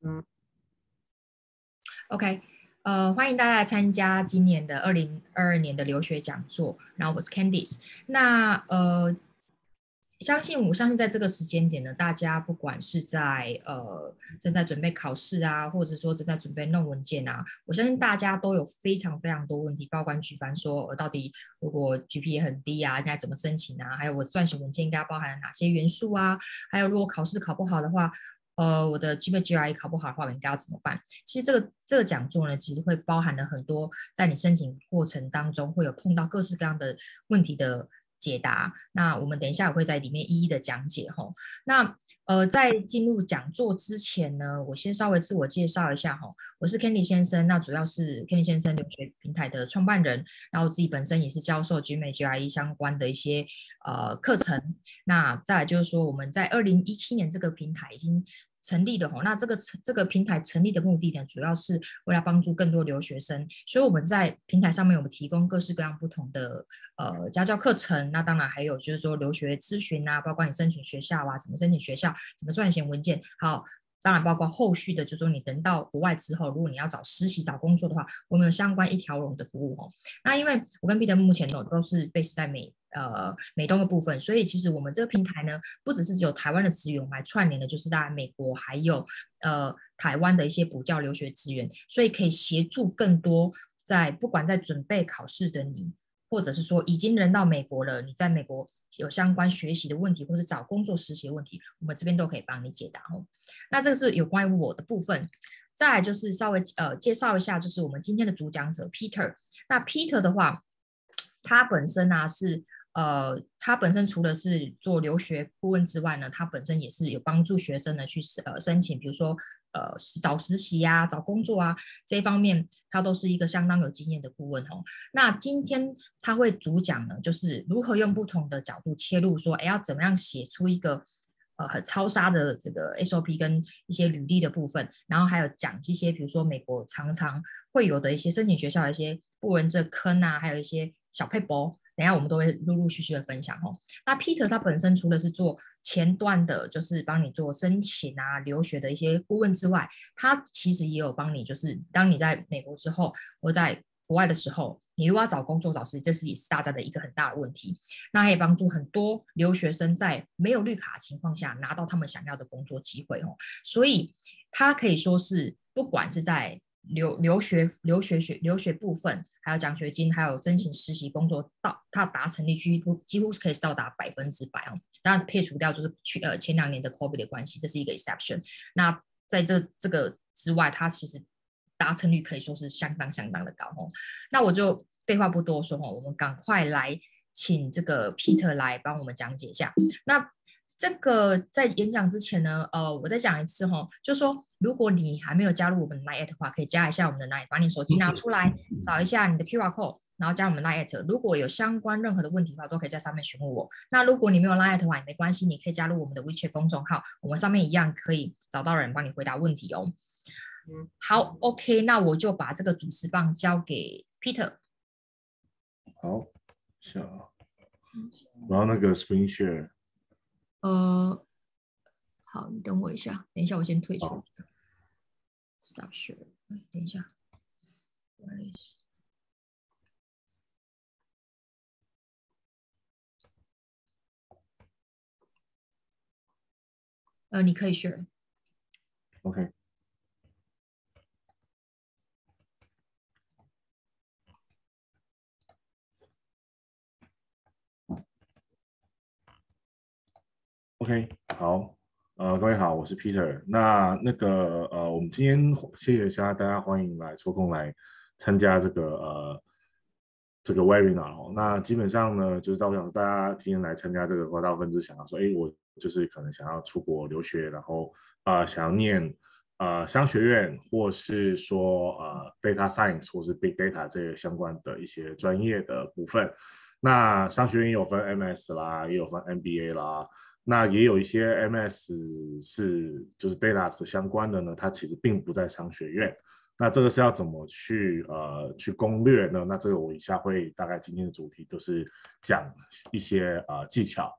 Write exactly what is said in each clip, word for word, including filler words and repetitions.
OK，呃，欢迎大家来参加今年的二零二二年的留学讲座。然后我是 Candice。那呃，相信我相信在这个时间点呢，大家不管是在呃正在准备考试啊，或者说正在准备弄文件啊，我相信大家都有非常非常多问题，包括举凡说，呃，到底如果 G P A 很低啊，应该怎么申请啊？还有我撰写文件应该包含哪些元素啊？还有如果考试考不好的话，呃，我的 G P A G R E 考不好的话，我应该要怎么办？其实这个这个讲座呢，其实会包含了很多在你申请过程当中会有碰到各式各样的问题的解答。那我们等一下也会在里面一一的讲解哈。那呃，在进入讲座之前呢，我先稍微自我介绍一下哈。我是 Kenny 先生，那主要是 Kenny 先生留学平台的创办人，然后自己本身也是教授 G M A T G R E 相关的一些呃课程。那再来就是说，我们在二零一七年这个平台已经成立了吼，那这个这个平台成立的目的呢，主要是为了帮助更多留学生，所以我们在平台上面，我们提供各式各样不同的呃家教课程，那当然还有就是说留学咨询啊，包括你申请学校啊，怎么申请学校，怎么撰写文件，好。当然，包括后续的，就是说你等到国外之后，如果你要找实习、找工作的话，我们有相关一条龙的服务哦。那因为我跟彼得目前都都是 base 在美呃美东的部分，所以其实我们这个平台呢，不只是只有台湾的资源，我们还串联的就是在美国还有呃台湾的一些补教留学资源，所以可以协助更多在不管在准备考试的你，或者是说已经人到美国了，你在美国有相关学习的问题，或是找工作实习的问题，我们这边都可以帮你解答哦。那这个是有关于我的部分。再来就是稍微呃介绍一下，就是我们今天的主讲者 Peter。那 Peter 的话，他本身啊是呃，他本身除了是做留学顾问之外呢，他本身也是有帮助学生呢去呃申请，比如说呃找实习啊、找工作啊这一方面，他都是一个相当有经验的顾问哦。那今天他会主讲呢，就是如何用不同的角度切入，说，哎，要怎么样写出一个呃很超杀的这个 S O P 跟一些履历的部分，然后还有讲一些比如说美国常常会有的一些申请学校的一些不闻这坑啊，还有一些小撇步。等一下我们都会陆陆续续的分享哦。那 Peter 他本身除了是做前端的，就是帮你做申请啊、留学的一些顾问之外，他其实也有帮你，就是当你在美国之后，或在国外的时候，你如果要找工作、找实习，这是也是大家的一个很大的问题。那可以帮助很多留学生在没有绿卡的情况下拿到他们想要的工作机会哦。所以他可以说是不管是在留留学留学学留学部分，还有奖学金，还有申请实习工作，到它达成率几乎几乎是可以到达百分之百哦。当然撇除掉就是去呃前两年的 COVID 的关系，这是一个 exception。那在这这个之外，它其实达成率可以说是相当相当的高哦。那我就废话不多说哦，我们赶快来请这个 Peter 来帮我们讲解一下。那这个在演讲之前呢，呃，我再讲一次哈，就是说，如果你还没有加入我们的 Line 的话，可以加一下我们的 Line，把你手机拿出来，扫一下你的 Q R code，然后加我们 Line。如果有相关任何的问题的话，都可以在上面询问我。那如果你没有 Line 的话，也没关系，你可以加入我们的 WeChat 公众号，我们上面一样可以找到人帮你回答问题哦。好 ，OK， 那我就把这个主持棒交给 Peter。 好，是啊，然后那个 Screen Share。 呃，好，你等我一下，等一下我先退出。Stop share，等一下。呃，你可以 share。OK。 OK， 好，呃，各位好，我是 Peter。那那个呃，我们今天谢谢一下大家欢迎来抽空来参加这个呃这个 webinar 哦。那基本上呢，就是到想大家今天来参加这个的话，大部分就是想要说，哎，我就是可能想要出国留学，然后啊、呃、想要念呃商学院，或是说呃 data science 或是 big data 这些相关的一些专业的部分。那商学院有分 M S 啦，也有分 M B A 啦。那也有一些 M S 是就是 data 相关的呢，它其实并不在商学院。那这个是要怎么去呃去攻略呢？那这个我以下会大概今天的主题都是讲一些呃技巧。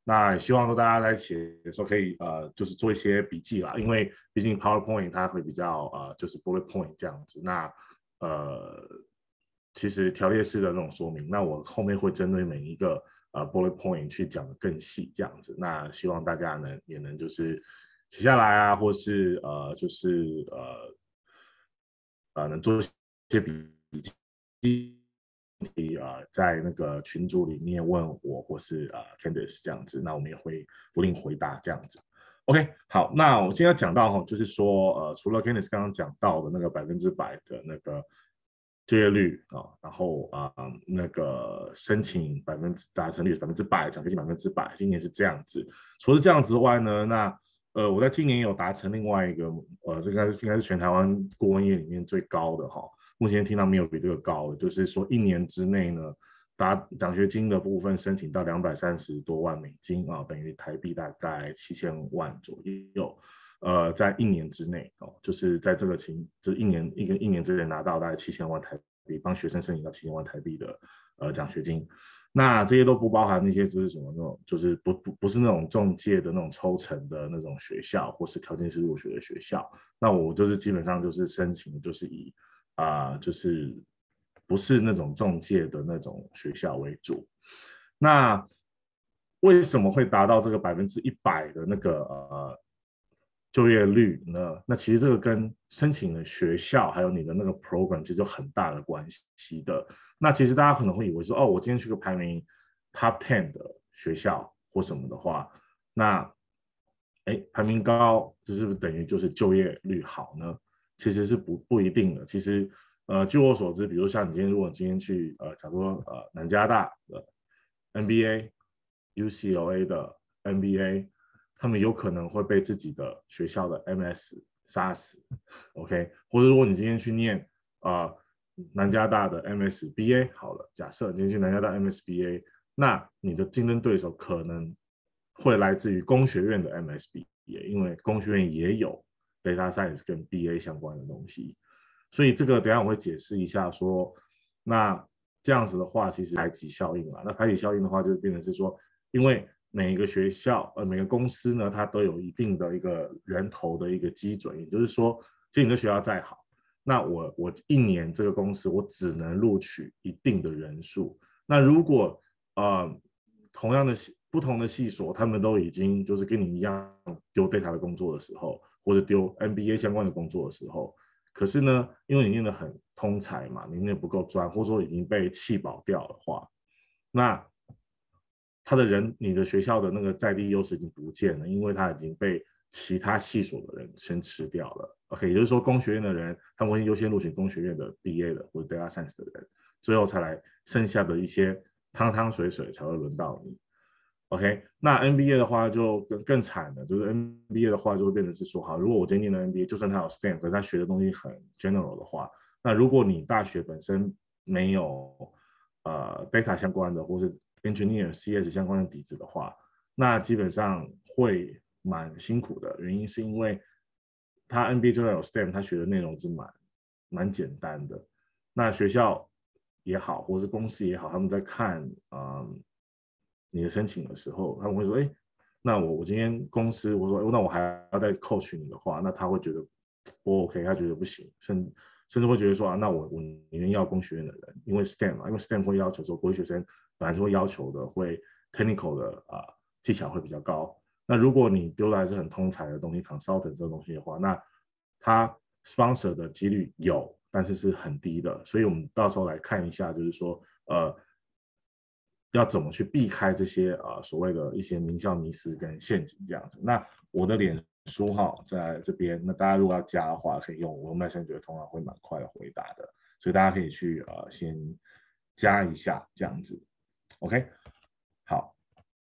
那也希望说大家在写的时候可以呃，就是做一些笔记啦，因为毕竟 PowerPoint 它会比较呃，就是 bullet point 这样子。那呃，其实条列式的那种说明，那我后面会针对每一个呃 bullet point 去讲的更细这样子。那希望大家能也能就是写下来啊，或是呃，就是呃呃能做一些笔记。呃，在那个群组里面问我，或是呃 Candice 这样子，那我们也会不吝回答这样子。OK， 好，那我现在讲到哈，就是说呃，除了 Candice 刚刚讲到的那个百分之百的那个就业率啊，然后啊、呃、那个申请百分之达成率百分之百，奖学金百分之百，今年是这样子。除了这样之外呢，那呃我在今年有达成另外一个呃，这个应该是全台湾顾问业里面最高的哈。目前听到没有比这个高的，就是说一年之内呢，达奖学金的部分申请到两百三十多万美金啊，等于台币大概七千万左右。呃，在一年之内哦，就是在这个情，就是一年一个一年之内拿到大概七千万台币，帮学生申请到七千万台币的呃奖学金。那这些都不包含那些就是什么那种，就是不不不是那种中介的那种抽成的那种学校，或是条件式入学的学校。那我就是基本上就是申请，就是以啊、呃，就是不是那种中介的那种学校为主。那为什么会达到这个百分之一百的那个呃就业率呢？那其实这个跟申请的学校还有你的那个 program 其实有很大的关系的。那其实大家可能会以为说，哦，我今天去个排名 top ten 的学校或什么的话，那哎排名高，这是不是等于就是就业率好呢？其实是不不一定的。其实呃，据我所知，比如像你今天如果今天去呃，假如说呃南加大的 N B A、U C L A 的 N B A， 他们有可能会被自己的学校的 M S 杀死 ，OK？ 或者如果你今天去念啊、呃、南加大的 M S B A 好了，假设你今天去南加大 M S B A， 那你的竞争对手可能会来自于工学院的 M S B A， 因为工学院也有 Data Science 跟 B A 相关的东西。所以这个等一下我会解释一下说，那这样子的话，其实排挤效应嘛。那排挤效应的话，就变成是说，因为每一个学校呃每个公司呢，它都有一定的一个人头的一个基准，也就是说，即使你的学校再好，那我我一年这个公司我只能录取一定的人数。那如果呃同样的不同的系所，他们都已经就是跟你一样丢 data 的工作的时候，或者丢 N B A 相关的工作的时候，可是呢，因为你念得很通才嘛，你念不够专，或者说已经被弃保掉的话，那他的人，你的学校的那个在地优势已经不见了，因为他已经被其他系所的人先吃掉了。OK， 也就是说，工学院的人他们会优先录取工学院的毕业的或者 data science 的人，最后才来剩下的一些汤汤水水才会轮到你。OK， 那 N B A 的话就更更惨了，就是 N B A 的话就会变成是说，好，如果我今天念的 N B A， 就算他有 S T E M， 可是他学的东西很 general 的话，那如果你大学本身没有呃 data 相关的，或是 engineer C S 相关的底子的话，那基本上会蛮辛苦的。原因是因为他 N B A 就算有 S T E M， 他学的内容是蛮蛮简单的。那学校也好，或是公司也好，他们在看嗯。你的申请的时候，他们会说：“哎，那我我今天公司，我说那我还要再扣取你的话，那他会觉得不 OK， 他觉得不行，甚甚至会觉得说啊，那我我宁愿要工学院的人，因为 S T E M 嘛，因为 S T E M 会要求说国际学生本来就会要求的会 technical 的啊、呃、技巧会比较高。那如果你丢的还是很通才的东西 ，consultant 这个东西的话，那他 sponsor 的几率有，但是是很低的。所以我们到时候来看一下，就是说呃。”要怎么去避开这些啊、呃、所谓的一些名校迷思跟陷阱这样子。那我的脸书号在这边，那大家如果要加的话，可以用我用 Messenger，通常会蛮快的回答的，所以大家可以去呃先加一下这样子。OK， 好，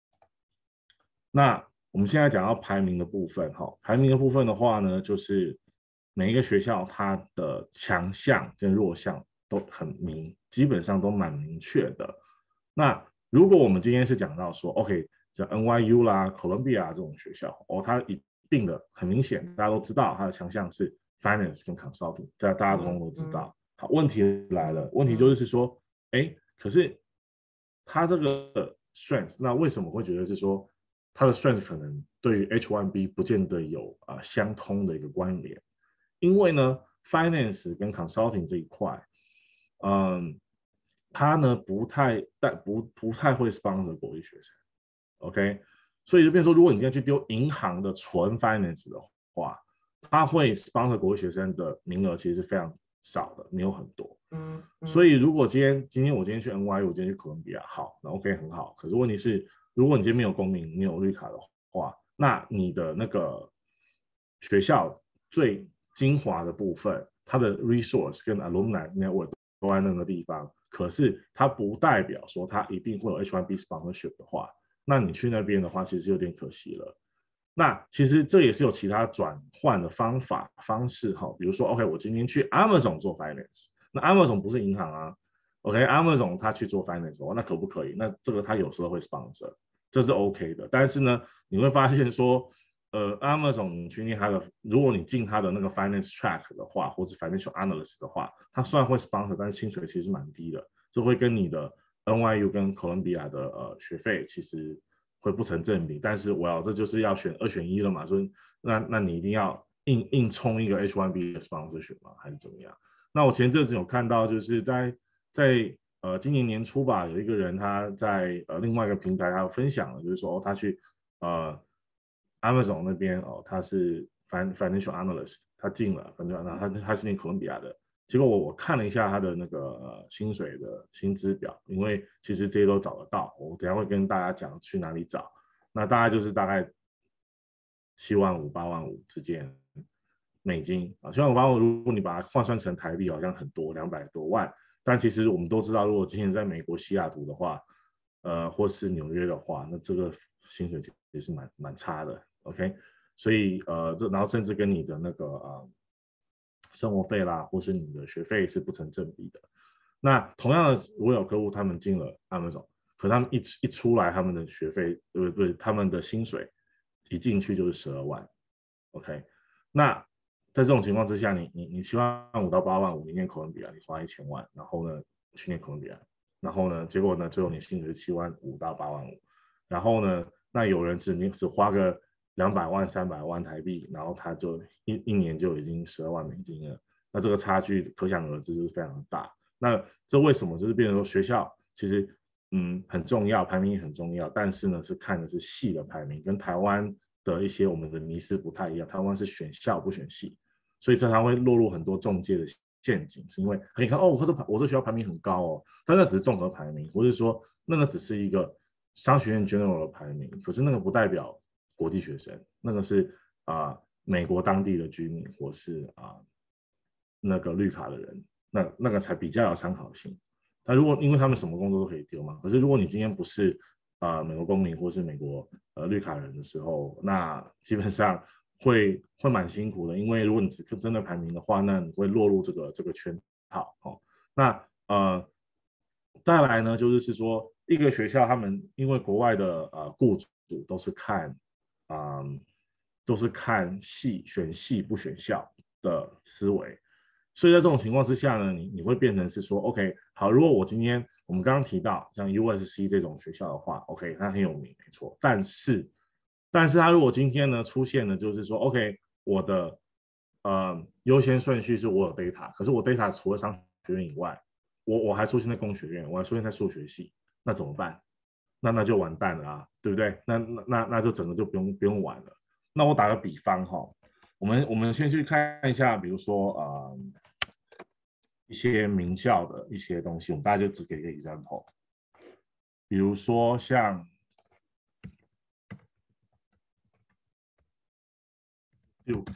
那我们现在讲到排名的部分哈，排名的部分的话呢，就是每一个学校它的强项跟弱项都很明，基本上都蛮明确的。那如果我们今天是讲到说 ，OK， 像 N Y U 啦、哥伦比亚这种学校，哦，它一定的很明显，大家都知道它的强项是 finance 跟 consulting， 这大家通通都知道。好，问题来了，问题就是说，哎，可是它这个 strength， 那为什么会觉得是说它的 strength 可能对于 H 一 B 不见得有啊、呃、相通的一个关联，因为呢 finance 跟 consulting 这一块，嗯，它呢不太但不不太会 sponsor 国际学生 ，OK， 所以就变成说，如果你今天去丢银行的纯 finance 的话，它会 sponsor 国际学生的名额其实是非常少的，没有很多。嗯，所以如果今天今天我今天去 N Y U， 我今天去哥伦比亚，好，那 OK 很好。可是问题是，如果你今天没有公民，没有绿卡的话，那你的那个学校最精华的部分，它的 resource 跟 alumni network 都在那个地方。可是它不代表说它一定会有 H 一 B sponsorship 的话，那你去那边的话，其实有点可惜了。那其实这也是有其他转换的方法方式哈，比如说 OK， 我今天去 Amazon 做 finance， 那 Amazon 不是银行啊 ，OK，Amazon 他去做 finance 的话，那可不可以？那这个他有时候会 sponsor， 这是 OK 的。但是呢，你会发现说，呃 ，Amazon 你去念他的，如果你进他的那个 finance track 的话，或是 financial analyst 的话，他虽然会 sponsor， 但是薪水其实蛮低的，这会跟你的 N Y U 跟哥伦比亚的呃学费其实会不成正比。但是我要这就是要选二选一了嘛，所以那那你一定要硬硬冲一个 H 一 B 的 sponsorship 吗？还是怎么样？那我前阵子有看到，就是在在呃今年年初吧，有一个人他在呃另外一个平台，他有分享了，就是说、哦、他去呃 Amazon 那边哦，他是 financial analyst， 他进了，反正他他是念哥伦比亚的。结果我我看了一下他的那个、呃、薪水的薪资表，因为其实这些都找得到，我等一下会跟大家讲去哪里找。那大概就是大概七万五八万五之间美金啊，七万五八万五，如果你把它换算成台币，好像很多两百多万。但其实我们都知道，如果今天在美国西雅图的话，呃，或是纽约的话，那这个薪水也是蛮蛮差的。OK， 所以呃，这然后甚至跟你的那个呃生活费啦，或是你的学费是不成正比的。那同样的，我有客户他们进了 Amazon， 可他们一一出来，他们的学费对不对？他们的薪水一进去就是十二万。OK， 那在这种情况之下，你你你七万五到八万五，你念哥伦比亚，你花一千万，然后呢去念哥伦比亚，然后呢，结果呢，最后你薪水是七万五到八万五，然后呢，那有人只你只花个两百万、三百万台币，然后他就一一年就已经十二万美金了，那这个差距可想而知就是非常的大。那这为什么就是变成说学校其实嗯很重要，排名也很重要，但是呢是看的是系的排名，跟台湾的一些我们的迷思不太一样，台湾是选校不选系，所以这常会落入很多中介的陷阱，是因为你看哦，我这我这学校排名很高哦，但那只是综合排名，或者说那个只是一个商学院 general 的排名，可是那个不代表国际学生，那个是啊、呃、美国当地的居民或是啊、呃、那个绿卡的人，那那个才比较有参考性。那如果因为他们什么工作都可以丢嘛，可是如果你今天不是啊、呃、美国公民或是美国呃绿卡人的时候，那基本上会会蛮辛苦的，因为如果你只真的排名的话，那你会落入这个这个圈套。哦，那呃再来呢，就是是说一个学校他们因为国外的呃雇主都是看啊、呃、都是看系选系不选校的思维。所以在这种情况之下呢，你你会变成是说 ，OK， 好，如果我今天我们刚刚提到像 U S C 这种学校的话 ，OK， 它很有名，没错。但是，但是它如果今天呢出现的就是说 ，OK， 我的呃优先顺序是我有 data， 可是我 data 除了商学院以外，我我还出现在工学院，我还出现在数学系，那怎么办？那那就完蛋了啊，对不对？那那那那就整个就不用不用玩了。那我打个比方哈，我们我们先去看一下，比如说呃。一些名校的一些东西，我们大家就只给一个 example， 比如说像 Duke，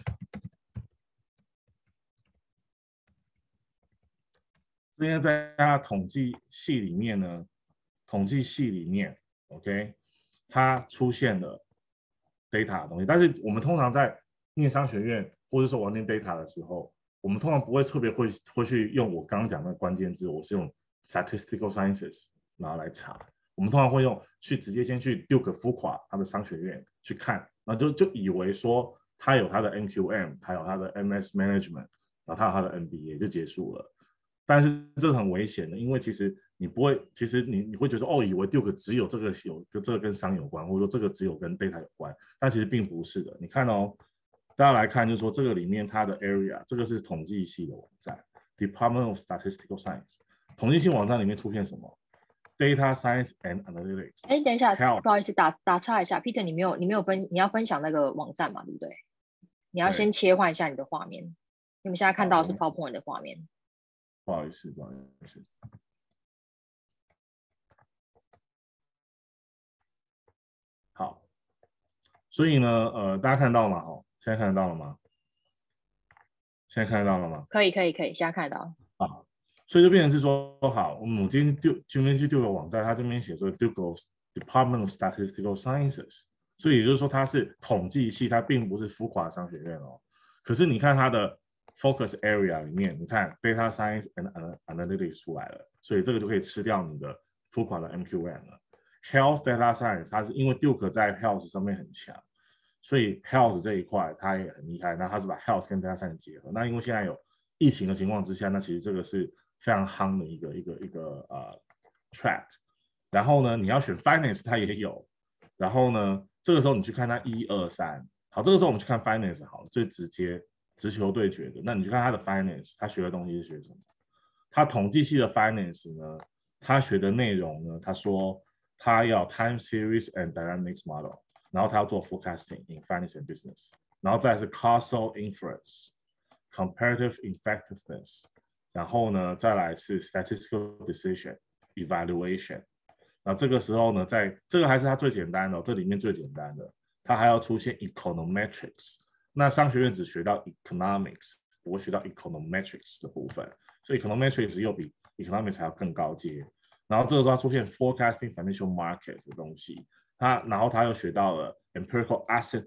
之前在它统计系里面呢，统计系里面 ，OK， 它出现了 data 的东西，但是我们通常在念商学院或者说我念 data 的时候，我们通常不会特别会会去用我刚刚讲的关键字，我是用 statistical sciences 然后来查。我们通常会用去直接先去 Duke 福卡他的商学院去看，然后就就以为说他有他的 N Q M， 他有他的 M S Management， 然后他有他的 M B A 就结束了。但是这是很危险的，因为其实你不会，其实你你会觉得哦，以为 Duke 只有这个有跟这个跟商有关，或者说这个只有跟 data 有关，但其实并不是的。你看哦，大家来看，就是说这个里面它的 area， 这个是统计系的网站 ，Department of Statistical Science， 统计系网站里面出现什么 ？Data Science and Analytics。 哎，等一下， Health， 不好意思，打打岔一下 ，Peter， 你没有你没有分，你要分享那个网站嘛，对不对？你要先切换一下你的画面，你们现在看到的是 PowerPoint 的画面。 不好意思，不好意思。好，所以呢，呃，大家看到吗？哈，现在看得到了吗？现在看得到了吗？ 可以，可以，可以，现在看得到。 好，所以就变成是说，好，我们今天丢今天去丢个网站，它这边写说 Duke of Department of Statistical Sciences， 所以也就是说它是统计系，它并不是福华商学院哦。可是你看它的 focus area 里面，你看 Data Science and Analytics 出来了，所以这个就可以吃掉你的福华的 M Q M 了。Health Data Science 它是因为 Duke 在 Health 上面很强，所以 Health 这一块它也很厉害，那它是把 Health 跟 Data Science 结合。那因为现在有疫情的情况之下，那其实这个是非常夯的一个一个一个呃 track。然后呢，你要选 finance 它也有。然后呢，这个时候你去看它一二三，好，这个时候我们去看 finance 好了，最直接直球对决的。那你去看它的 finance， 它学的东西是学什么？它统计系的 finance 呢，它学的内容呢，他说他要 time series and dynamics model， 然后他要做 forecasting in finance and business， 然后再是 causal inference。comparative effectiveness， 然后呢，再来是 statistical decision evaluation。那这个时候呢，在这个还是它最简单的、哦，这里面最简单的，它还要出现 econometrics。那商学院只学到 economics， 不会学到 econometrics 的部分，所以 econometrics 又比 economics 还要更高阶。然后这个时候它出现 forecasting financial market 的东西，它然后它又学到了 empirical asset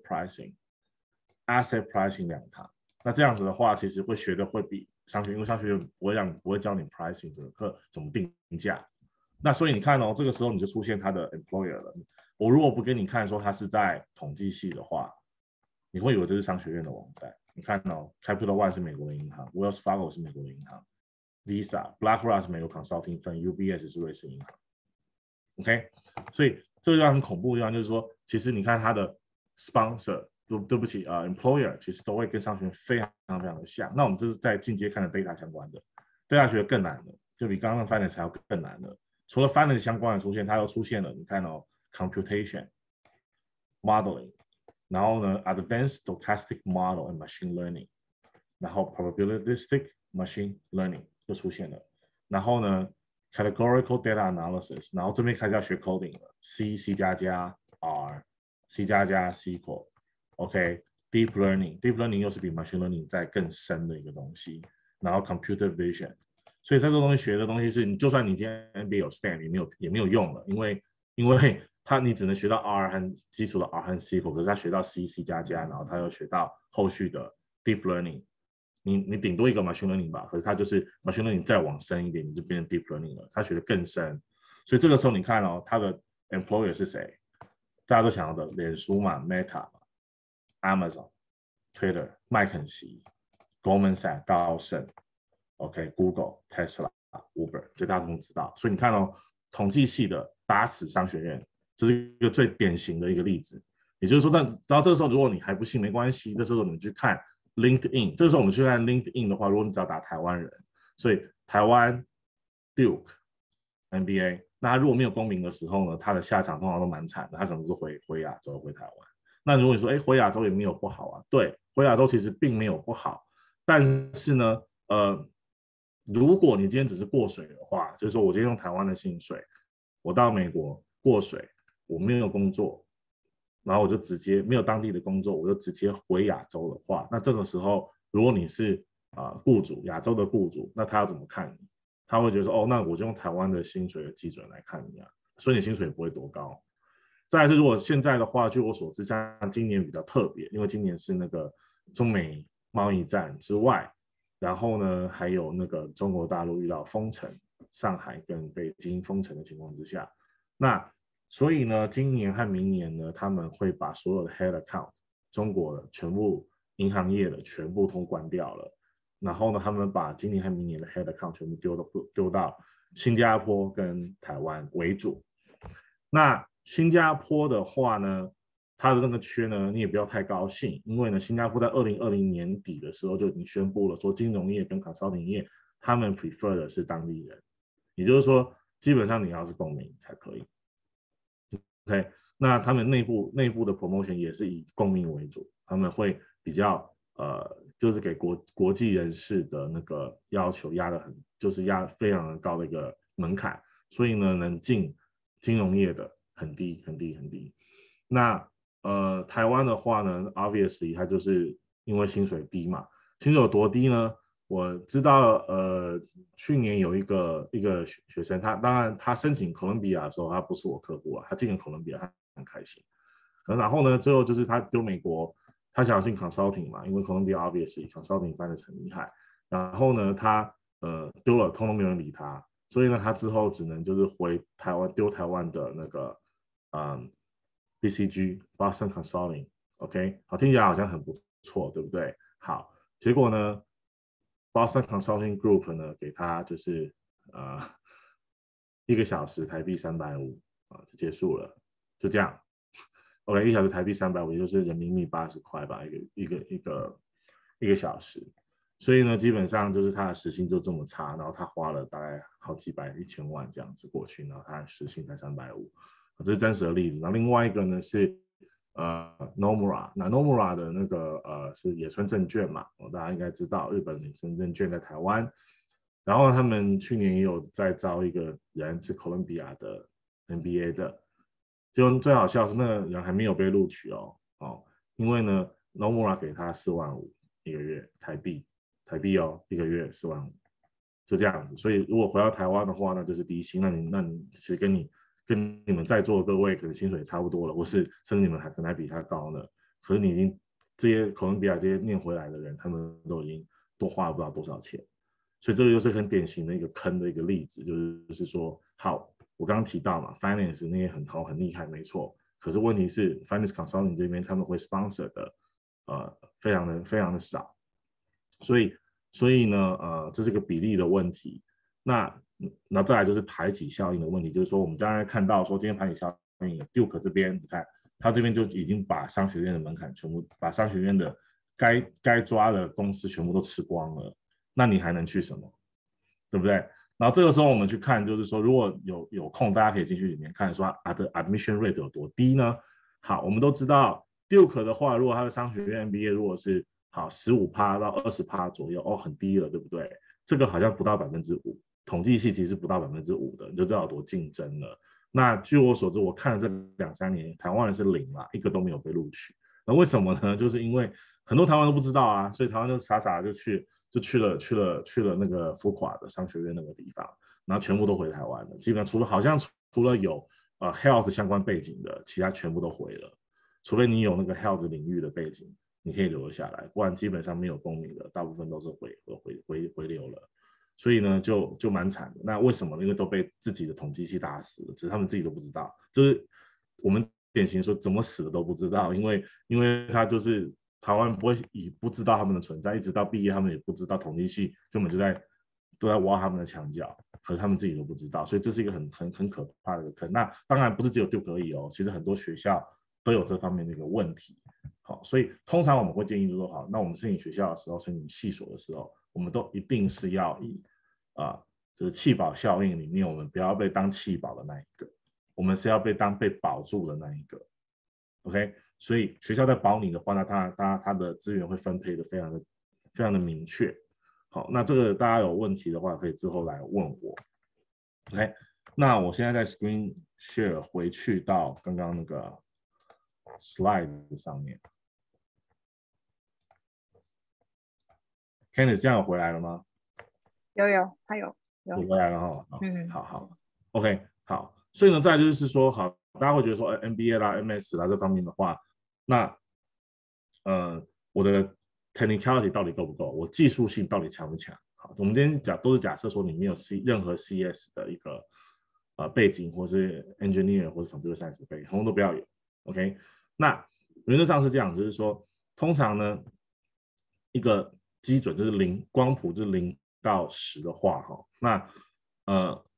pricing，asset pricing 两堂。那这样子的话，其实会学的会比商学院，因为商学院不会让不会教你 pricing 这个课怎么定价。那所以你看哦，这个时候你就出现他的 employer 了。我如果不跟你看说他是在统计系的话，你会以为这是商学院的网站。你看哦 ，Capital One 是美国的银行 ，Wells Fargo 是美国的银行 ，Visa、BlackRock 是美国 consulting firm，U B S 是瑞士银行。OK， 所以这个地方很恐怖的地方就是说，其实你看他的 sponsor。对对不起啊、呃、，employer 其实都会跟商学院非常非常的像。那我们这是在进阶看的 data 相关的 ，data 学的更难的，就比刚刚的 finance 还要更难的。除了 finance 相关的出现，它又出现了，你看哦 ，computation、modeling， 然后呢 advanced stochastic model and machine learning， 然后 probabilistic machine learning 就出现了，然后呢 categorical data analysis， 然后这边开始要学 coding 了 ，C、C 加加、R、C 加加、S Q L。OK，deep learning，deep learning 又是比 machine learning 再更深的一个东西，然后 computer vision， 所以这个东西学的东西是你就算你今天 M B A 有 S T E M 也没有也没有用了，因为因为它你只能学到 R 和基础的 R 和 S Q L， 可是他学到 C、C 加加，然后他又学到后续的 deep learning， 你你顶多一个 machine learning 吧，可是他就是 machine learning 再往深一点，你就变成 deep learning 了，他学的更深，所以这个时候你看哦，他的 employer 是谁？大家都想要的脸书嘛 ，Meta。Amazon、Twitter、麦肯锡、Goldman Sachs、高盛 ，OK、Google、Tesla、Uber， 这大家都知道。所以你看哦，统计系的打死商学院，这是一个最典型的一个例子。也就是说，但然后这个时候，如果你还不信，没关系，这时候你去看 LinkedIn。这个时候我们去看 LinkedIn 的话，如果你只要打台湾人，所以台湾 Duke、M B A， 那他如果没有公民的时候呢，他的下场通常都蛮惨的，他可能是回回亚洲、回台湾。那如果你说，哎，回亚洲也没有不好啊，对，回亚洲其实并没有不好，但是呢，呃，如果你今天只是过水的话，就是说我今天用台湾的薪水，我到美国过水，我没有工作，然后我就直接没有当地的工作，我就直接回亚洲的话，那这个时候，如果你是啊、呃、雇主，亚洲的雇主，那他要怎么看你？他会觉得说，哦，那我就用台湾的薪水的基准来看你啊，所以你薪水也不会多高。再来是，如果现在的话，据我所知，像今年比较特别，因为今年是那个中美贸易战之外，然后呢，还有那个中国大陆遇到封城，上海跟北京封城的情况之下，那所以呢，今年和明年呢，他们会把所有的 head account 中国的全部银行业的全部通关掉了，然后呢，他们把今年和明年的 head account 全部丢到丢到新加坡跟台湾为主。那新加坡的话呢，它的那个缺呢，你也不要太高兴，因为呢，新加坡在二零二零年底的时候就已经宣布了，说金融业跟 consulting 业他们 prefer 的是当地人，也就是说，基本上你要是公民才可以。OK， 那他们内部内部的 promotion 也是以公民为主，他们会比较呃，就是给国国际人士的那个要求压得很，就是压非常的高的一个门槛，所以呢，能进金融业的很低很低很低。那呃，台湾的话呢 ，obviously 它就是因为薪水低嘛，薪水有多低呢？我知道，呃，去年有一个一个学生，他当然他申请哥伦比亚的时候，他不是我客户啊，他进了哥伦比亚，他很开心。然后呢，最后就是他丢美国，他想要进 consulting 嘛，因为哥伦比亚 obviously consulting 翻得很厉害。然后呢，他呃丢了，通通没有人理他，所以呢，他之后只能就是回台湾丢台湾的那个嗯 B C G Boston Consulting，OK， 好，听起来好像很不错，对不对？好，结果呢？Boston Consulting Group 呢，给他就是呃一个小时台币三百五啊，就结束了，就这样。OK， 一个小时台币三百五，也就是人民币八十块吧，一个一个一个一个小时。所以呢，基本上就是他的时薪就这么差，然后他花了大概好几百、一千万这样子过去，然后他的时薪才三百五，这是真实的例子。然后另外一个呢是。呃 ，Nomura， 那 Nomura 的那个呃是野村证券嘛，哦，大家应该知道日本野村证券在台湾，然后他们去年也有在招一个人是哥伦比亚的 M B A 的，就最好笑是那个人还没有被录取哦，哦，因为呢 Nomura 给他四万五一个月台币，台币哦一个月四万五，就这样子，所以如果回到台湾的话，那就是低薪，那你那你其实跟你。跟你们在座的各位可能薪水差不多了，或是甚至你们还可能还比他高呢。可是你已经这些哥伦比亚这些念回来的人，他们都已经多花了不知道多少钱，所以这个就是很典型的一个坑的一个例子，就是说，好，我刚刚提到嘛 ，finance 那些很好很厉害，没错。可是问题是 ，finance consulting 这边他们会 sponsor 的，呃，非常的非常的少，所以所以呢，呃，这是个比例的问题。那那再来就是排挤效应的问题，就是说我们刚才看到说今天排挤效应 ，Duke 这边你看，他这边就已经把商学院的门槛全部，把商学院的该该抓的公司全部都吃光了，那你还能去什么？对不对？然后这个时候我们去看，就是说如果有有空，大家可以进去里面看，说它的 admission rate 有多低呢？好，我们都知道 Duke 的话，如果他的商学院 M B A 如果是好十五趴到二十趴左右，哦，很低了，对不对？这个好像不到百分之五。统计系其实不到百分之五的，你就知道有多竞争了。那据我所知，我看了这两三年，台湾人是零啦，一个都没有被录取。那为什么呢？就是因为很多台湾都不知道啊，所以台湾就傻傻就去就去了去了去了那个福华的商学院那个地方，然后全部都回台湾了。基本上除了好像除了有呃 health 相关背景的，其他全部都回了。除非你有那个 health 领域的背景，你可以留下来，不然基本上没有公民的，大部分都是回回回回流了。所以呢，就就蛮惨的。那为什么？因为都被自己的统计系打死了，只是他们自己都不知道。就是我们典型说怎么死的都不知道，因为因为他就是台湾不会以不知道他们的存在，一直到毕业他们也不知道统计系根本就在都在挖他们的墙角，可是他们自己都不知道，所以这是一个很很很可怕的一个坑。那当然不是只有 Duke 而已哦，其实很多学校都有这方面的一个问题。好，所以通常我们会建议说，好，那我们申请学校的时候，申请系所的时候。我们都一定是要以啊、呃，就是弃保效应里面，我们不要被当弃保的那一个，我们是要被当被保住的那一个。OK， 所以学校在保你的话，那它它它的资源会分配的非常的非常的明确。好，那这个大家有问题的话，可以之后来问我。OK， 那我现在在 Screen Share 回去到刚刚那个 Slide 上面。Candice 这样有回来了吗？ 有有，他有有回来了哈。 嗯， 好好 ，OK， 好。所以呢，再就是说，好，大家会觉得说，呃 ，M B A 啦、M S 啦这方面的话，那呃，我的 technicality 到底够不够？我技术性到底强不强？好，我们今天讲都是假设说你没有 C 任何 C S 的一个呃背景，或是 engineer 或是 computer science 的背景，统统都不要有。OK， 那原则上是这样，就是说，通常呢，一个基准就是零，光谱就是零到十的话，哈，那呃，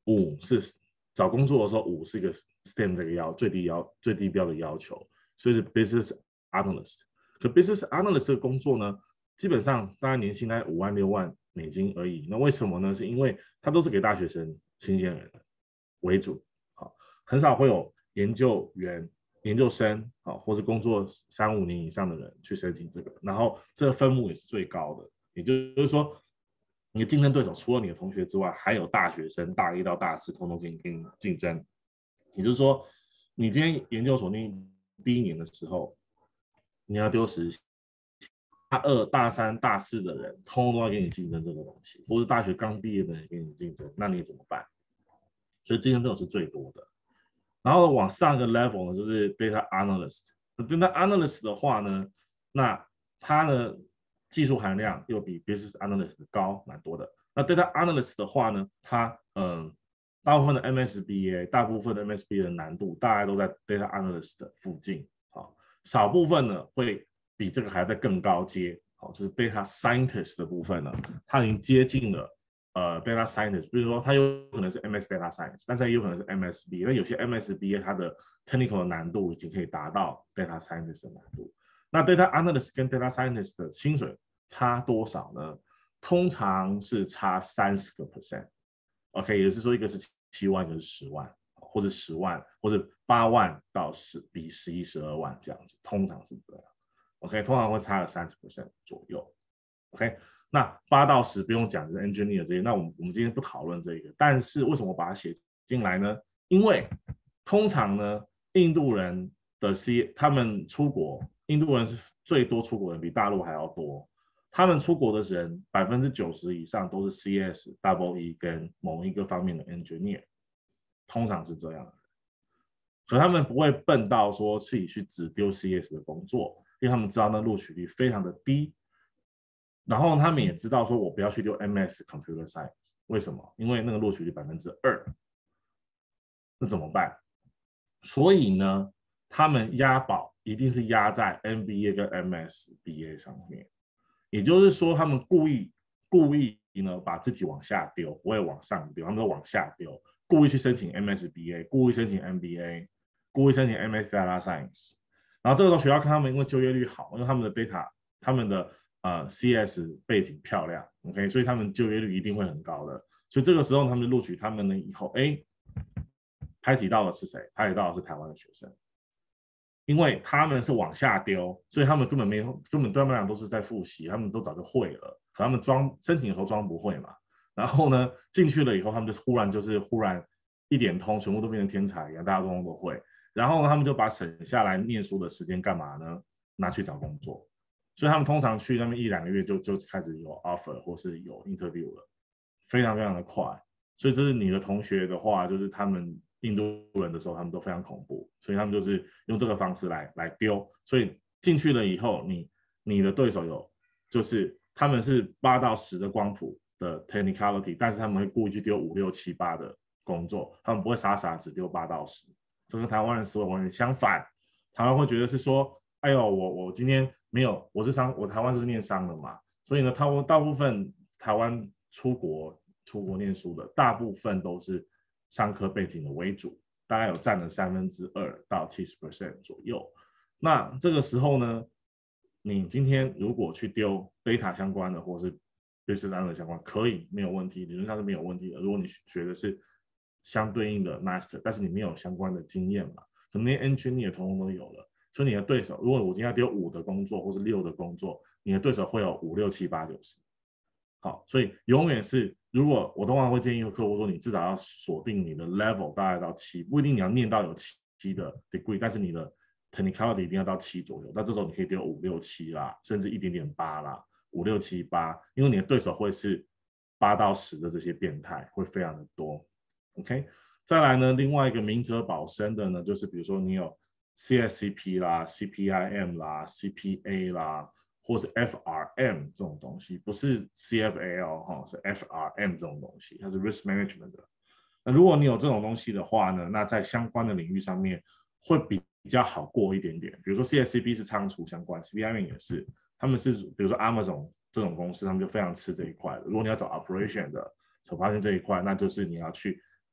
五是找工作的时候，五是一个 S T E M 这个要最低要最低标的要求，所以是 Business Analyst。可 Business Analyst 这个工作呢，基本上大概年薪大概五万六万美金而已。那为什么呢？是因为它都是给大学生、新鲜人为主，好，很少会有研究员、研究生，好，或是工作三五年以上的人去申请这个。然后这个分母也是最高的，也就是说，你的竞争对手除了你的同学之外，还有大学生，大一到大四，通通跟你跟你竞争。也就是说，你今天研究所念第一年的时候，你要丢实习，大二、大三、大四的人，通通都要跟你竞争这个东西，或者大学刚毕业的人跟你竞争，那你怎么办？所以竞争对手是最多的。然后往上一个 level 呢，就是 data analyst。data analyst 的话呢，那它的技术含量又比 business analyst 高蛮多的。那 data analyst 的话呢，它嗯，大部分的 M S B A， 大部分的 M S B A 的难度大概都在 data analyst 的附近。好，少部分呢会比这个还在更高阶。好，就是 data scientist 的部分呢，它已经接近了。呃 ，data scientist， 比如说它有可能是 M S data science， 但是也有可能是 M S B A， 那有些 M S B A 它的 technical 的难度已经可以达到 data scientist 的难度。那 data analyst 跟 data scientist 的薪水差多少呢？通常是差三十个 percent。OK， 也就是说一个是七万，一个是十万，或者十万，或者八万到十比十一、十二万这样子，通常是这样。OK， 通常会差了三十 percent 左右。OK。那八到十不用讲，是 engineer 这些。那我们我们今天不讨论这个，但是为什么我把它写进来呢？因为通常呢，印度人的 C 他们出国，印度人是最多出国人，比大陆还要多。他们出国的人百分之九十以上都是 C S、Double E 跟某一个方面的 engineer， 通常是这样的。可他们不会笨到说自己去只丢 C S 的工作，因为他们知道那录取率非常的低。然后他们也知道说，我不要去丢 M S Computer Science， 为什么？因为那个录取率百分之二，那怎么办？所以呢，他们押宝一定是压在 M B A 跟 M S B A 上面，也就是说，他们故意故意呢把自己往下丢，不会往上丢，他们都往下丢，故意去申请 M S B A， 故意申请 M B A， 故意申请 M S Data Science， 然后这个时候学校看他们，因为就业率好，因为他们的 data， 他们的呃 C S 背景漂亮 ，OK， 所以他们就业率一定会很高的。所以这个时候他们录取他们呢以后，哎，排挤到的是谁？排挤到的是台湾的学生，因为他们是往下丢，所以他们根本没有，根本对他们俩都是在复习，他们都早就会了，可他们装申请的时候装不会嘛。然后呢，进去了以后，他们就忽然就是忽然一点通，全部都变成天才一样，大家都都会。然后呢，他们就把省下来念书的时间干嘛呢？拿去找工作。所以他们通常去那边一两个月就就开始有 offer 或是有 interview 了，非常非常的快。所以这是你的同学的话，就是他们印度人的时候，他们都非常恐怖，所以他们就是用这个方式来来丢。所以进去了以后，你你的对手有就是他们是八到十的光谱的 technicality， 但是他们会故意去丢五六七八的工作，他们不会傻傻只丢八到十。这跟台湾人思维完全相反，台湾会觉得是说，哎呦，我我今天没有，我是商，我台湾就是念商的嘛，所以呢，他大部分台湾出国出国念书的，大部分都是商科背景的为主，大概有占了三分之二到七十 percent 左右。那这个时候呢，你今天如果去丢 data 相关的，或是 business analyst 相关，可以没有问题，理论上是没有问题的。如果你学的是相对应的 master， 但是你没有相关的经验嘛，可能连 engineer 统统都有了。所以你的对手，如果我今天要丢五的工作或是六的工作，你的对手会有五六七八九十。好，所以永远是，如果我通常会建议客户说，你至少要锁定你的 level 大概到七，不一定你要念到有七的 degree， 但是你的 technicality 一定要到七左右。那这时候你可以丢五六七啦，甚至一点点八啦，五六七八，因为你的对手会是八到十的这些变态，会非常的多。OK， 再来呢，另外一个明哲保身的呢，就是比如说你有C S C P 啦、C P I M 啦、C P A 啦，或是 F R M 这种东西，不是 C F A L 哈，是 F R M 这种东西，它是 risk management 的。那如果你有这种东西的话呢，那在相关的领域上面会比较好过一点点。比如说 C S C P 是仓储相关 ，C P I M 也是，他们是比如说 Amazon 这种公司，他们就非常吃这一块的。如果你要找 operation 的 supply chain 这一块，那就是你要去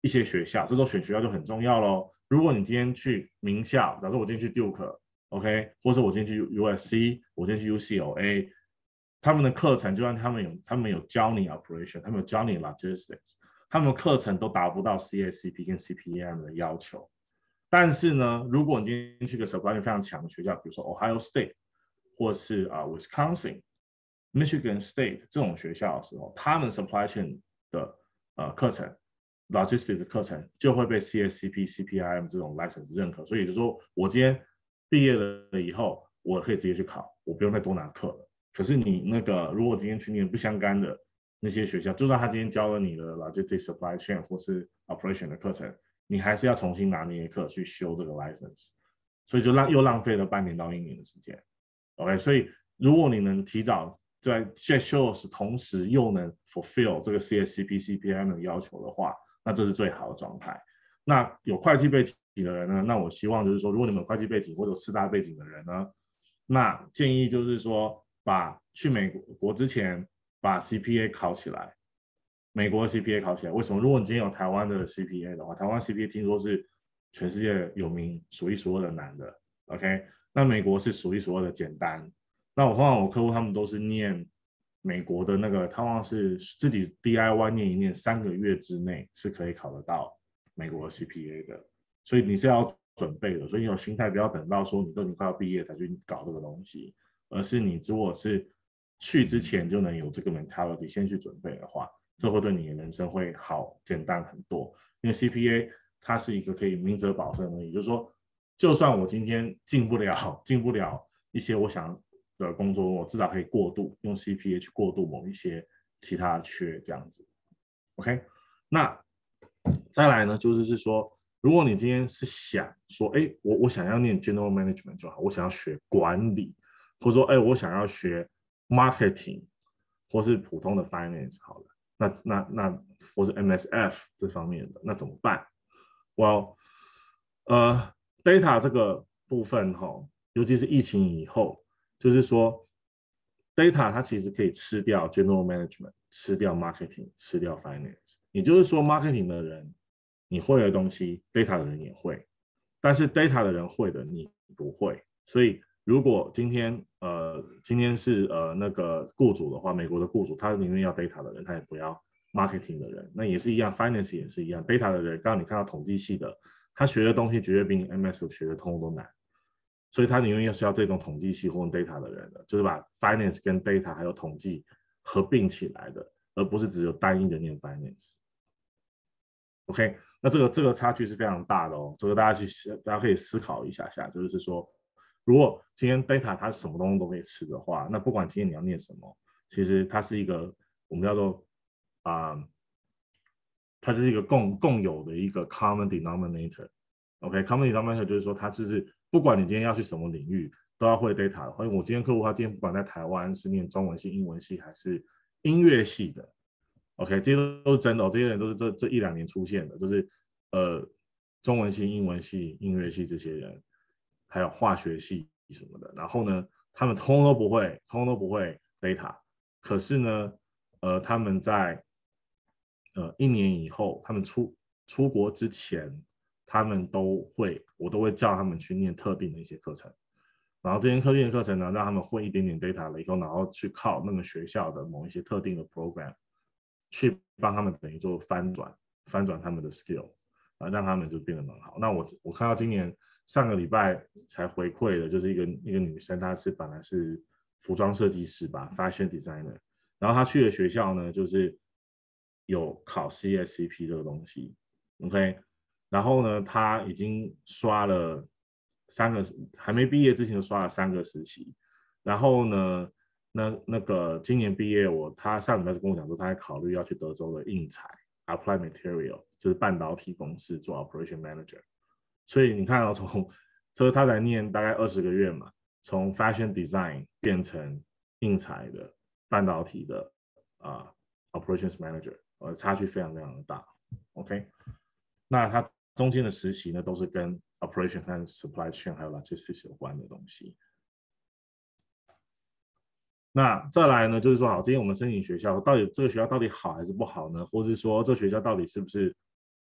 一些学校，这时候选学校就很重要咯。如果你今天去名校，假如说我今天去 Duke，OK， 或者我今天去 U S C， 我今天去 U C L A， 他们的课程就算他们有他们有教你 operation， 他们有教你 logistics， 他们的课程都达不到 C S C P 跟 C P M 的要求。但是呢，如果你今天去个 supply chain 非常强的学校，比如说 Ohio State 或是啊、uh, Wisconsin、Michigan State 这种学校的时候，他们 supply chain 的呃课程 logistics 的课程就会被 C S C P、C P I M 这种 license 认可。所以也就是说，我今天毕业了以后，我可以直接去考，我不用再多拿课了。可是你那个如果今天去念不相干的那些学校，就算他今天教了你的 logistics supply chain 或是 operation 的课程，你还是要重新拿那些课去修这个 license， 所以就浪又浪费了半年到一年的时间。OK， 所以如果你能提早在在修的时同时又能 fulfill 这个 C S C P、C P M 的要求的话，那这是最好的状态。那有会计背景的人呢，那我希望就是说，如果你们有会计背景或者四大背景的人呢，那建议就是说，把去美国之前把 C P A 考起来。美国的 C P A 考起来，为什么？如果你今天有台湾的 C P A 的话，台湾 C P A 听说是全世界有名、数一数二的难的。OK， 那美国是数一数二的简单。那我通常我客户他们都是念美国的那个，他好像是自己 D I Y 念一念，三个月之内是可以考得到美国的 C P A 的。所以你是要准备的，所以你有心态不要等到说你都已经快要毕业才去搞这个东西，而是你如果是去之前就能有这个 mentality 先去准备的话。这会对你的人生会好简单很多，因为 C P A 它是一个可以明哲保身的，也就是说，就算我今天进不了进不了一些我想的工作，我至少可以过渡，用 C P A 去过渡某一些其他的缺这样子。OK， 那再来呢，就是是说，如果你今天是想说，哎，我我想要念 General Management 就好，我想要学管理，或者说，哎，我想要学 Marketing， 或是普通的 Finance 好了。那那那或是 M S F 这方面的，那怎么办 ？Well， 呃 ，data 这个部分哈、哦，尤其是疫情以后，就是说 data 它其实可以吃掉 general management， 吃掉 marketing， 吃掉 finance。也就是说 ，marketing 的人你会的东西 ，data 的人也会，但是 data 的人会的你不会，所以。如果今天呃今天是呃那个雇主的话，美国的雇主他宁愿要 data 的人，他也不要 marketing 的人，那也是一样 ，finance 也是一样 ，data 的人，刚刚你看到统计系的，他学的东西绝对比你 M S 学的通通都难，所以他宁愿要是要这种统计系或 data 的人的，就是把 finance 跟 data 还有统计合并起来的，而不是只有单一的念 finance。OK， 那这个这个差距是非常大的哦，这个大家去大家可以思考一下下，就是说。如果今天 data 它什么东西都可以吃的话，那不管今天你要念什么，其实它是一个我们叫做啊、呃，它是一个共共有的一个 common denominator。OK，common denominator 就是说它就是不管你今天要去什么领域，都要会 data 的。因为我今天客户他今天不管在台湾是念中文系、英文系还是音乐系的 ，OK， 这些都是真的、哦，这些人都是这这一两年出现的，就是呃中文系、英文系、音乐系这些人。还有化学系什么的，然后呢，他们通通都不会，通通都不会 data。可是呢，呃，他们在呃一年以后，他们出出国之前，他们都会，我都会叫他们去念特定的一些课程。然后这些特定的课程呢，让他们会一点点 data 了以后，然后去靠那个学校的某一些特定的 program， 去帮他们等于做翻转，翻转他们的 skill， 啊，让他们就变得很好。那我我看到今年。上个礼拜才回馈的，就是一个一个女生，她是本来是服装设计师吧 ，fashion designer， 然后她去的学校呢，就是有考 C S C P 这个东西 ，OK， 然后呢，她已经刷了三个，还没毕业之前就刷了三个实习，然后呢，那那个今年毕业我，她上礼拜就跟我讲说，她还考虑要去德州的应材 Applied Material， 就是半导体公司做 operation manager。所以你看到、哦、从这个他才念大概二十个月嘛，从 fashion design 变成应材的半导体的啊、uh, operations manager， 呃，差距非常非常的大。OK， 那他中间的实习呢，都是跟 operation 和 supply chain 还有 logistics 有关的东西。那再来呢，就是说，好，今天我们申请学校，到底这个学校到底好还是不好呢？或者是说，这个学校到底是不是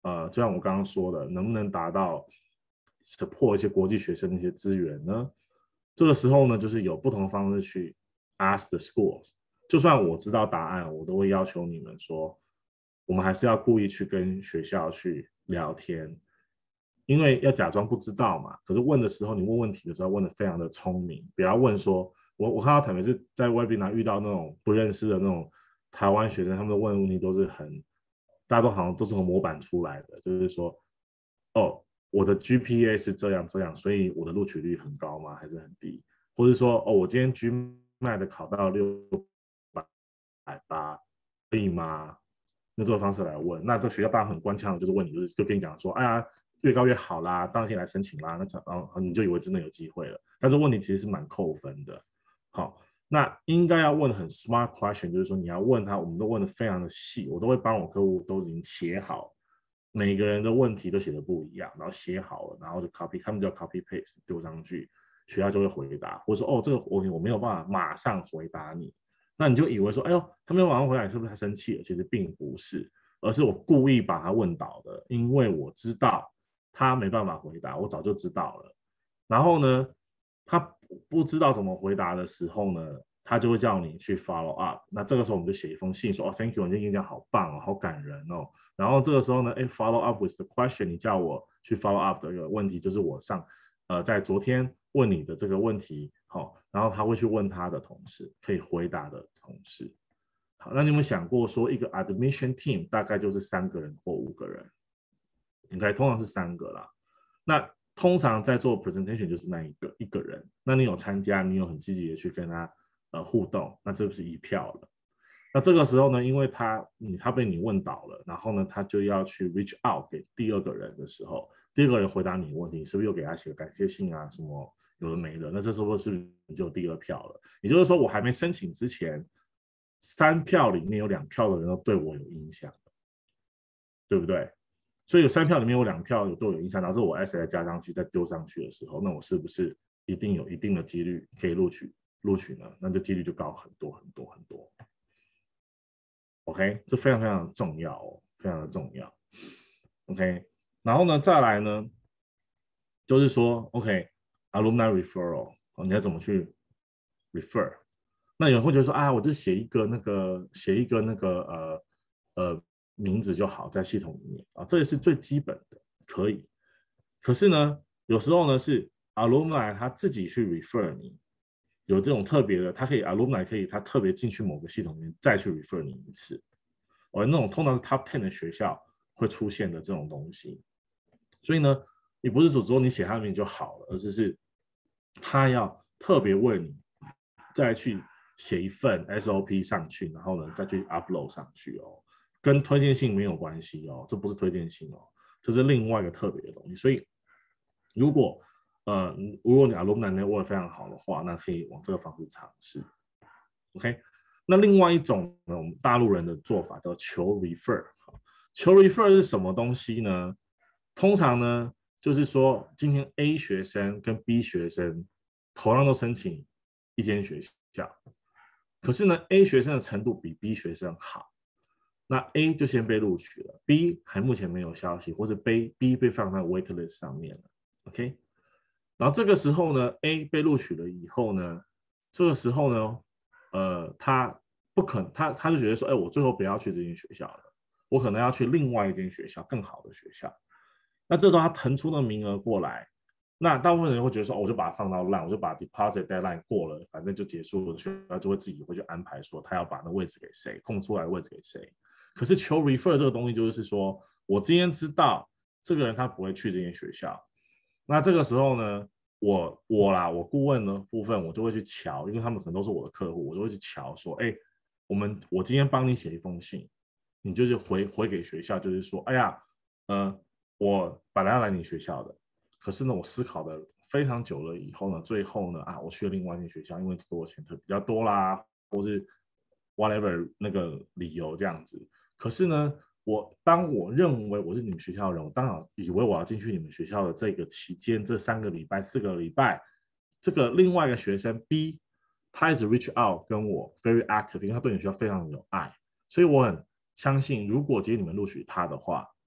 呃，就像我刚刚说的，能不能达到 support 一些国际学生的一些资源呢？这个时候呢，就是有不同的方式去 ask the schools。就算我知道答案，我都会要求你们说，我们还是要故意去跟学校去聊天，因为要假装不知道嘛。可是问的时候，你问问题的时候问的非常的聪明，不要问说，我我看到特别是在 webinar 遇到那种不认识的那种台湾学生，他们的问的问题都是很，大家都好像都是从模板出来的，就是说，哦，我的 G P A 是这样这样，所以我的录取率很高吗？还是很低？或者说，哦，我今天 GMAT 考到六百八，可以吗？用这个方式来问，那这学校当然很官腔的，就是问你，就是就跟你讲说，哎呀，越高越好啦，当然先来申请啦，那然后你就以为真的有机会了，但是问题其实是蛮扣分的。好，那应该要问很 smart question， 就是说你要问他，我们都问的非常的细，我都会帮我客户都已经写好，每个人的问题都写的不一样，然后写好了，然后就 copy， 他们就要 copy paste 丢上去，学校就会回答，或者说哦这个我我没有办法马上回答你。那你就以为说，哎呦，他没有马上回答，是不是他生气了？其实并不是，而是我故意把他问倒的，因为我知道他没办法回答，我早就知道了。然后呢，他不知道怎么回答的时候呢，他就会叫你去 follow up。那这个时候我们就写一封信说，哦 ，thank you， 你今天演讲好棒哦，好感人哦。然后这个时候呢，哎 ，follow up with the question， 你叫我去 follow up 的一个问题就是我上，呃，在昨天问你的这个问题。好，然后他会去问他的同事，可以回答的同事。好，那你有没有想过说，一个 admission team 大概就是三个人或五个人？应该通常是三个啦。那通常在做 presentation 就是那一个一个人。那你有参加，你有很积极的去跟他呃互动，那这不是一票了。那这个时候呢，因为他你他被你问倒了，然后呢，他就要去 reach out 给第二个人的时候，第二个人回答你的问题，你是不是又给他写个感谢信啊什么？有的没的，那这时候是不是你就有第二票了？也就是说，我还没申请之前，三票里面有两票的人都对我有影响，对不对？所以有三票里面有两票有对我有影响，然后是我 S 再加上去再丢上去的时候，那我是不是一定有一定的几率可以录取录取呢？那就几率就高很多很多很多。OK， 这非常非常重要哦，非常的重要。OK， 然后呢，再来呢，就是说 OK。Alumni referral，、哦、你要怎么去 refer？ 那有人会觉得说啊，我就写一个那个写一个那个呃呃名字就好，在系统里面啊，这也是最基本的，可以。可是呢，有时候呢是 alumni 他自己去 refer 你，有这种特别的，他可以 alumni 可以他特别进去某个系统里面再去 refer 你一次，而那种通常是 top ten 的学校会出现的这种东西。所以呢，你不是只说你写他的名就好了，而是是他要特别为你再去写一份 S O P 上去，然后呢再去 upload 上去哦，跟推荐信没有关系哦，这不是推荐信哦，这是另外一个特别的东西。所以如果呃如果你 alumni network 非常好的话，那可以往这个方式尝试。OK， 那另外一种呢，我们大陆人的做法叫求 refer。求 refer 是什么东西呢？通常呢，就是说今天 A 学生跟 B 学生同样都申请一间学校，可是呢 A 学生的程度比 B 学生好，那 A 就先被录取了， B 还目前没有消息，或者 B, B 被放在 waitlist 上面了 OK， 然后这个时候呢 A 被录取了以后呢，这个时候呢呃他不肯他他就觉得说，哎，我最后不要去这间学校了，我可能要去另外一间学校，更好的学校。那这时候他腾出的名额过来，那大部分人会觉得说，哦，我就把它放到烂，我就把 deposit deadline 过了，反正就结束了，学校就会自己会去安排说，他要把那位置给谁，空出来的位置给谁。可是求 refer 这个东西就是说，我今天知道这个人他不会去这间学校，那这个时候呢，我我啦，我顾问的部分我就会去瞧，因为他们可能都是我的客户，我就会去瞧说，哎，我们我今天帮你写一封信，你就是回回给学校，就是说，哎呀，呃。我本来要来你学校的，可是呢，我思考的非常久了以后呢，最后呢，啊，我去了另外一间学校，因为给我钱特比较多啦，或是 whatever 那个理由这样子。可是呢，我当我认为我是你们学校的人，我当然以为我要进去你们学校的这个期间，这三个礼拜、四个礼拜，这个另外一个学生 B， 他一直 reach out 跟我 very active， 因为他对你们学校非常有爱，所以我很相信，如果今天你们录取他的话。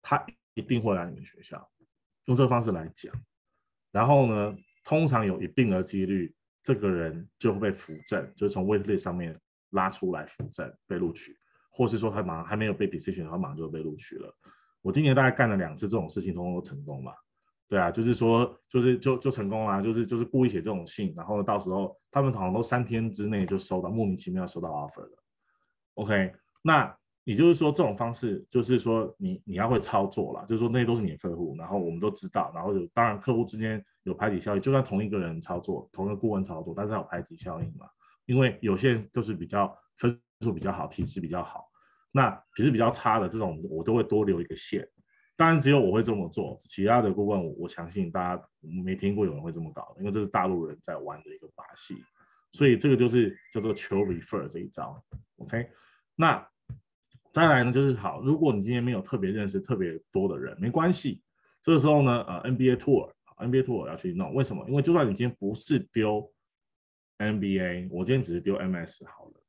他一定会来你们学校，用这个方式来讲。然后呢，通常有一定的几率，这个人就会被扶正，就是从 waitlist 上面拉出来扶正被录取，或是说他马上还没有被 decision， 他马上就被录取了。我今年大概干了两次这种事情，通通都成功嘛。对啊，就是说，就是就就成功啦，就是就是故意写这种信，然后到时候他们好像都三天之内就收到，莫名其妙收到 offer 了。OK， 那也就是说，这种方式就是说你你要会操作啦，就是说那些都是你的客户，然后我们都知道，然后有当然客户之间有排挤效应，就算同一个人操作，同一个顾问操作，但是它有排挤效应嘛，因为有些人就是比较分数比较好，体质比较好，那体质比较差的这种，我都会多留一个线。当然只有我会这么做，其他的顾问 我, 我相信大家没听过有人会这么搞，因为这是大陆人在玩的一个把戏，所以这个就是叫做求 refer 这一招。 OK， 那再来呢就是好，如果你今天没有特别认识特别多的人，没关系，这个时候呢、呃、N B A Tour N B A Tour 要去弄，为什么？因为就算你今天不是丢 N B A， 我今天只是丢 M S 好了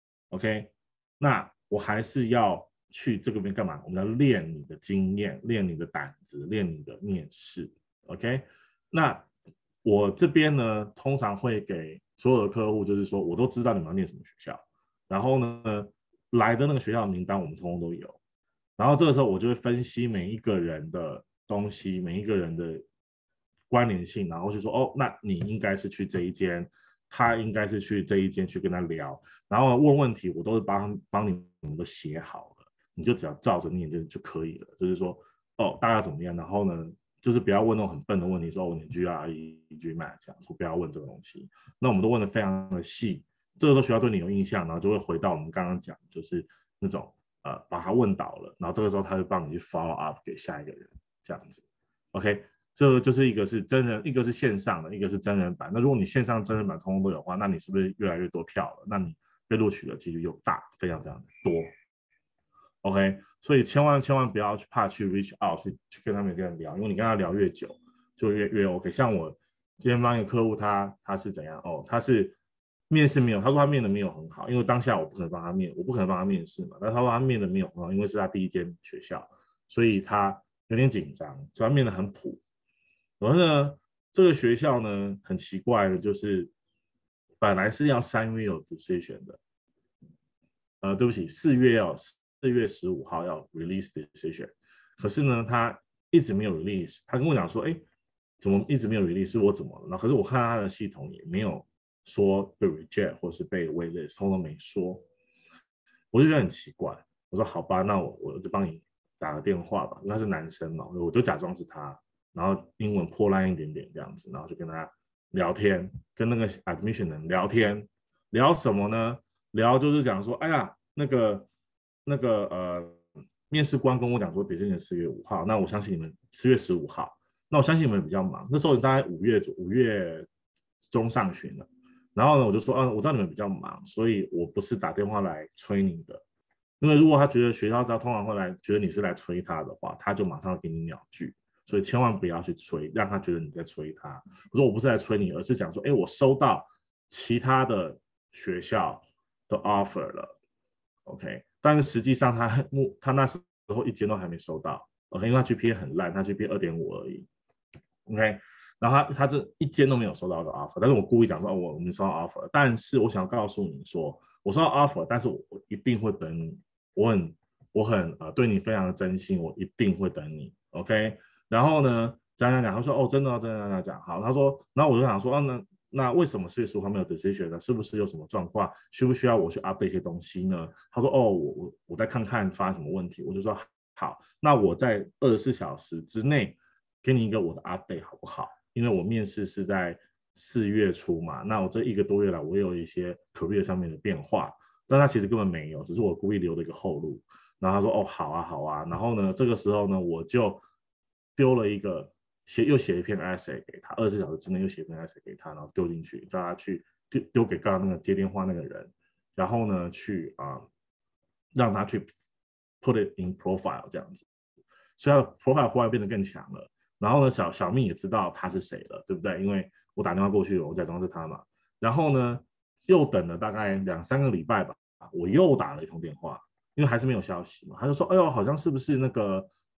OK， 那我还是要去这个边干嘛？我们要练你的经验，练你的胆子，练你的面试 OK， 那我这边呢通常会给所有的客户，就是说我都知道你们要念什么学校，然后呢来的那个学校的名单我们通通都有，然后这个时候我就会分析每一个人的东西，每一个人的关联性，然后就说哦，那你应该是去这一间，他应该是去这一间去跟他聊，然后问问题我都是帮帮你们都写好了，你就只要照着念就就可以了，就是说哦大家怎么样，然后呢就是不要问那种很笨的问题，说哦你 G R E、G M A T 这样，说不要问这个东西。那我们都问的非常的细，这个时候学校对你有印象，然后就会回到我们刚刚讲，就是那种呃把他问倒了，然后这个时候他会帮你去 follow up 给下一个人，这样子。OK， 这个就是一个是真人，一个是线上的，一个是真人版。那如果你线上真人版通通都有的话，那你是不是越来越多票了？那你被录取的几率又大，非常非常多。OK， 所以千万千万不要去怕去 reach out 去去跟他们这样聊，因为你跟他聊越久就越越 OK。像我今天帮一个客户他，他他是怎样哦？他是面试没有，他说他面的没有很好，因为当下我不可能帮他面，我不可能帮他面试嘛。但他说他面的没有很好，因为是他第一间学校，所以他有点紧张，所以他面的很普。然后呢，这个学校呢很奇怪的，就是本来是要三月有 decision 的，呃，对不起，四月要四月十五号要 release decision， 可是呢，他一直没有 release。他跟我讲说，哎，怎么一直没有 release？ 是我怎么了？然后可是我看他的系统也没有说被 reject 或是被 waitlist， 通通没说，我就觉得很奇怪。我说好吧，那我我就帮你打个电话吧，因为他是男生嘛，我就假装是他，然后英文破烂一点点这样子，然后就跟他聊天，跟那个 admission 人聊天，聊什么呢？聊就是讲说，哎呀，那个那个呃，面试官跟我讲说 decision 四月五号，那我相信你们四月十五号，那我相信你们比较忙，那时候大概五月五月中上旬了。然后呢，我就说，嗯，我知道你们比较忙，所以我不是打电话来催你的，因为如果他觉得学校他通常会来觉得你是来催他的话，他就马上给你秒拒，所以千万不要去催，让他觉得你在催他。我说我不是来催你，而是讲说，哎，我收到其他的学校的 offer 了 ，OK， 但是实际上他他那时候一间都还没收到 ，OK， 因为他 G P A 很烂，他 G P A 二点五而已 ，OK。然后他他这一间都没有收到的 offer， 但是我故意讲说，哦、我我们收到 offer， 但是我想告诉你说，我收到 offer， 但是我我一定会等你，我很我很呃对你非常的真心，我一定会等你 ，OK。然后呢，讲讲讲，他说哦真的真的讲讲好，他说，然后我就想说，哦、啊、那那为什么四月十五号没有 decision 呢？是不是有什么状况？需不需要我去 update 一些东西呢？他说哦我我我再看看发生什么问题，我就说好，那我在二十四小时之内给你一个我的 update 好不好？因为我面试是在四月初嘛，那我这一个多月来，我有一些 career 上面的变化，但他其实根本没有，只是我故意留了一个后路。然后他说：“哦，好啊，好啊。”然后呢，这个时候呢，我就丢了一个写，又写一篇 essay 给他，二十四小时之内又写一篇 essay 给他，然后丢进去，叫他去丢丢给刚刚那个接电话那个人，然后呢，去啊、呃、让他去 put it in profile 这样子，所以他的 profile 后来变得更强了。然后呢，小小蜜也知道他是谁了，对不对？因为我打电话过去，我假装是他嘛。然后呢，又等了大概两三个礼拜吧，我又打了一通电话，因为还是没有消息嘛。他就说：“哎呦，好像是不是那个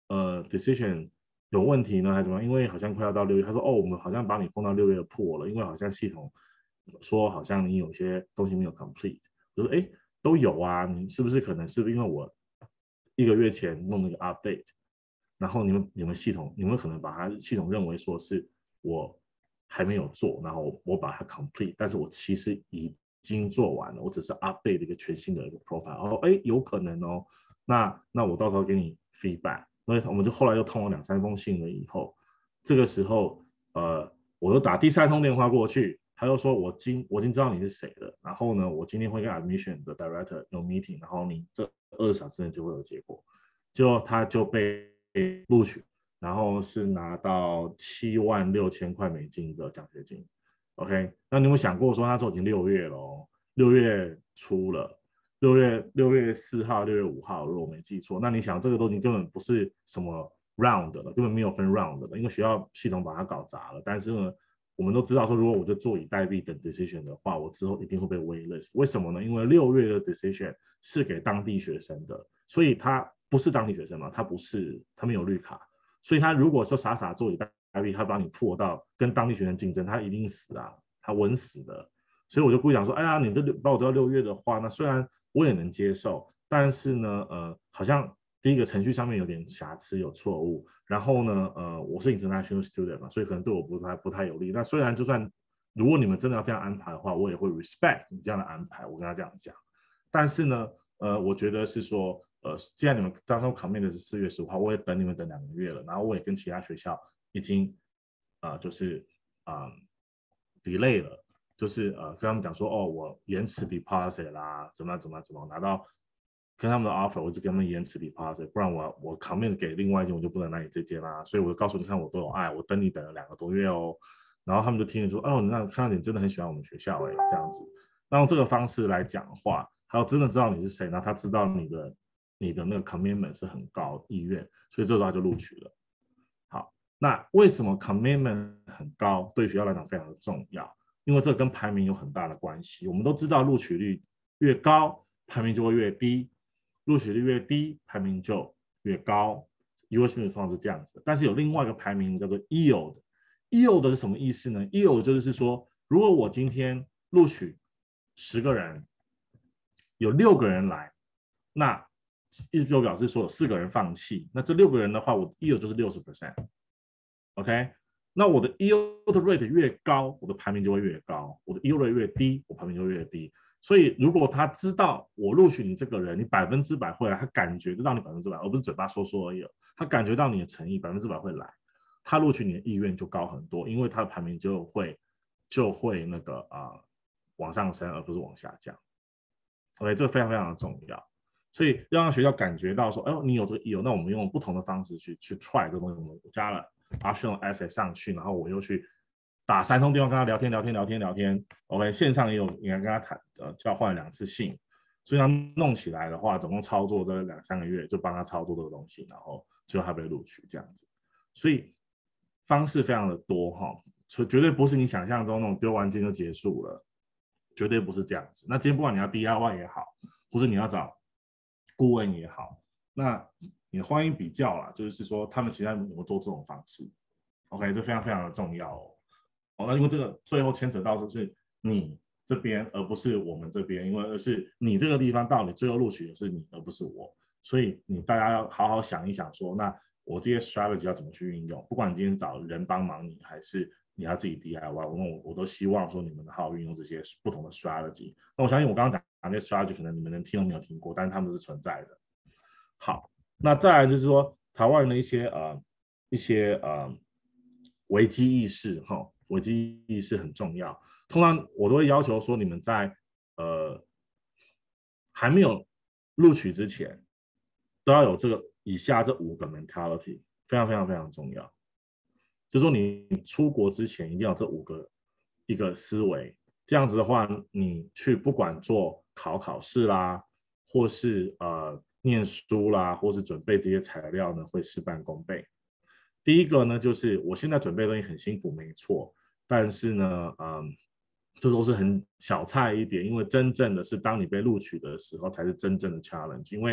呃 decision 有问题呢，还是怎么样？因为好像快要到六月，他说哦，我们好像把你碰到六月破了，因为好像系统说好像你有些东西没有 complete。我说哎，都有啊，你是不是可能是不是因为我一个月前弄那个 update， 然后你们你们系统你们可能把它系统认为说是我还没有做，然后我把它 complete， 但是我其实已经做完了，我只是 update 一个全新的一个 profile。哦，哎，有可能哦，那那我到时候给你 feedback。所以我们就后来又通了两三封信了以后，这个时候呃，我又打第三通电话过去，他又说我今我已经知道你是谁了，然后呢，我今天会跟 admission 的 director 有 meeting， 然后你这二十小时内就会有结果。结果他就被录取，然后是拿到七万六千块美金的奖学金。OK， 那你有没有想过说那时候已经六月了哦，六月初了，六月六月四号、六月五号，如果我没记错，那你想这个都已经根本不是什么 round 了，根本没有分 round 了，因为学校系统把它搞砸了。但是呢，我们都知道说，如果我就坐以待毙等 decision 的话，我之后一定会被 waitlist。为什么呢？因为六月的 decision 是给当地学生的，所以他不是当地学生嘛，他不是，他没有绿卡，所以他如果说傻傻坐以待毙，他把你破到跟当地学生竞争，他一定死啊，他稳死的。所以我就故意讲说，哎呀，你这把我到六月的话，那虽然我也能接受，但是呢，呃，好像第一个程序上面有点瑕疵，有错误。然后呢，呃，我是 international student 嘛，所以可能对我不太不太有利。那虽然就算如果你们真的要这样安排的话，我也会 respect 你这样的安排，我跟他这样讲。但是呢，呃，我觉得是说，呃，既然你们当初 commit 的是四月十五号，我也等你们等两个月了，然后我也跟其他学校已经啊、呃，就是啊、呃、delay 了。就是呃跟他们讲说，哦，我延迟 deposit 啦，怎么样怎么样怎么样拿到跟他们的 offer， 我就跟他们延迟 deposit， 不然我我 commit 给另外一间我就不能来你这间啦，所以我就告诉你看我都有爱，我等你等了两个多月哦，然后他们就听了说，哦，那看到你真的很喜欢我们学校哎，这样子，那用这个方式来讲的话，还有真的知道你是谁，然后他知道你的你的那个 commitment 是很高意愿，所以这时候他就录取了。好，那为什么 commitment 很高对学校来讲非常的重要？因为这跟排名有很大的关系。我们都知道录取率越高，排名就会越低；录取率越低，排名就越高。U S 的情况是这样子的，但是有另外一个排名叫做 E L D。E L D 是什么意思呢？E L D 就是说，如果我今天录取十个人，有六个人来，那意思就表示说有四个人放弃。那这六个人的话，我 E L D 就是六十 percent。OK。那我的 E L D rate 越高，我的排名就会越高；我的 E L D rate 越低，我排名就会越低。所以，如果他知道我录取你这个人，你百分之百会来，他感觉得到你百分之百，而不是嘴巴说说而已。他感觉到你的诚意，百分之百会来，他录取你的意愿就高很多，因为他的排名就会就会那个啊、呃、往上升，而不是往下降。OK， 这个非常非常的重要。所以要让学校感觉到说，哎呦，你有这个 E L D， 那我们用不同的方式去去 try 这个东西，我们加了 optional asset 上去，然后我又去打三通电话跟他聊天聊天聊天聊天 ，OK， 线上也有也跟他谈呃交换两次信，所以他弄起来的话，总共操作这两三个月就帮他操作这个东西，然后最后他被录取这样子，所以方式非常的多哈，所以绝对不是你想象中那种丢完金就结束了，绝对不是这样子。那今天不管你要 D I Y 也好，或者你要找顾问也好，那你欢迎比较啦，就是说他们其他人怎么做这种方式 ，OK， 这非常非常的重要哦。哦，那因为这个最后牵扯到就是你这边，而不是我们这边，因为而是你这个地方到底最后录取的是你，而不是我，所以你大家要好好想一想说，那我这些 strategy 要怎么去运用？不管你今天找人帮忙你，还是你要自己 D I Y， 我我都希望说你们好好运用这些不同的 strategy。那我相信我刚刚讲的 strategy 可能你们能听都没有听过，但是他们是存在的。好，那再来就是说台湾的一些呃一些呃危机意识哈。哦，危机意识很重要，通常我都会要求说，你们在呃还没有录取之前，都要有这个以下这五个 mentality， 非常非常非常重要。就是说，你出国之前一定要有这五个一个思维，这样子的话，你去不管做考考试啦，或是呃念书啦，或是准备这些材料呢，会事半功倍。第一个呢，就是我现在准备的东西很辛苦，没错。但是呢，嗯，这都是很小菜一点，因为真正的是当你被录取的时候，才是真正的 challenge。因为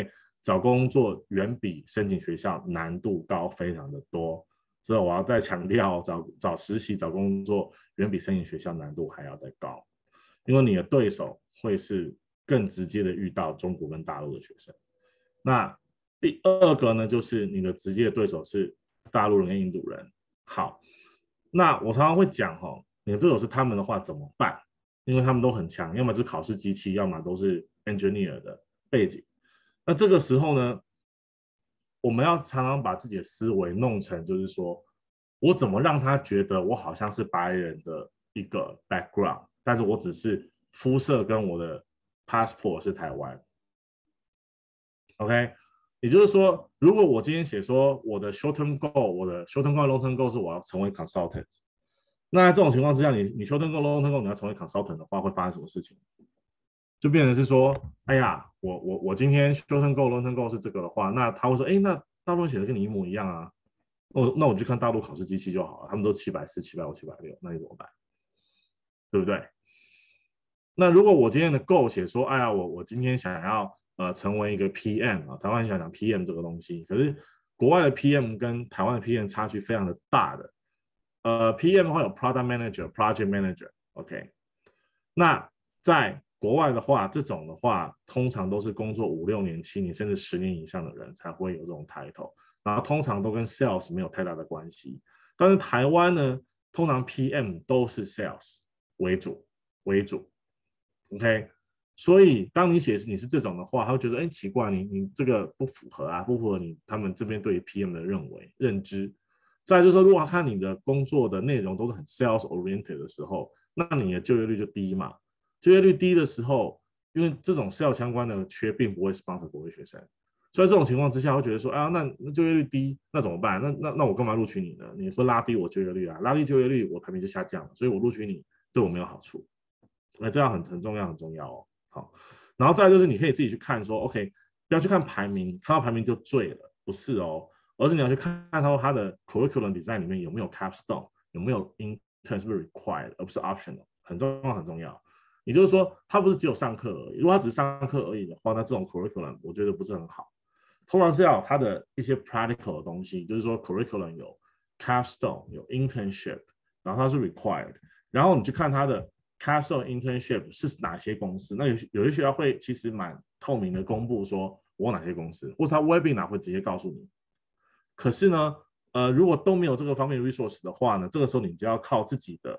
找工作远比申请学校难度高非常的多。所以我要再强调，找找实习、找工作远比申请学校难度还要再高，因为你的对手会是更直接的遇到中国跟大陆的学生。那第二个呢，就是你的直接的对手是大陆人跟印度人。好，那我常常会讲哈，你的对手是他们的话怎么办？因为他们都很强，要么就是考试机器，要么都是 engineer 的背景。那这个时候呢，我们要常常把自己的思维弄成，就是说我怎么让他觉得我好像是白人的一个 background， 但是我只是肤色跟我的 passport 是台湾。OK， 也就是说，如果我今天写说我的 short term goal， 我的 short term goal、long term goal 是我要成为 consultant， 那在这种情况之下，你你 short term goal、long term goal 你要成为 consultant 的话，会发生什么事情？就变成是说，哎呀，我我我今天 short term goal、long term goal 是这个的话，那他会说，哎，那大陆人写的跟你一模一样啊，哦，那我就看大陆考试机器就好了，他们都七百四、七百五、七百六，那你怎么办？对不对？那如果我今天的 goal 写说，哎呀，我我今天想要呃成为一个 P M 啊，台湾想讲 P M 这个东西，可是国外的 P M 跟台湾的 P M 差距非常的大的。呃 ，P M 会有 Product Manager、Project Manager，OK， 那在国外的话，这种的话通常都是工作五六年、七年甚至十年以上的人才会有这种 title， 然后通常都跟 Sales 没有太大的关系。但是台湾呢，通常 P M 都是 Sales 为主为主 ，OK。所以当你写你是这种的话，他会觉得哎奇怪，你你这个不符合啊，不符合你他们这边对于 P M 的认为认知。再来就是说，如果他看你的工作的内容都是很 sales oriented 的时候，那你的就业率就低嘛。就业率低的时候，因为这种 sales 相关的缺并不会 sponsor 国外学生，所以这种情况之下，会觉得说，啊，那那就业率低，那怎么办？那那那我干嘛录取你呢？你会拉低我就业率啊，拉低就业率，我排名就下降了，所以我录取你对我没有好处。那这样很很重要，很重要哦。好，然后再来就是你可以自己去看说 ，OK， 不要去看排名，看到排名就醉了，不是哦。而是你要去看看它的 curriculum design 里面有没有 capstone， 有没有 intern 是不是 required， 而不是 optional， 很重要很重要。也就是说，它不是只有上课而已。如果它只是上课而已的话，那这种 curriculum 我觉得不是很好。通常是要有它的一些 practical 的东西，就是说 curriculum 有 capstone， 有 internship， 然后它是 required， 然后你去看它的 capstone internship 是哪些公司。那有有些学校会其实蛮透明的公布说我有哪些公司，或是它 webinar 会直接告诉你。可是呢，呃，如果都没有这个方面的 resource 的话呢，这个时候你就要靠自己的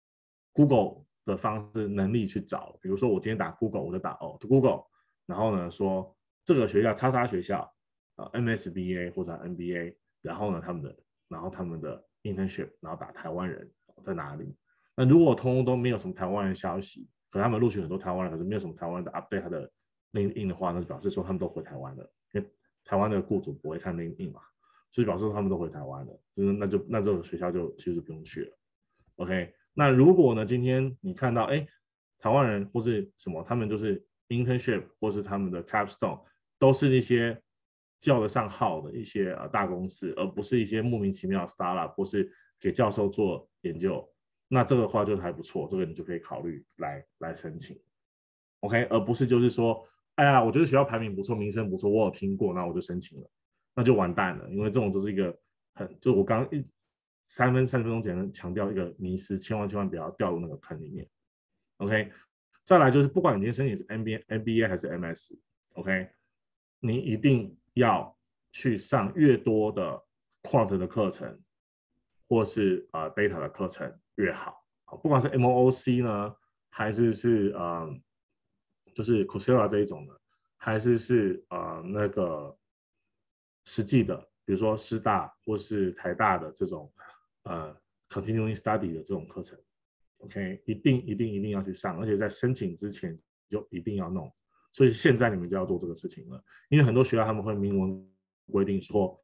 Google 的方式能力去找。比如说我今天打 Google， 我就打哦 Google， 然后呢说这个学校叉叉学校，呃 M S B A 或者 N B A， 然后呢他们的，然后他们的 internship， 然后打台湾人在哪里。那如果通通都没有什么台湾人消息，可能他们录取很多台湾人，可是没有什么台湾人的 update 他的 LinkedIn 的话，那就表示说他们都回台湾了，因为台湾的雇主不会看 LinkedIn 嘛。所以表示他们都回台湾了，就是那就那这个学校就其实不用去了。OK， 那如果呢，今天你看到哎，台湾人或是什么，他们就是 internship 或是他们的 capstone 都是一些叫得上号的一些呃大公司，而不是一些莫名其妙的 startup 或是给教授做研究，那这个的话就还不错，这个你就可以考虑来来申请。OK， 而不是就是说，哎呀，我觉得学校排名不错，名声不错，我有听过，那我就申请了。那就完蛋了，因为这种就是一个很，就我刚一三分三十分钟前强调一个迷思，千万千万不要掉入那个坑里面。OK， 再来就是不管你今天申请是 M B A、M B A 还是 M S，OK， 你一定要去上越多的 quant 的课程，或是呃 data 的课程越好。好，不管是 M O O C 呢，还是是呃就是 Coursera 这一种的，还是是呃那个。实际的，比如说师大或是台大的这种呃 continuing study 的这种课程 ，OK， 一定一定一定要去上，而且在申请之前就一定要弄。所以现在你们就要做这个事情了，因为很多学校他们会明文规定说，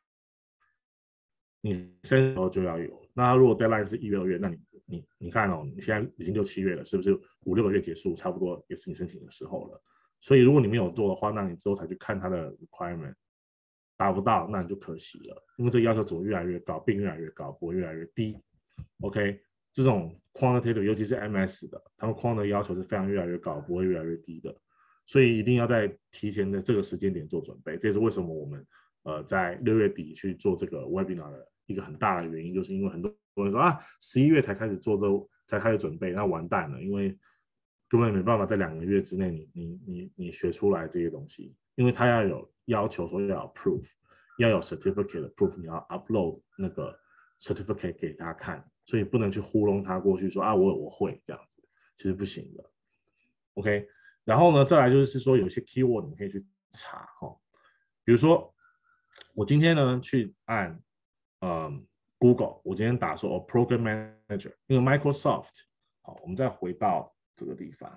你申请就要有。那如果 deadline 是一月、二月，那你你你看哦，你现在已经六七月了，是不是五六个月结束，差不多也是你申请的时候了？所以如果你没有做的话，那你之后才去看它的 requirement。达不到，那你就可惜了，因为这个要求只会越来越高，并越来越高，不会越来越低。OK， 这种 quantitative， 尤其是 M S 的，他们 quant 的要求是非常越来越高，不会越来越低的。 所以一定要在提前的这个时间点做准备。这也是为什么我们呃在六月底去做这个 webinar 的一个很大的原因，就是因为很多人说啊，十一月才开始做这才开始准备，那完蛋了，因为根本没办法在两个月之内你你你你学出来这些东西，因为他要有要求说要有 proof， 要有 certificate 的 proof， 你要 upload 那个 certificate 给他看，所以不能去糊弄他过去说啊我我会这样子，其实不行的。OK， 然后呢，再来就是说有些 keyword 你可以去查哈、哦，比如说我今天呢去按嗯 Google， 我今天打说哦 Program Manager， 因为 Microsoft， 好，我们再回到这个地方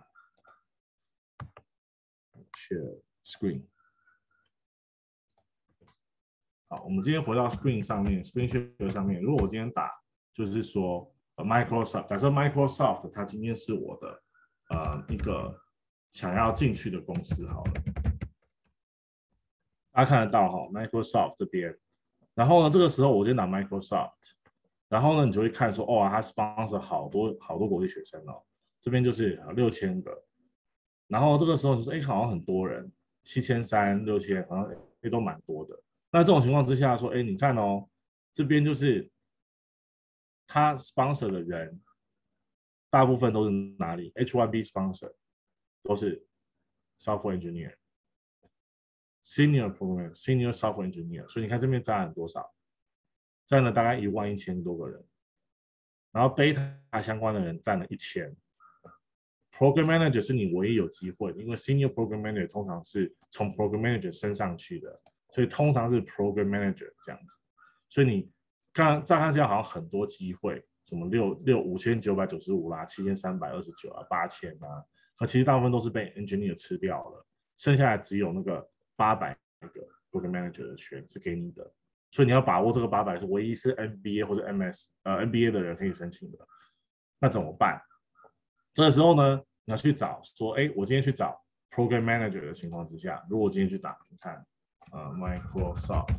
，Share Screen。好，我们今天回到 Screen 上面 ，Screen Share 上面，如果我今天打就是说、呃、Microsoft， 假设 Microsoft 它今天是我的呃一个想要进去的公司好了，大家看得到哈、哦、，Microsoft 这边，然后呢，这个时候我就拿 Microsoft， 然后呢，你就会看说，哦，它 sponsor 好多好多国际学生哦，这边就是六千个，然后这个时候你说，哎，好像很多人，七千三、六千，好像也都蛮多的。那这种情况之下说，哎，你看哦，这边就是他 sponsor 的人，大部分都是哪里 ？H 一 B sponsor 都是 software engineer。Senior program, senior software engineer， 所以你看这边占了多少？占了大概一万一千多个人，然后 data 相关的人占了一千。Program manager 是你唯一有机会的，因为 senior program manager 通常是从 program manager 升上去的，所以通常是 program manager 这样子。所以你看乍看之下好像很多机会，什么六六五千九百九十五啦，七千三百二十九啊，八千啊，可其实大部分都是被 engineer 吃掉了，剩下来只有那个八百个 program manager 的权是给你的，所以你要把握这个八百是唯一是 M B A 或者 M S 呃 M B A 的人可以申请的，那怎么办？这个时候呢，你要去找说，哎，我今天去找 program manager 的情况之下，如果我今天去打，你看，呃 ，Microsoft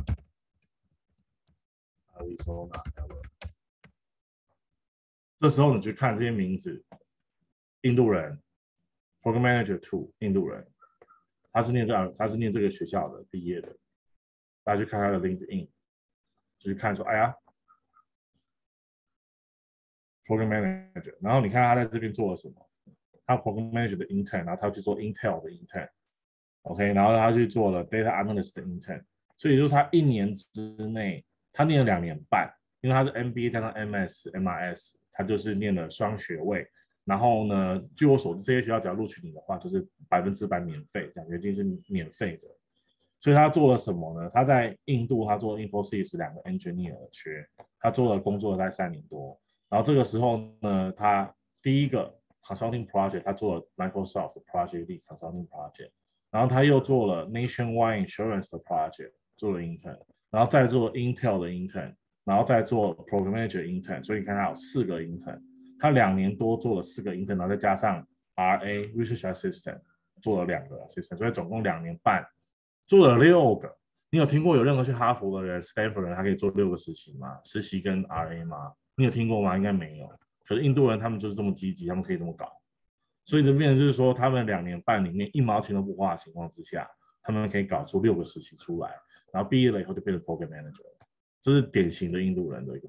Arizona， 这时候你去看这些名字，印度人 program manager two 印度人。他是念这样，他是念这个学校的毕业的，大家去看他的 LinkedIn， 就去看说，哎呀 ，Program Manager， 然后你看他在这边做了什么，他 Program Manager 的 intern， 然后他去做 Intel 的 intern，OK， 然後他去做了 Data Analyst 的 intern， 所以就是他一年之内，他念了两年半，因为他是 M B A 加上 M S、M R S， 他就是念了双学位。然后呢，据我所知，这些学校只要录取你的话，就是百分之百免费，奖学金是免费的。所以他做了什么呢？他在印度，他做 Infosys 两个 engineer 的缺，他做了工作了大概三年多。然后这个时候呢，他第一个 consulting project， 他做了 Microsoft 的 project lead consulting project， 然后他又做了 Nationwide Insurance 的 project， 做了 intern， 然后再做 Intel 的 intern， 然后再做 Program Manager intern， 所以你看他有四个 intern。他两年多做了四个 intern， 然后再加上 R A Research Assistant 做了两个 assistant， 所以总共两年半做了六个。你有听过有任何去哈佛的人、Stanford 人，他可以做六个实习吗？实习跟 R A 吗？你有听过吗？应该没有。可是印度人他们就是这么积极，他们可以这么搞。所以这变成就是说，他们两年半里面一毛钱都不花的情况之下，他们可以搞出六个实习出来，然后毕业了以后就变成 Program Manager， 这是典型的印度人的一个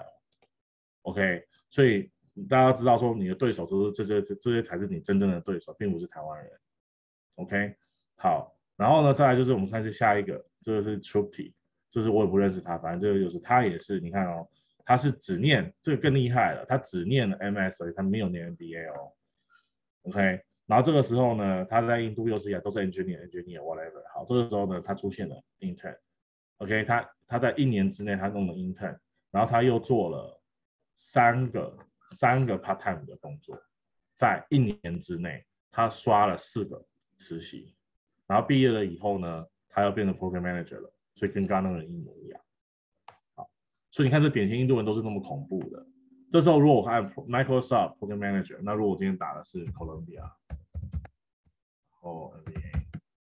profile。OK， 所以大家知道说你的对手都是这些，这些才是你真正的对手，并不是台湾人。OK， 好，然后呢，再来就是我们看是下一个，这个是 Trupti， 就是我也不认识他，反正这个就是他也是，你看哦，他是只念这个更厉害了，他只念了 M S， 他没有念 M B A 哦。OK， 然后这个时候呢，他在印度又是也都是 engineer engineer whatever。好，这个时候呢，他出现了 intern。OK， 他他在一年之内他弄了 intern， 然后他又做了三个。三个 part time 的工作，在一年之内，他刷了四个实习，然后毕业了以后呢，他要变成 program manager 了，所以跟刚刚那个人一模一样。好，所以你看这典型印度人都是那么恐怖的。这时候如果我看 Microsoft program manager， 那如果我今天打的是 Columbia， 哦 M B A，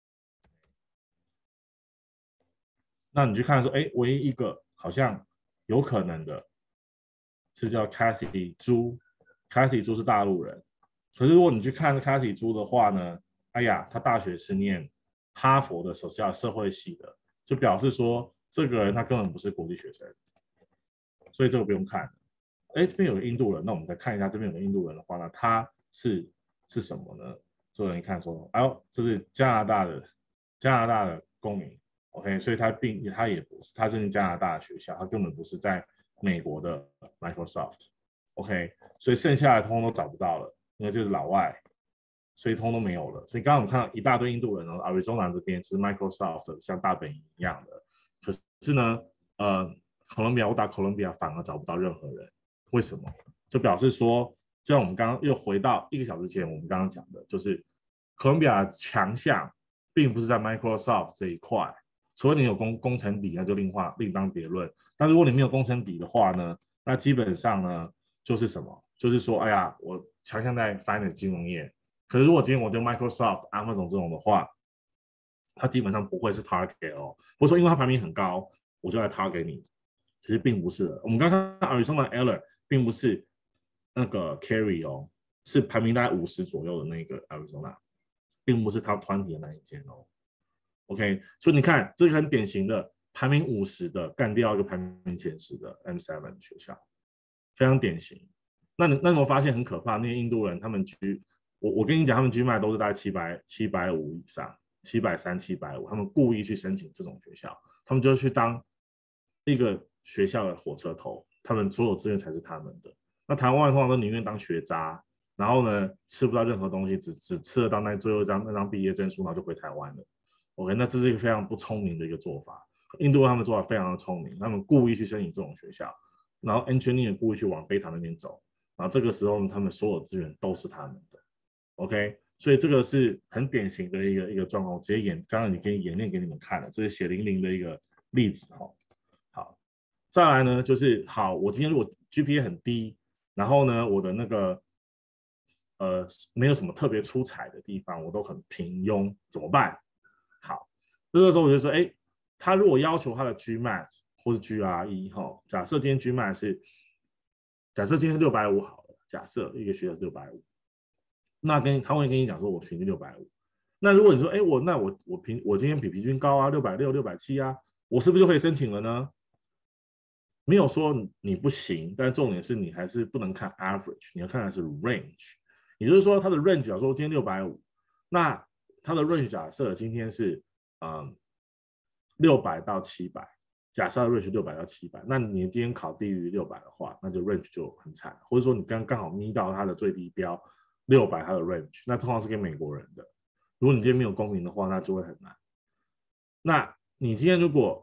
那你去看说，哎，唯一一个好像有可能的。是叫 Kathy 朱 ，Kathy 朱是大陆人。可是如果你去看 Kathy 朱的话呢， 哎呀，他大学是念哈佛的 social 社会系的，就表示说这个人他根本不是国际学生，所以这个不用看。哎，这边有个印度人，那我们再看一下这边有个印度人的话呢，他是是什么呢？这个人一看说，哎呦，这是加拿大的加拿大的公民 ，OK， 所以他并他也不是，他是加拿大的学校，他根本不是在美国的 Microsoft，OK， 所以剩下的通通都找不到了，因为这是老外，所以通通都没有了。所以刚刚我们看到一大堆印度人哦 ，Arizona 这边是 Microsoft 像大本营一样的，可是呢，呃，哥伦比亚我打哥伦比亚反而找不到任何人，为什么？就表示说，就像我们刚刚又回到一个小时前我们刚刚讲的，就是哥伦比亚的强项并不是在 Microsoft 这一块，除非你有工工程底，那就另话另当别论。但如果你没有工程底的话呢，那基本上呢就是什么？就是说，哎呀，我强项在 finance 金融业，可是如果今天我就 Microsoft、Amazon 这种的话，它基本上不会是 target 哦。不是说因为它排名很高，我就来 target 你，其实并不是的。我们刚刚看 Arizona Eller 并不是那个 carry 哦，是排名大概五十左右的那个 Arizona， 并不是 top 二十的那一间哦。OK， 所以你看，这个很典型的排名五十的干掉一个排名前十的 M 七 学校，非常典型。那你那你有发现很可怕？那些印度人他们 G， 我我跟你讲，他们 G M A T 都是大概七百七百五以上，七百三、七百五，他们故意去申请这种学校，他们就去当一个学校的火车头，他们所有资源才是他们的。那台湾通常都宁愿当学渣，然后呢吃不到任何东西，只只吃得到那最后一张那张毕业证书，然后就回台湾了。OK， 那这是一个非常不聪明的一个做法。印度他们做法非常的聪明，他们故意去申请这种学校，然后 engineer 故意去往贝塔那边走，然后这个时候他们所有资源都是他们的。OK， 所以这个是很典型的一个一个状况，我直接演刚刚你可以演练给你们看的，这是血淋淋的一个例子哈。好，再来呢就是好，我今天如果 G P A 很低，然后呢我的那个呃没有什么特别出彩的地方，我都很平庸，怎么办？好，这个时候我就说，哎，他如果要求他的 G M A T 或是 G R E 哈，假设今天 G M A T 是，假设今天六百五好了，假设一个学校是六百五，那跟他会跟你讲说，我平均六百五。那如果你说，哎，我那我我平我今天比平均高啊，六百六、六百七啊，我是不是就可以申请了呢？没有说你不行，但重点是你还是不能看 average， 你要看的是 range。也就是说，它的 range 假如说今天六百五，那它的 range 假设今天是嗯六百到七百，假设 range 六百到七百，那你今天考低于六百的话，那就 range 就很惨，或者说你刚刚好咪到它的最低标六百，它的 range， 那通常是给美国人的。如果你今天没有公民的话，那就会很难。那你今天如果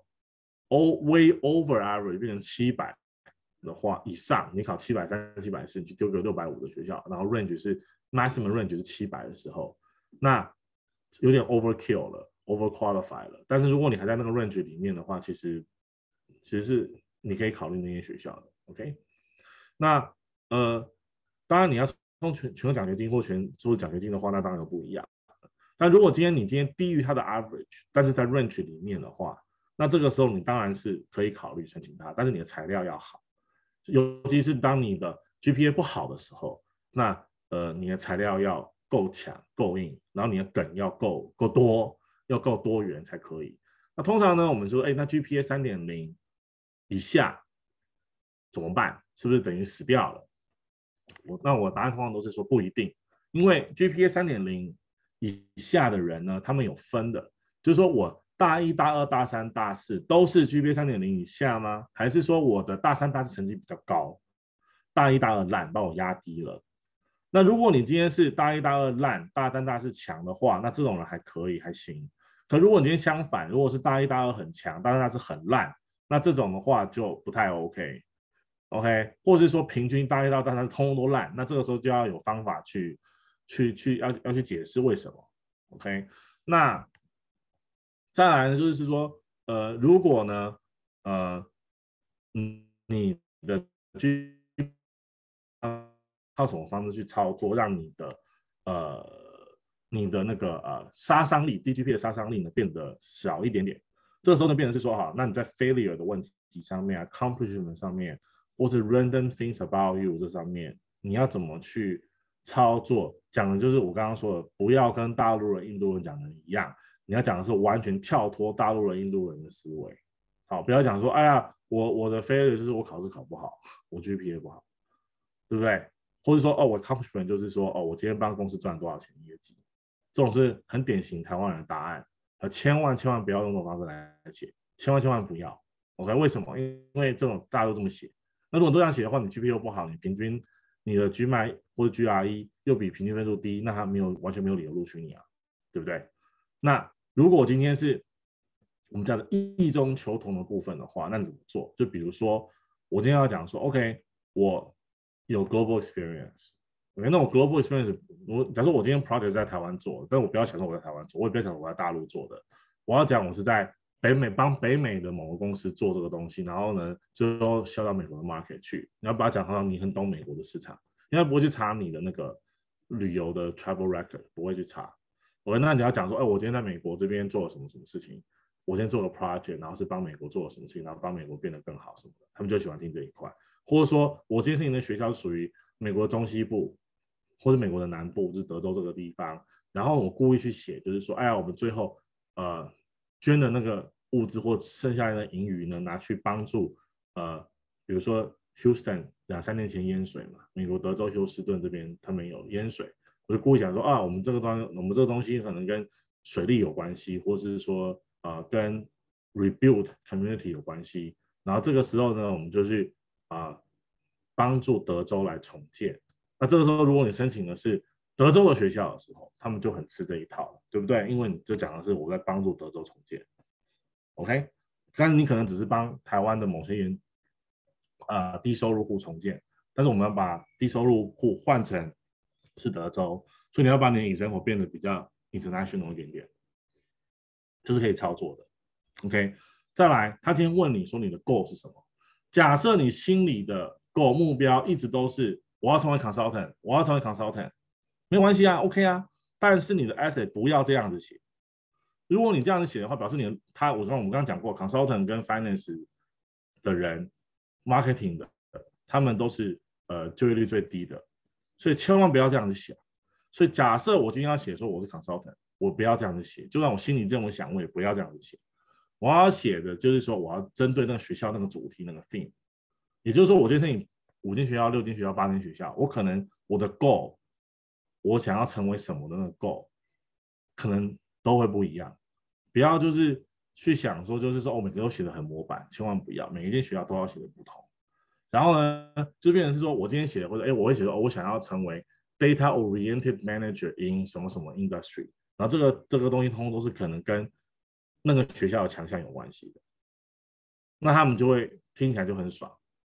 way over average 变成七百的话以上，你考七百三、七百四，你去丢个六百五的学校，然后 range 是 maximum range 是七百的时候，那有点 overkill 了 ，over qualify 了。但是如果你还在那个 range 里面的话，其实其实是你可以考虑那些学校的。OK， 那呃，当然你要从全全额奖学金或全所奖学金的话，那当然有不一样。但如果今天你今天低于它的 average， 但是在 range 里面的话，那这个时候你当然是可以考虑申请它，但是你的材料要好，尤其是当你的 G P A 不好的时候，那呃你的材料要够强够硬，然后你的梗要够够多，要够多元才可以。那通常呢，我们说，哎，那 G P A 三点零 以下怎么办？是不是等于死掉了？我那我答案通常都是说不一定，因为 G P A 三点零 以下的人呢，他们有分的，就是说我大一、大二、大三、大四都是 G P A 三点零 以下吗？还是说我的大三、大四成绩比较高，大一、大二烂，把我压低了？那如果你今天是大一、大二烂，大三、大四强的话，那这种人还可以，还行。可如果你今天相反，如果是大一、大二很强，大三、大四很烂，那这种的话就不太 OK。OK， 或者是说平均大一到大三通通都烂，那这个时候就要有方法去去去要要去解释为什么。OK， 那再来呢，就是说，呃，如果呢，呃，嗯，你的 G 靠什么方式去操作，让你的呃你的那个呃杀伤力 D G P 的杀伤力呢变得小一点点，这个时候呢变成是说，好，那你在 failure 的问题上面 accomplishment 上面，或是 random things about you 这上面，你要怎么去操作讲的就是我刚刚说的，不要跟大陆人、印度人讲的一样，你要讲的是完全跳脱大陆人、印度人的思维。好，不要讲说，哎呀，我我的 failure 就是我考试考不好，我 G P A 不好，对不对？或者说，哦，我 accomplishment 就是说，哦，我今天帮公司赚多少钱的业绩，这种是很典型台湾人的答案。呃，千万千万不要用这种方式来写，千万千万不要。OK， 为什么？因为这种大家都这么写。那如果都这样写的话，你 G P A 又不好，你平均你的 G M A 或者 G R E 又比平均分数低，那他没有完全没有理由录取你啊，对不对？那如果今天是我们讲的异中求同的部分的话，那你怎么做？就比如说，我今天要讲说 ，OK， 我有 global experience。OK， 那我 global experience， 我假如说我今天 project 在台湾做，但我不要想说我在台湾做，我也不要想说我在大陆做的，我要讲我是在北美帮北美的某个公司做这个东西，然后呢，最后销到美国的 market 去。你要把它讲到你很懂美国的市场，因为不会去查你的那个旅游的 travel record， 不会去查。OK， 那你要讲说，哎，我今天在美国这边做了什么什么事情，我先做个 project， 然后是帮美国做了什么事情，然后帮美国变得更好什么的，他们就喜欢听这一块。或者说我今天是你的学校属于美国中西部，或者美国的南部，就是德州这个地方，然后我故意去写，就是说，哎呀，我们最后呃捐的那个物资或剩下来的盈余呢，拿去帮助呃，比如说 Houston 两三年前淹水嘛，美国德州休斯顿这边他们有淹水，我就故意讲说啊，我们这个东我们这个东西可能跟水利有关系，或是说呃跟 rebuild community 有关系，然后这个时候呢，我们就去啊、呃、帮助德州来重建。那这个时候，如果你申请的是德州的学校的时候，他们就很吃这一套，对不对？因为你就讲的是我在帮助德州重建 ，OK？ 但是你可能只是帮台湾的某些人呃低收入户重建，但是我们要把低收入户换成是德州，所以你要把你的隐生活变得比较 international 一点点，这是可以操作的 ，OK？ 再来，他今天问你说你的 goal 是什么？假设你心里的 goal 目标一直都是我要成为 consultant， 我要成为 consultant， 没关系啊 ，OK 啊，但是你的 essay 不要这样子写。如果你这样子写的话，表示你的他，我刚我们刚刚讲过 ，consultant 跟 finance 的人 ，marketing 的，他们都是呃就业率最低的，所以千万不要这样子写。所以假设我今天要写说我是 consultant， 我不要这样子写，就算我心里这么想，我也不要这样子写。我要写的就是说，我要针对那个学校那个主题那个 theme， 也就是说，我今天五间学校、六间学校、八间学校，我可能我的 goal， 我想要成为什么的那个 goal， 可能都会不一样。不要就是去想说，就是说，哦，每个都写的很模板，千万不要，每一间学校都要写的不同。然后呢，就变成是说我今天写的，或者哎，我会写说，哦，我想要成为 data oriented manager in 什么什么 industry， 然后这个这个东西通通都是可能跟那个学校的强项有关系的，那他们就会听起来就很爽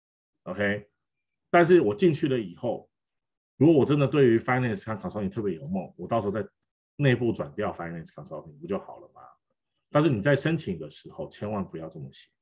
，OK？ 但是我进去了以后，如果我真的对于 finance 和 consulting 特别有梦，我到时候在内部转调 finance consulting 不就好了吗？但是你在申请的时候千万不要这么写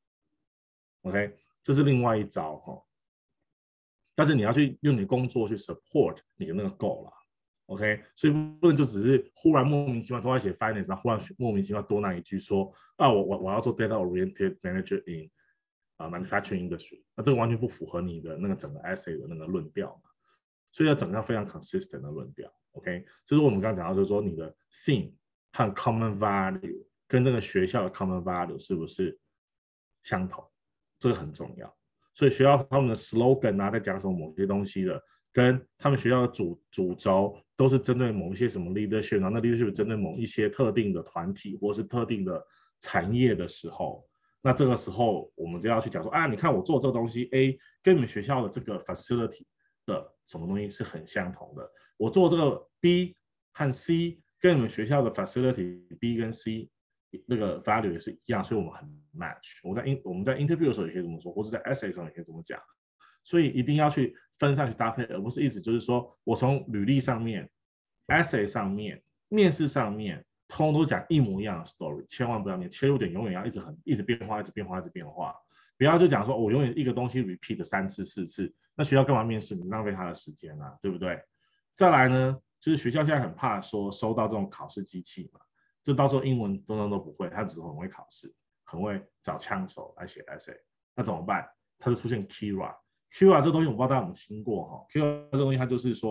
，OK？ 这是另外一招哈。但是你要去用你的工作去 support 你的那个 goal 啦 ，OK？ 所以不能就只是忽然莫名其妙都在写 finance， 然后忽然莫名其妙多那一句说啊，我我我要做 data oriented manager in 啊、uh, manufacturing industry， 那这个完全不符合你的那个整个 essay 的那个论调嘛，所以要整个非常 consistent 的论调 ，OK？ 这是我们刚刚讲到，就是说你的 theme 和 common value 跟那个学校的 common value 是不是相同，这个很重要。所以学校他们的 slogan 啊，在讲什么某些东西的，跟他们学校的主主轴都是针对某一些什么 leadership， 然后那 leadership 针对某一些特定的团体或是特定的产业的时候，那这个时候我们就要去讲说啊，你看我做这个东西 A 跟你们学校的这个 facility 的什么东西是很相同的，我做这个 B 和 C 跟你们学校的 facility B 跟 C。那个 value 也是一样，所以我们很 match。我在 in 我们在 interview 的时候也可以这么说，或者在 essay 上也可以这么讲。所以一定要去分散去搭配，而不是一直就是说我从履历上面、essay 上面、面试上面，通都讲一模一样的 story， 千万不要，你切入点永远要一直很一直变化，一直变化，一直变化。不要就讲说、哦、我永远一个东西 repeat 三次四次，那学校干嘛面试你？浪费他的时间啊，对不对？再来呢，就是学校现在很怕说收到这种考试机器嘛。就到时候英文通通都不会，他只是很会考试，很会找枪手来写 essay， 那怎么办？他就出现 Kira，Kira 这东西我不知道大家有没有听过哈 ，Kira 这东西它就是说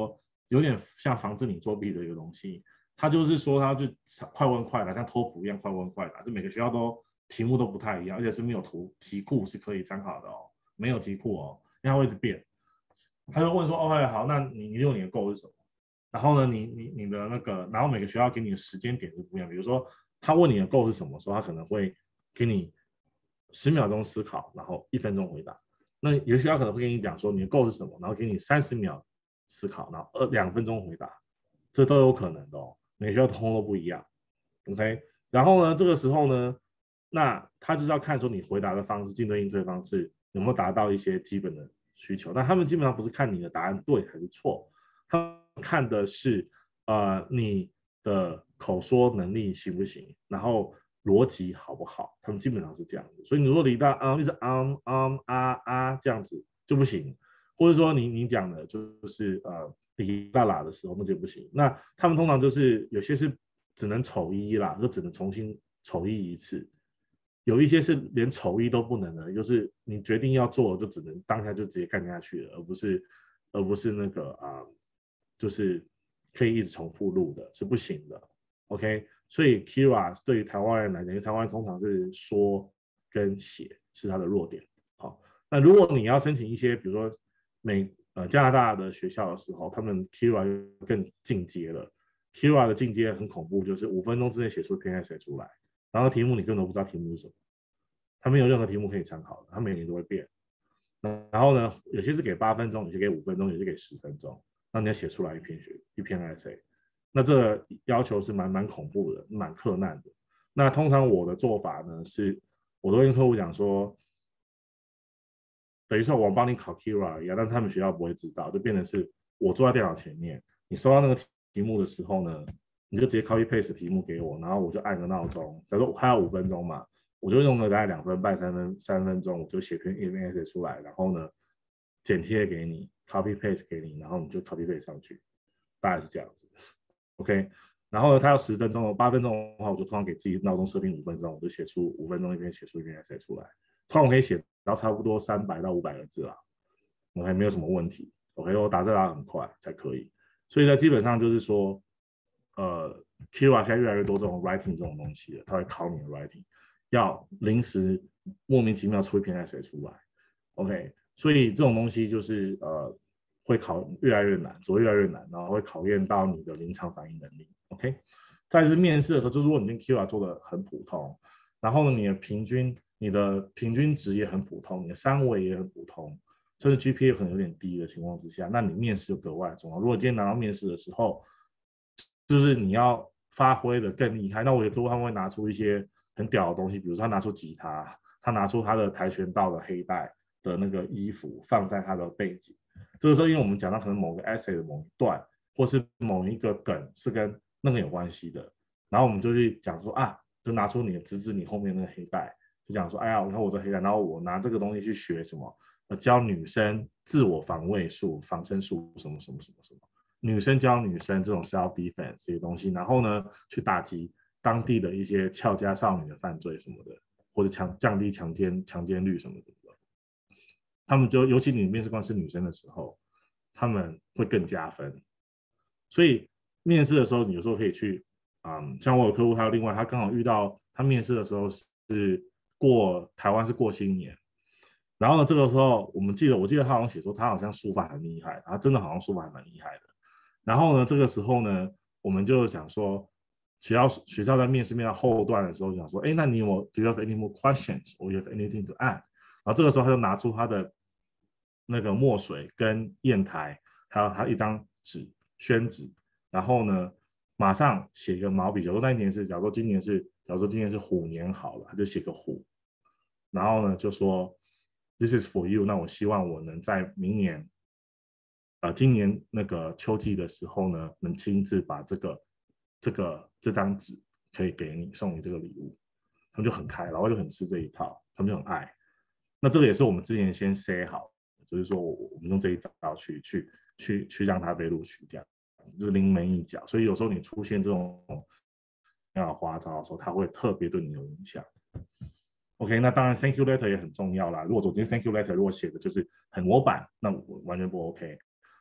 有点像防止你作弊的一个东西。它就是说，它就快问快答，像托福一样快问快答，就每个学校都题目都不太一样，而且是没有图题库是可以参考的哦，没有题库哦，因为它会一直变。他就问说 ：“OK， 好，那你你用你的 goal 是什么？然后呢，你你你的那个，然后每个学校给你的时间点是不一样。比如说，他问你的 goal 是什么时候，他可能会给你十秒钟思考，然后一分钟回答。那有些学校可能会跟你讲说你的 goal 是什么，然后给你三十秒思考，然后二两分钟回答，这都有可能的哦。每个学校通都不一样 ，OK。然后呢，这个时候呢，那他就是要看说你回答的方式、进对应对方式有没有达到一些基本的需求。但他们基本上不是看你的答案对还是错，他们看的是呃你的口说能力行不行，然后逻辑好不好，他们基本上是这样子。所以你如果你到啊一直啊啊啊啊这样子就不行，或者说你你讲的就是呃哩啦啦的时候那就不行。那他们通常就是有些是只能丑一啦，就只能重新丑一一次。有一些是连丑一都不能的，就是你决定要做，就只能当下就直接干下去了，而不是而不是那个啊、呃，就是可以一直重复录的，是不行的。OK， 所以 Kira 对于台湾人来讲，因为台湾通常是说跟写是他的弱点。好，那如果你要申请一些，比如说美呃加拿大的学校的时候，他们 Kira 更进阶了。Kira 的进阶很恐怖，就是五分钟之内写出一篇 essay 出来。然后题目你根本都不知道题目是什么，它没有任何题目可以参考的，它每年都会变。然后呢，有些是给八分钟，有些给五分钟，有些给十分钟，那你要写出来一篇学一篇 essay， 那这个要求是蛮蛮恐怖的，蛮克难的。那通常我的做法呢是，我都跟客户讲说，等于说我帮你考 Kira 一样，但是他们学校不会知道，就变成是我坐在电脑前面，你收到那个题目的时候呢，你就直接 copy paste 题目给我，然后我就按个闹钟，假如说还有五分钟嘛，我就用了大概两分半、三分三分钟，我就写篇 essay 出来，然后呢剪贴给你 ，copy paste 给你，然后你就 copy paste 上去，大概是这样子 ，OK。然后呢，他要十分钟、八分钟的话，我就通常给自己闹钟设定五分钟，我就写出五分钟一篇，写出一篇 essay 出来，通常可以写到差不多三百到五百个字啦，我还没有什么问题 ，OK， 我打字打很快才可以，所以呢，基本上就是说。呃 ，Kira 现在越来越多这种 writing 这种东西了，它会考你的 writing， 要临时莫名其妙出一篇 essay 出来 ，OK， 所以这种东西就是呃会考越来越难，只会越来越难，然后会考验到你的临场反应能力 ，OK。再是面试的时候，就如果你跟 Kira 做的很普通，然后呢你的平均你的平均值也很普通，你的三围也很普通，甚至 G P A 可能有点低的情况之下，那你面试就格外重要。如果今天拿到面试的时候，就是你要发挥的更厉害，那我有客户他们会拿出一些很屌的东西，比如说他拿出吉他，他拿出他的跆拳道的黑带的那个衣服放在他的背景。这个时候，因为我们讲到可能某个 essay 的某一段，或是某一个梗是跟那个有关系的，然后我们就去讲说啊，就拿出你的指指你后面那个黑带，就讲说，哎呀，你看我这黑带，然后我拿这个东西去学什么，教女生自我防卫术、防身术什么什么什么什么。女生教女生这种 self defense 这些东西，然后呢，去打击当地的一些俏家少女的犯罪什么的，或者强降低强奸强奸率什么的。他们就尤其你面试官是女生的时候，他们会更加分。所以面试的时候，你有时候可以去，嗯，像我有客户，他另外他刚好遇到他面试的时候是过台湾是过新年。然后呢，这个时候我们记得，我记得他好像写说他好像书法很厉害，他真的好像书法还蛮厉害的。然后呢，这个时候呢，我们就想说，学校学校在面试面到后段的时候，想说，哎，那你有没有 Do you have any more questions or you have anything to add？ 然后这个时候他就拿出他的那个墨水跟砚台，还有他一张纸宣纸，然后呢，马上写一个毛笔。假如那一年是，假如说今年是，假如说今年是虎年好了，他就写个虎，然后呢就说 This is for you。那我希望我能在明年。呃，今年那个秋季的时候呢，能亲自把这个这个这张纸可以给你送你这个礼物，他们就很开，然后就很吃这一套，他们就很爱。那这个也是我们之前先 say 好，就是说我们用这一招去去去去让他被录取，这样就是临门一脚。所以有时候你出现这种要花招的时候，他会特别对你有影响。OK， 那当然 Thank you letter 也很重要啦。如果我今天 Thank you letter 如果写的就是很模板，那我完全不 OK。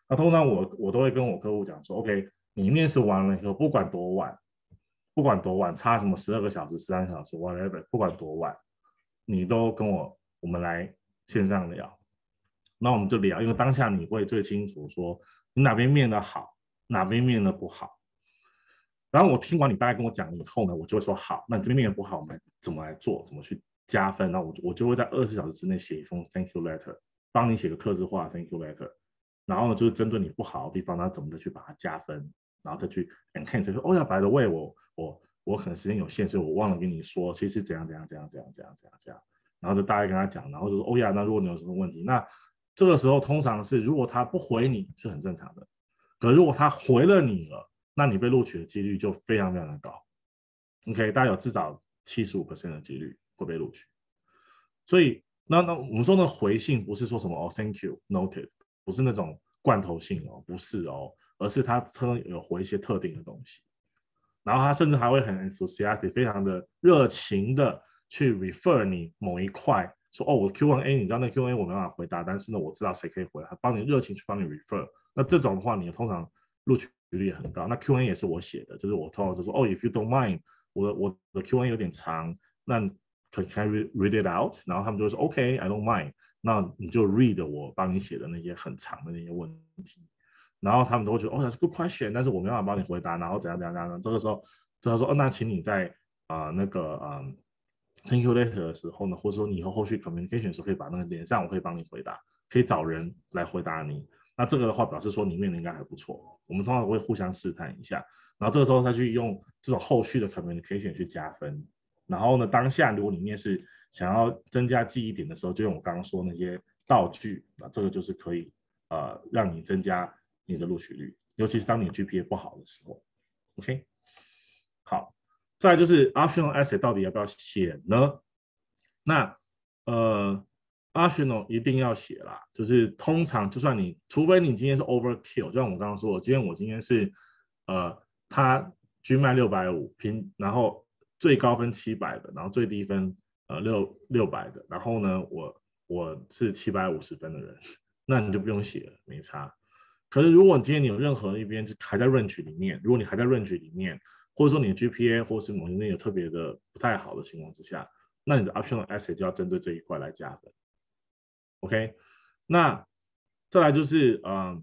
那通常我我都会跟我客户讲说 ，OK， 你面试完了以后，不管多晚，不管多晚，差什么十二个小时、十三小时 ，whatever， 不管多晚，你都跟我我们来线上聊。那我们就聊，因为当下你会最清楚说你哪边面的好，哪边面的不好。然后我听完你大概跟我讲以后呢，我就会说好，那你这边面的不好，我们怎么来做，怎么去加分？那我我就会在二十四小时之内写一封 thank you letter， 帮你写个客制化 thank you letter。然后呢，就是针对你不好的地方，那怎么再去把它加分，然后再去 enhance。说哦呀， by the way， 我我我可能时间有限，所以我忘了跟你说，其实怎样怎样怎样怎样怎样怎样怎样。然后就大概跟他讲，然后就说哦呀，那如果你有什么问题，那这个时候通常是如果他不回你是很正常的，可如果他回了你了，那你被录取的几率就非常非常的高。OK， 大概有至少 百分之七十五 的几率会被录取。所以那那我们说的回信不是说什么哦 thank you noted， 不是那种罐头信哦，不是哦，而是他可能有回一些特定的东西，然后他甚至还会很 enthusiastic， 非常的热情的去 refer 你某一块。说哦，我 Q 一 A， 你知道那 Q 一 A 我没办法回答，但是呢，我知道谁可以回答，帮你热情去帮你 refer。那这种的话，你通常录取率也很高。那 Q 一 A 也是我写的，就是我通常就说哦 ，if you don't mind， 我的我的 Q 一 A 有点长，那 can I read it out？ 然后他们就会说 OK，I don't mind。那你就 read 我帮你写的那些很长的那些问题，然后他们都会觉得哦，that's good question， 但是我没办法帮你回答，然后怎样怎样怎样。这个时候，这个时候，哦，那请你在啊、呃、那个啊。呃thank you letter 的时候呢，或者说你以后后续 communication 的时候，可以把那个连上，我可以帮你回答，可以找人来回答你。那这个的话，表示说你面的应该还不错。我们通常会互相试探一下，然后这个时候再去用这种后续的 communication 去加分。然后呢，当下如果你面试想要增加记忆点的时候，就用我刚刚说那些道具，那这个就是可以呃让你增加你的录取率，尤其是当你的 G P A 不好的时候。OK， 好。再来就是 optional essay 到底要不要写呢？那呃 optional 一定要写啦，就是通常就算你，除非你今天是 overkill， 就像我刚刚说的，今天我今天是呃他 G M A T 六百五平，然后最高分七百的，然后最低分呃六六百的，然后呢我我是七百五十分的人，那你就不用写了，没差。可是如果你今天你有任何一边还在 range 里面，如果你还在 range 里面，或者说你的 G P A 或是某些内有特别的不太好的情况之下，那你的 optional essay 就要针对这一块来加分。OK， 那再来就是嗯，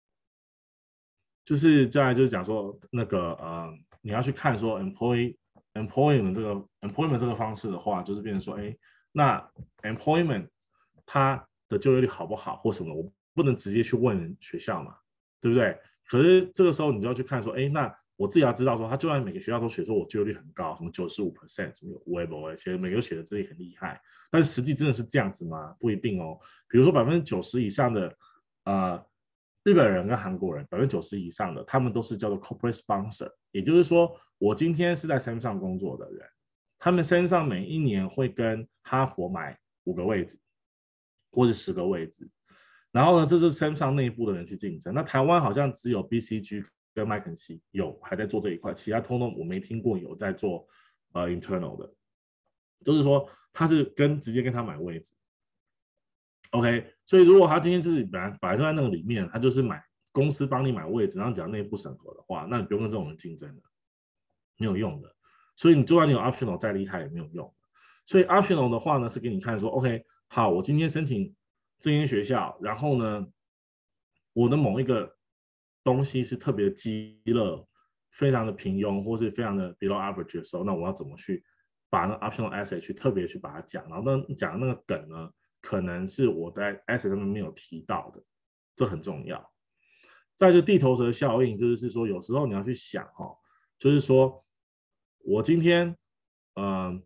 就是再来就是讲说那个呃，你要去看说 employee employment 这个 employment 这个方式的话，就是变成说，哎，那 employment 它的就业率好不好或什么，我不能直接去问学校嘛，对不对？可是这个时候你就要去看说，哎，那我自己要知道说，他就算每个学校都写说我就业率很高，什么 百分之九十五 什么 whatever， 其实每个都写的自己很厉害，但是实际真的是这样子吗？不一定哦。比如说百分之九十以上的呃日本人跟韩国人，百分之九十以上的他们都是叫做 corporate sponsor， 也就是说我今天是在 Samsung 工作的人，他们身上每一年会跟哈佛买五个位置或者十个位置。然后呢，这是 Samsung 内部的人去竞争。那台湾好像只有 B C G 跟麦肯锡有还在做这一块，其他通通我没听过有在做呃 internal 的，就是说他是跟直接跟他买位置。OK， 所以如果他今天就是本来本来就在那个里面，他就是买公司帮你买位置，然后只要内部审核的话，那你不用跟这种人竞争了，没有用的。所以你就算你有 optional 再厉害也没有用。所以 optional 的话呢，是给你看说 OK， 好，我今天申请这间学校，然后呢，我的某一个东西是特别鸡肋，非常的平庸，或是非常的 below average 的时候，那我要怎么去把那 optional essay 去特别去把它讲，然后呢讲那个梗呢，可能是我在 essay 上面没有提到的，这很重要。再就地头蛇效应，就是说有时候你要去想哈、哦，就是说我今天嗯。呃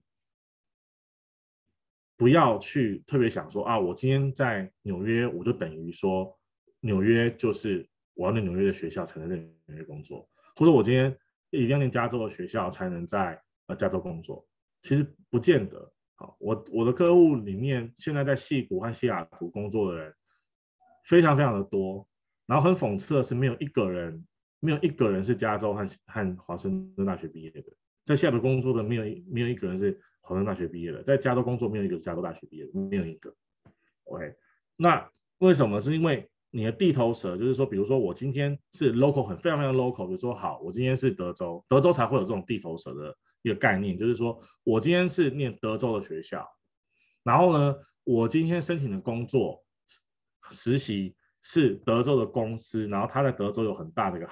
不要去特别想说啊，我今天在纽约，我就等于说纽约就是我要念纽约的学校才能在纽约工作，或者我今天一定要念加州的学校才能在呃加州工作，其实不见得。好，我我的客户里面现在在矽谷和西雅图工作的人非常非常的多，然后很讽刺的是，没有一个人没有一个人是加州和和华盛顿大学毕业的，在西雅图工作的没有没有一个人是华盛顿大学毕业的，在加州工作没有一个是加州大学毕业的，没有一个。OK， 那为什么？是因为你的地头蛇就是说，比如说我今天是 local 很非常非常 local，比如说好，我今天是德州，德州才会有这种地头蛇的一个概念，就是说我今天是念德州的学校，然后呢，我今天申请的工作实习是德州的公司，然后他在德州有很大的一个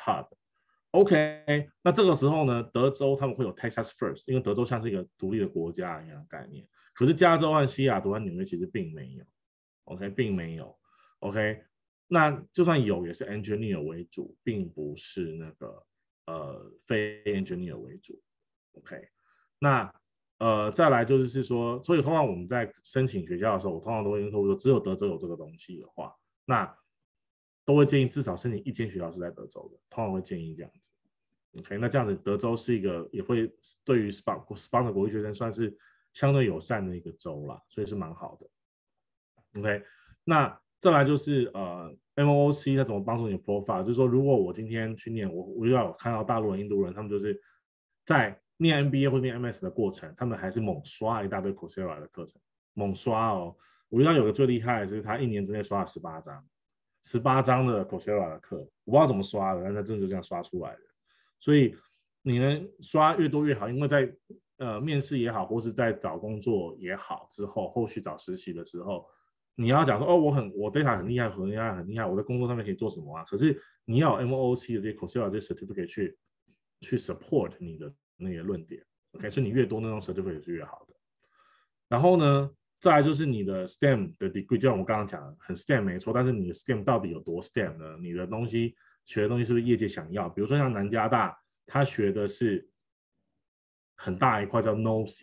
hub。OK， 那这个时候呢，德州他们会有 Texas First， 因为德州像是一个独立的国家一样的概念。可是加州和西雅图和纽约其实并没有 ，OK， 并没有 ，OK。那就算有，也是 engineer 为主，并不是那个呃非 engineer 为主 ，OK。那呃再来就是说，所以通常我们在申请学校的时候，我通常都会说，只有德州有这个东西的话，那都会建议至少申请一间学校是在德州的，通常会建议这样子 ，OK。那这样子德州是一个也会对于 sponsor 国际学生算是相对友善的一个州啦，所以是蛮好的 ，OK。那再来就是呃 M O O C 它怎么帮助你的 profile， 就是说如果我今天去念，我我要有看到大陆人、印度人，他们就是在念 M B A 或念 M S 的过程，他们还是猛刷一大堆 Coursera 的课程，猛刷哦。我遇到有个最厉害的是，他一年之内刷了十八张，十八张的 Coursera 的课，我不知道怎么刷的，但他真的就这样刷出来的。所以你能刷越多越好，因为在呃面试也好，或是在找工作也好之后，后续找实习的时候。你要讲说哦，我很我 data 很厉害，很厉害，很厉害，我在工作上面可以做什么啊？可是你要有 M O O C 的这些 Coursera 这些 certificate 去去 support 你的那些论点 ，OK， 所以你越多那种 certificate 是越好的。然后呢，再来就是你的 S T E M 的 degree， 就像我刚刚讲的，很 S T E M 没错，但是你的 S T E M 到底有多 S T E M 呢？你的东西学的东西是不是业界想要？比如说像南加大，他学的是很大一块叫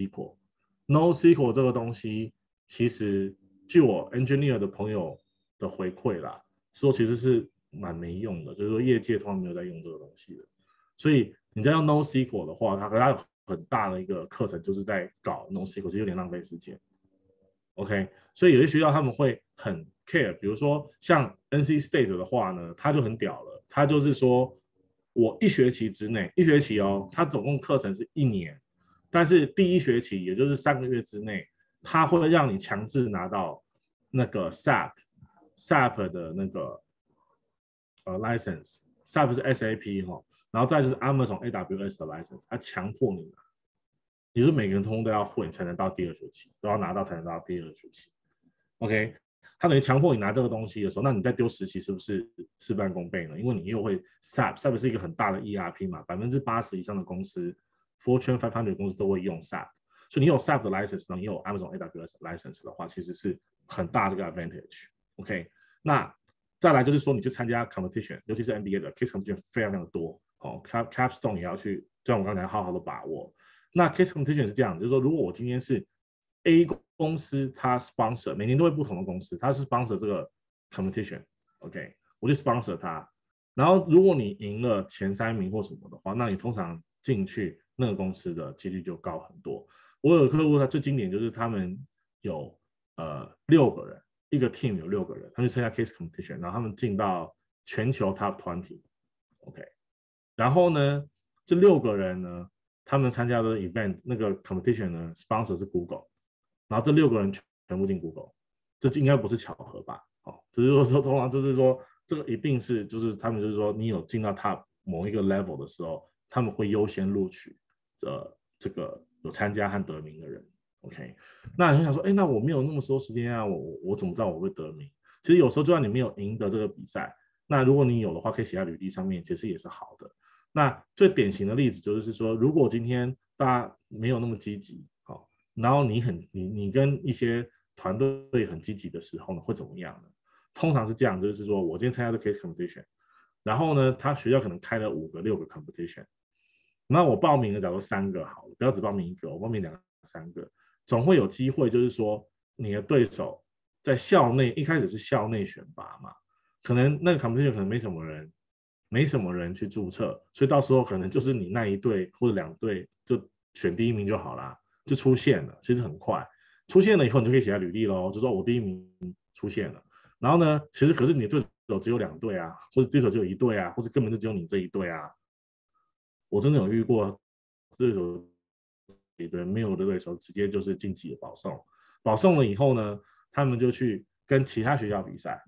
NoSQL，NoSQL 这个东西其实。据我 engineer 的朋友的回馈啦，说其实是蛮没用的，就是说业界通常没有在用这个东西的。所以你在用 NoSQL 的话，它和它有很大的一个课程就是在搞 NoSQL， 其实有点浪费时间。OK， 所以有些学校他们会很 care， 比如说像 N C State 的话呢，它就很屌了，它就是说我一学期之内，一学期哦，它总共课程是一年，但是第一学期也就是三个月之内。它会让你强制拿到那个 S A P，S A P 的那个呃 license，S A P 是 S A P 哈，然后再就是 Amazon A W S 的 license， 它强迫你拿，也就是每个人通通都要会才能到第二学期，都要拿到才能到第二学期。OK， 它等于强迫你拿这个东西的时候，那你在丢实习是不是事半功倍呢？因为你又会 S A P，S A P 是一个很大的 E R P 嘛，百分之八十以上的公司 ，Fortune 五百公司都会用 S A P。所以你有 S A P 的 license， 然后你有 Amazon A W S license 的话，其实是很大的一个 advantage。OK， 那再来就是说，你去参加 competition， 尤其是 M B A 的 case competition 非常非常多。哦 ，capstone 也要去，就像我刚才好好的把握。那 case competition 是这样，就是说，如果我今天是 A 公司，它 sponsor， 每年都会不同的公司，它是 sponsor 这个 competition，OK， 我就 sponsor 它。然后如果你赢了前三名或什么的话，那你通常进去那个公司的几率就高很多。我有客户，他最经典就是他们有呃六个人，一个 team 有六个人，他们去参加 case competition， 然后他们进到全球 top 二十 ，OK， 然后呢，这六个人呢，他们参加的 event 那个 competition 呢 ，sponsor 是 Google， 然后这六个人全部进 Google， 这应该不是巧合吧？哦，只是说通常就是说这个一定是就是他们就是说你有进到 top 某一个 level 的时候，他们会优先录取这这个。有参加和得名的人 ，OK， 那你想说，哎，那我没有那么多时间啊，我我怎么知道我会得名？其实有时候就算你没有赢得这个比赛，那如果你有的话，可以写在履历上面，其实也是好的。那最典型的例子就是说，如果今天大家没有那么积极，好、哦，然后你很你你跟一些团队很积极的时候呢，会怎么样呢？通常是这样，就是说我今天参加这 case competition， 然后呢，他学校可能开了五个六个 competition。那我报名了，假如三个好了，不要只报名一个，我报名两个、三个，总会有机会，就是说你的对手在校内一开始是校内选拔嘛，可能那个 competition 可能没什么人，没什么人去注册，所以到时候可能就是你那一队或者两队就选第一名就好啦，就出现了，其实很快，出现了以后你就可以写在履历咯，就说我第一名出现了，然后呢，其实可是你的对手只有两队啊，或者对手只有一队啊，或者根本就只有你这一队啊。我真的有遇过对手对没有的对手，直接就是晋级的保送，保送了以后呢，他们就去跟其他学校比赛，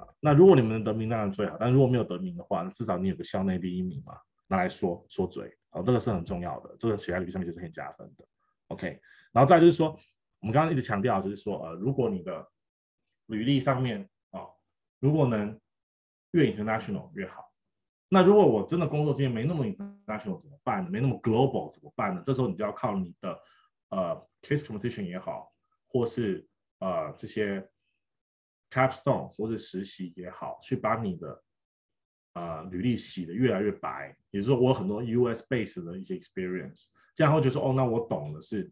那如果你们得名当然最好，但如果没有得名的话，至少你有个校内第一名嘛，拿来说说嘴，好，这个是很重要的，这个写在履历上面就是很加分的。OK， 然后再就是说，我们刚刚一直强调就是说，呃，如果你的履历上面啊、哦，如果能越 international 越好。那如果我真的工作经验没那么 international 怎么办呢？没那么 global 怎么办呢？这时候你就要靠你的呃 case competition 也好，或是呃这些 capstone 或是实习也好，去把你的呃履历洗得越来越白。也就是说，我有很多 U S base 的一些 experience， 这样会觉得说，哦，那我懂的是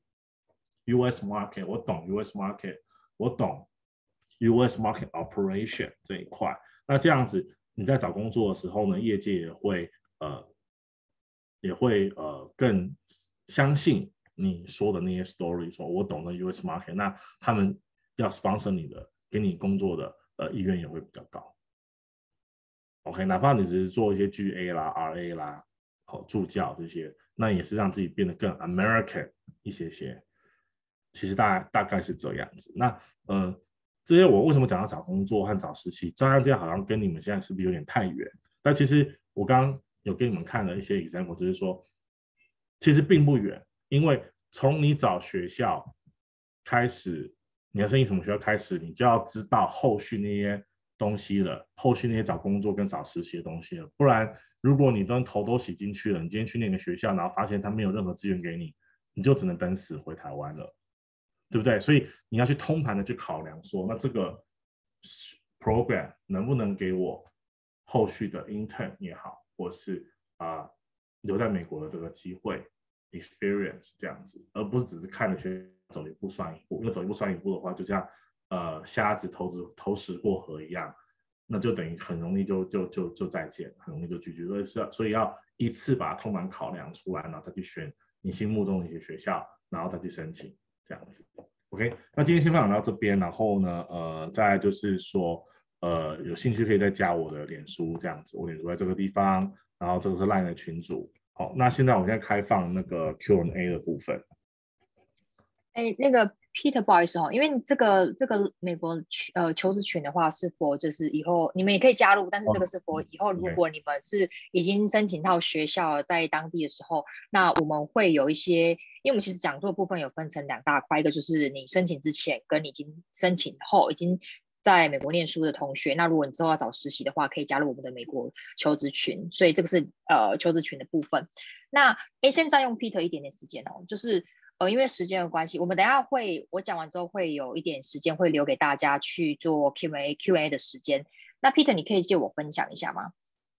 U S market， 我懂 U S market， 我懂 U S market operation 这一块。那这样子，你在找工作的时候呢，业界也会呃也会呃更相信你说的那些 story， 说我懂得 U S market， 那他们要 sponsor 你的，给你工作的呃意愿也会比较高。OK， 哪怕你只是做一些 G A 啦、R A 啦、哦助教这些，那也是让自己变得更 American 一些些。其实大大概是这样子。那呃，这些我为什么讲到找工作和找实习？照样这样好像跟你们现在是不是有点太远？但其实我刚刚有给你们看了一些 example， 就是说其实并不远，因为从你找学校开始，你要申请什么学校开始，你就要知道后续那些东西了，后续那些找工作跟找实习的东西了。不然，如果你都头都洗进去了，你今天去那个学校，然后发现他没有任何资源给你，你就只能等死回台湾了。对不对？所以你要去通盘的去考量说，那这个 program 能不能给我后续的 intern 也好，或是啊、呃、留在美国的这个机会 experience 这样子，而不是只是看着学走一步算一步，因为走一步算一步的话，就像呃瞎子投资投石过河一样，那就等于很容易就就就就再见，很容易就拒绝。所以是所以要一次把它通盘考量出来，然后再去选你心目中的一些学校，然后再去申请。这样子 ，OK， 那今天先分享到这边，然后呢，呃，再来就是说，呃，有兴趣可以再加我的脸书，这样子，我脸书在这个地方，然后这个是 LINE 的群组。好，那现在我现在开放那个 Q and A 的部分。 哎，那个 Peter， 不好意思哦，因为这个这个美国呃求职群的话是 for 就是以后你们也可以加入，但是这个是 for 以后如果你们是已经申请到学校在当地的时候，那我们会有一些，因为我们其实讲座部分有分成两大块，一个就是你申请之前跟你已经申请后已经在美国念书的同学，那如果你之后要找实习的话，可以加入我们的美国求职群，所以这个是呃求职群的部分。那哎，现在用 Peter 一点点时间哦，就是呃因为时间的关系，我们等一下会我讲完之后会有一点时间会留给大家去做 Q and A Q and A 的时间。那 Peter 你可以借我分享一下吗？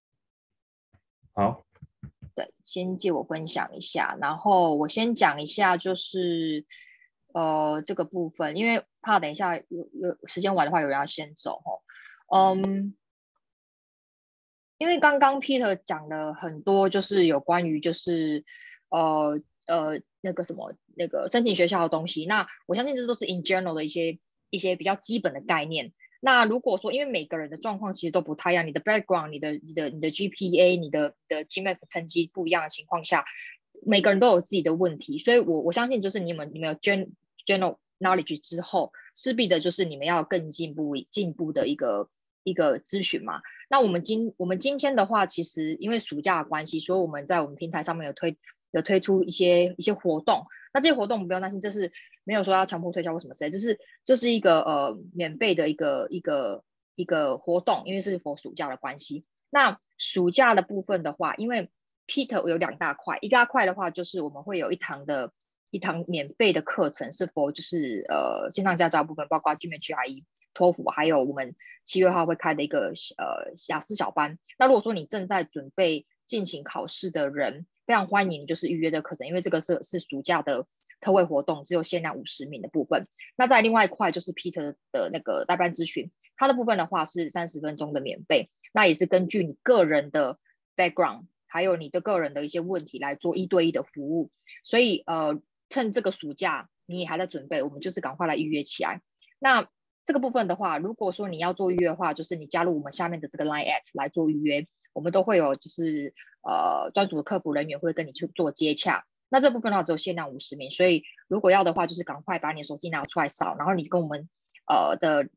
好， 对，先借我分享一下，然后我先讲一下就是呃这个部分，因为怕等一下有有时间晚的话有人要先走哦。嗯，因为刚刚 Peter 讲了很多，就是有关于就是呃呃那个什么那个申请学校的东西，那我相信这都是 in general 的一些一些比较基本的概念。那如果说因为每个人的状况其实都不太一样，你的 background、你的你的你的 G P A、你的你的 G M A T 成绩不一样的情况下，每个人都有自己的问题，所以我我相信就是你们你们有 general knowledge 之后，势必的就是你们要更进步进步的一个一个咨询嘛。那我们今我们今天的话，其实因为暑假的关系，所以我们在我们平台上面有推有推出一些一些活动。那这些活动不用担心，这是没有说要强迫推销或什么之类，这是这是一个呃免费的一个一个一个活动，因为是 for 暑假的关系。那暑假的部分的话，因为 Peter 有两大块，一大块的话就是我们会有一堂的一堂免费的课程是 for 就是呃线上驾照部分，包括 G M A T、G R E、托福，还有我们七月号会开的一个呃雅思小班。那如果说你正在准备进行考试的人，非常欢迎就是预约这个课程，因为这个是是暑假的特惠活动，只有限量五十名的部分。那在另外一块就是 Peter 的那个代班咨询，它的部分的话是三十分钟的免费，那也是根据你个人的 background 还有你的个人的一些问题来做一对一的服务。所以呃趁这个暑假你也还在准备，我们就是赶快来预约起来。那这个部分的话，如果说你要做预约的话，就是你加入我们下面的这个 Line at 来做预约，我们都会有就是呃专属的客服人员会跟你去做接洽。那这部分的话只有限量五十名，所以如果要的话，就是赶快把你的手机拿出来扫，然后你跟我们呃的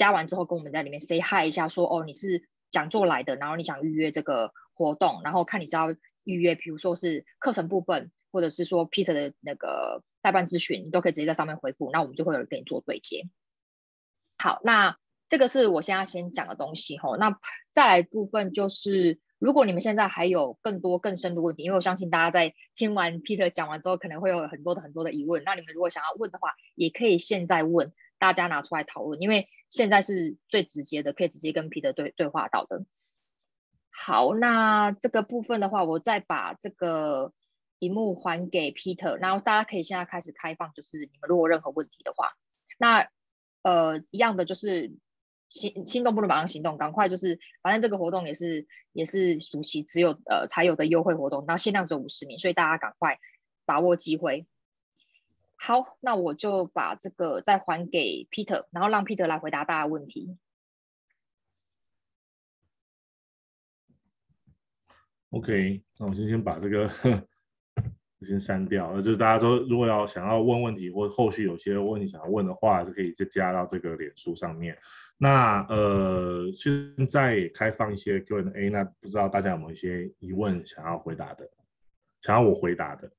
加完之后跟我们在里面 say hi 一下说，哦你是讲座来的，然后你想预约这个活动，然后看你是要预约比如说是课程部分，或者是说 Peter 的那个代办咨询，你都可以直接在上面回复，那我们就会有人跟你做对接。好，那这个是我现在先讲的东西吼。那再来部分就是，如果你们现在还有更多更深的问题，因为我相信大家在听完 Peter 讲完之后，可能会有很多的很多的疑问。那你们如果想要问的话，也可以现在问，大家拿出来讨论，因为现在是最直接的，可以直接跟 Peter 对对话到的。好，那这个部分的话，我再把这个荧幕还给 Peter， 然后大家可以现在开始开放，就是你们如果有任何问题的话，那呃一样的就是心心动不能马上行动，赶快就是反正这个活动也是也是暑期只有呃才有的优惠活动，那限量只有五十名，所以大家赶快把握机会。好，那我就把这个再还给 Peter， 然后让 Peter 来回答大家的问题。 OK， 那我先先把这个先删掉，就是大家说如果要想要问问题或后续有些问题想要问的话，就可以再加到这个脸书上面。那呃，现在也开放一些 Q and A， 那不知道大家有没有一些疑问想要回答的，想要我回答的？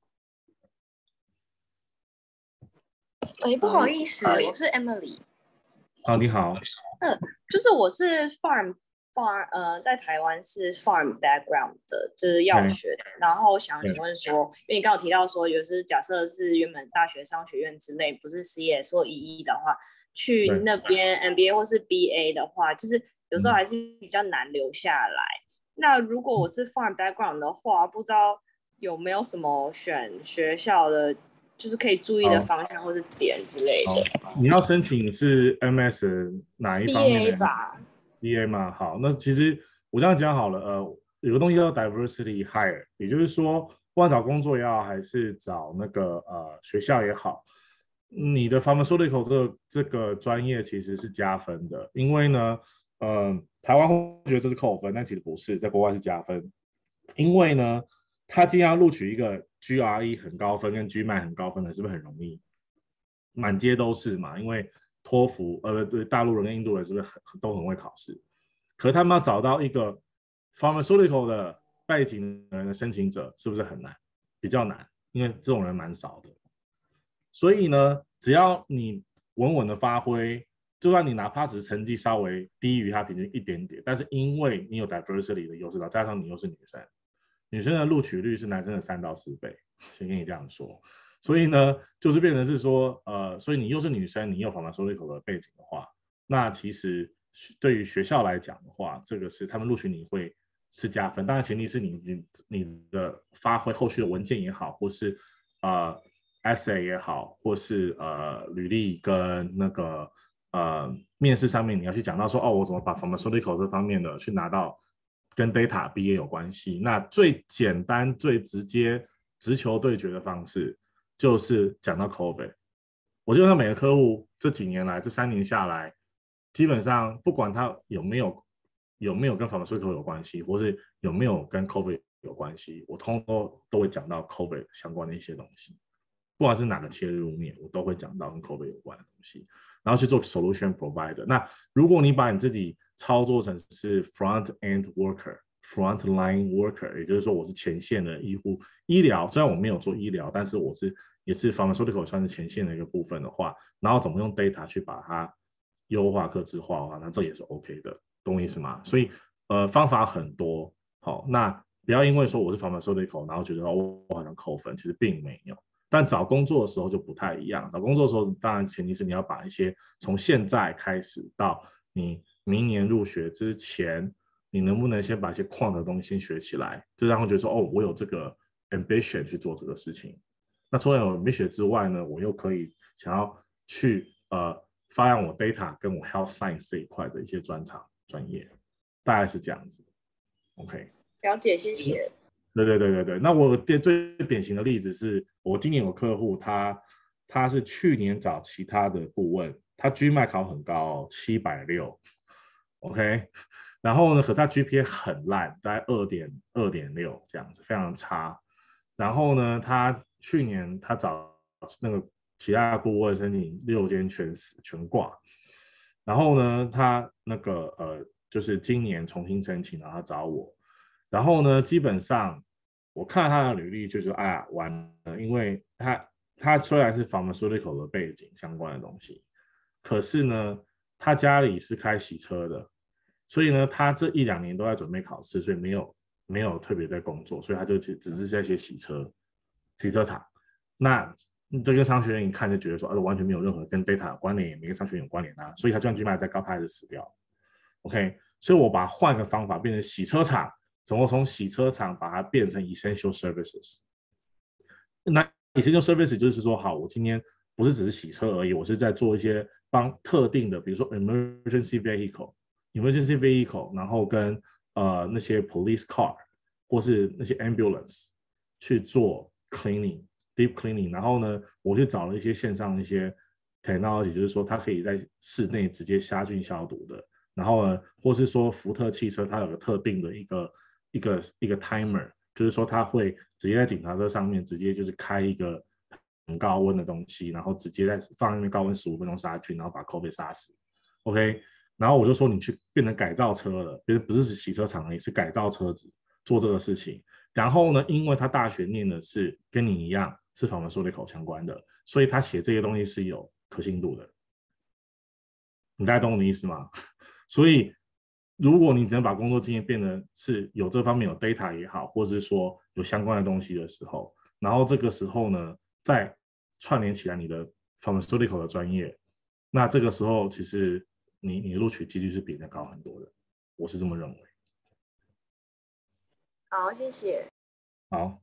喂，不好意思，我是 Emily。 好，你好。 嗯，就是我是 farm farm 呃，在台湾是 farm background 的，就是药学的。嗯、然后想请问说，因为你刚刚提到说，有时假设是原本大学商学院之类，不是 C S 或 E E 的话，去那边 M B A 或是 B A 的话，就是有时候还是比较难留下来。嗯、那如果我是 farm background 的话，不知道有没有什么选学校的？就是可以注意的方向或是点之类的。 你要申请是 M S 哪一方面的 ？B A 吧。 B A 吗？好，那其实我这样讲好了，呃，有个东西叫 diversity hire， 也就是说，不管找工作也好，还是找那个呃学校也好，你的 pharmaceutical 这个这个专业其实是加分的，因为呢，呃，台湾会觉得这是扣分，但其实不是，在国外是加分，因为呢，他今天要录取一个 G R E 很高分跟 G M A T 很高分的，是不是很容易？满街都是嘛，因为托福呃对大陆人跟印度人是不是很都很会考试？可是他们要找到一个 pharmaceutical 的背景的人的申请者，是不是很难？比较难，因为这种人蛮少的。所以呢，只要你稳稳的发挥，就算你哪怕只是成绩稍微低于他平均一点点，但是因为你有 diversity 的优势，加上你又是女生，女生的录取率是男生的三到四倍，先跟你这样说。所以呢，就是变成是说，呃，所以你又是女生，你有 pharmaceutical 的背景的话，那其实对于学校来讲的话，这个是他们录取你会是加分，当然前提是你你你的发挥后续的文件也好，或是呃 essay 也好，或是呃履历跟那个呃面试上面你要去讲到说，哦，我怎么把 pharmaceutical 这方面的去拿到跟 data B A 有关系。那最简单最直接直球对决的方式就是讲到 COVID。 我基本上每个客户这几年来这三年下来，基本上不管他有没有有没有跟 pharmaceutical 有关系，或是有没有跟 COVID 有关系，我通通都都会讲到 COVID 相关的一些东西，不管是哪个切入面，我都会讲到跟 COVID 有关的东西，然后去做 solution provider。那如果你把你自己操作成是 front end worker、front line worker， 也就是说我是前线的医护医疗，虽然我没有做医疗，但是我是也是 pharmaceutical 算是前线的一个部分的话，然后怎么用 data 去把它优化、客制化的话，那这也是 OK 的，懂我意思吗？所以呃方法很多，好，那不要因为说我是 pharmaceutical， 然后觉得哦我好像扣分，其实并没有。但找工作的时候就不太一样，找工作的时候当然前提是你要把一些从现在开始到你明年入学之前，你能不能先把一些矿的东西先学起来，就让他觉得说哦我有这个 ambition 去做这个事情。那除了有 ambition 之外呢，我又可以想要去呃发扬我 data 跟我 health science 这一块的一些专长专业，大概是这样子。OK， 了解，谢谢。 对对对对对，那我最典型的例子是我今年有客户，他他是去年找其他的顾问，他 G M A T 考很高，七百六 ，OK， 然后呢，可是他 G P A 很烂，大概二点二点六这样子，非常差。然后呢，他去年他找那个其他顾问申请六间全死全挂， 然后呢，他那个呃，就是今年重新申请，然后他找我，然后呢，基本上我看他的履历，就是哎呀完了，因为他他虽然是 pharmaceutical 的背景相关的东西，可是呢，他家里是开洗车的，所以呢，他这一两年都在准备考试，所以没有没有特别在工作，所以他就只只是在写洗车洗车场。那这跟商学院一看就觉得说，啊，完全没有任何跟 data 有关联，也没跟商学院有关联啊，所以他就算 G M A 再高，他还是死掉。OK， 所以我把它换个方法，变成洗车场，怎么从洗车场把它变成 essential services。那 essential services 就是说，好，我今天不是只是洗车而已，我是在做一些帮特定的，比如说 emergency vehicle、emergency vehicle， 然后跟呃那些 police car 或是那些 ambulance 去做 cleaning。deep cleaning， 然后呢，我去找了一些线上的一些 technology， 就是说它可以在室内直接杀菌消毒的，然后呢，或是说福特汽车它有个特定的一个一个一个 timer， 就是说它会直接在警察车上面直接就是开一个很高温的东西，然后直接在放那边高温十五分钟杀菌，然后把 COVID 杀死。OK， 然后我就说你去变成改造车了，不是洗车场而已，是改造车子做这个事情。然后呢，因为他大学念的是跟你一样是 pharmaceutical 相关的，所以他写这些东西是有可信度的。你大概懂我的意思吗？所以如果你只能把工作经验变得是有这方面有 data 也好，或是说有相关的东西的时候，然后这个时候呢，再串联起来你的 pharmaceutical 的专业，那这个时候其实你你录取几率是比人家高很多的，我是这么认为。 好，谢谢。 好，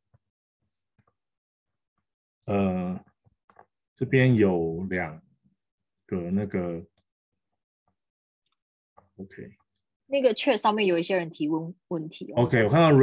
呃，这边有两个那个 ，OK， 那个 chat 上面有一些人提问问题哦。 OK， 我看到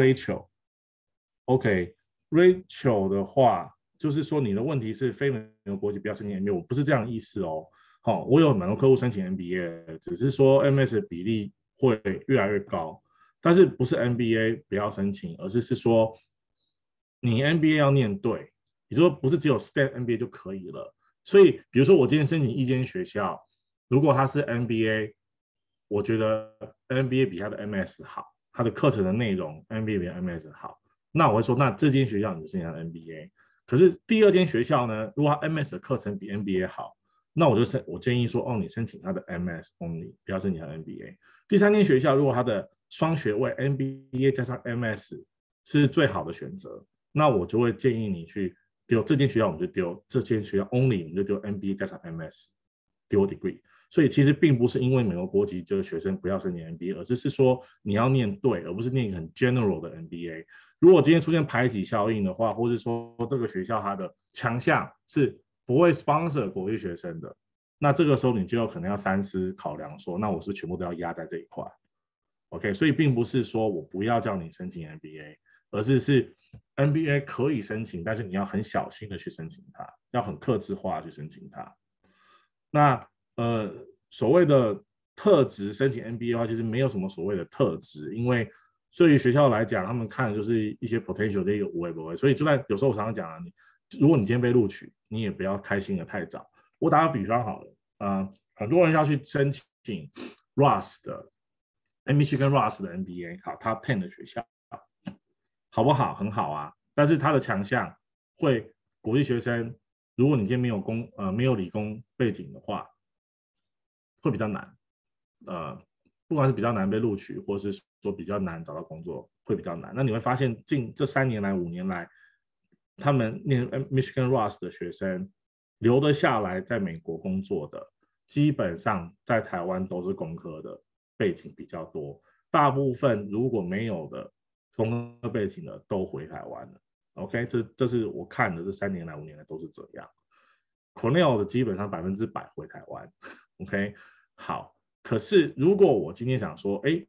Rachel，OK，Rachel 的话，就是说你的问题是非美国国籍不要申请 M B A， 我不是这样的意思哦。好、哦，我有蛮多客户申请 M B A， 只是说 M S 的比例会越来越高。但是不是 M B A 不要申请，而是是说你 M B A 要念对，你说不是只有 S T E M M B A 就可以了。所以比如说我今天申请一间学校，如果它是 M B A， 我觉得 M B A 比它的 M S 好，它的课程的内容 M B A 比 M S 好，那我会说那这间学校你就申请 M B A。可是第二间学校呢，如果它 M S 的课程比 M B A 好，那我就我建议说哦，你申请它的 M S only， 不要申请它的 M B A。第三间学校如果它的双学位 M B A 加上 M S 是最好的选择，那我就会建议你去丢这间学校，我们就丢这间学校 only， 我们就丢 M B A 加上 M S 丢 degree。所以其实并不是因为美国国籍这个学生不要申请 M B A， 而是是说你要念对，而不是念一个很 general 的 M B A。如果今天出现排挤效应的话，或者说这个学校它的强项是不会 sponsor 国际学生的，那这个时候你就有可能要三思考量说，那我是全部都要压在这一块。OK， 所以并不是说我不要叫你申请 M B A， 而是是 M B A 可以申请，但是你要很小心的去申请它，要很客制化去申请它。那呃所谓的特质申请 M B A 的话，其实没有什么所谓的特质，因为对于学校来讲，他们看的就是一些 potential 的一个无为不为，所以就在有时候我常常讲啊，你如果你今天被录取，你也不要开心的太早。我打个比方好了，呃，很多人要去申请 Ross 的 Michigan Ross 的 M B A， 好 Top 十的学校，好不好？很好啊，但是它的强项会国际学生，如果你今天没有工呃没有理工背景的话，会比较难，呃，不管是比较难被录取，或是说比较难找到工作，会比较难。那你会发现，近这三年来、五年来，他们念 Michigan Ross 的学生留得下来在美国工作的，基本上在台湾都是工科的背景比较多，大部分如果没有的工科背景的都回台湾了。OK， 这这是我看的，这三年来、五年来都是这样。Cornell 的基本上百分之百回台湾。OK， 好。可是如果我今天想说，哎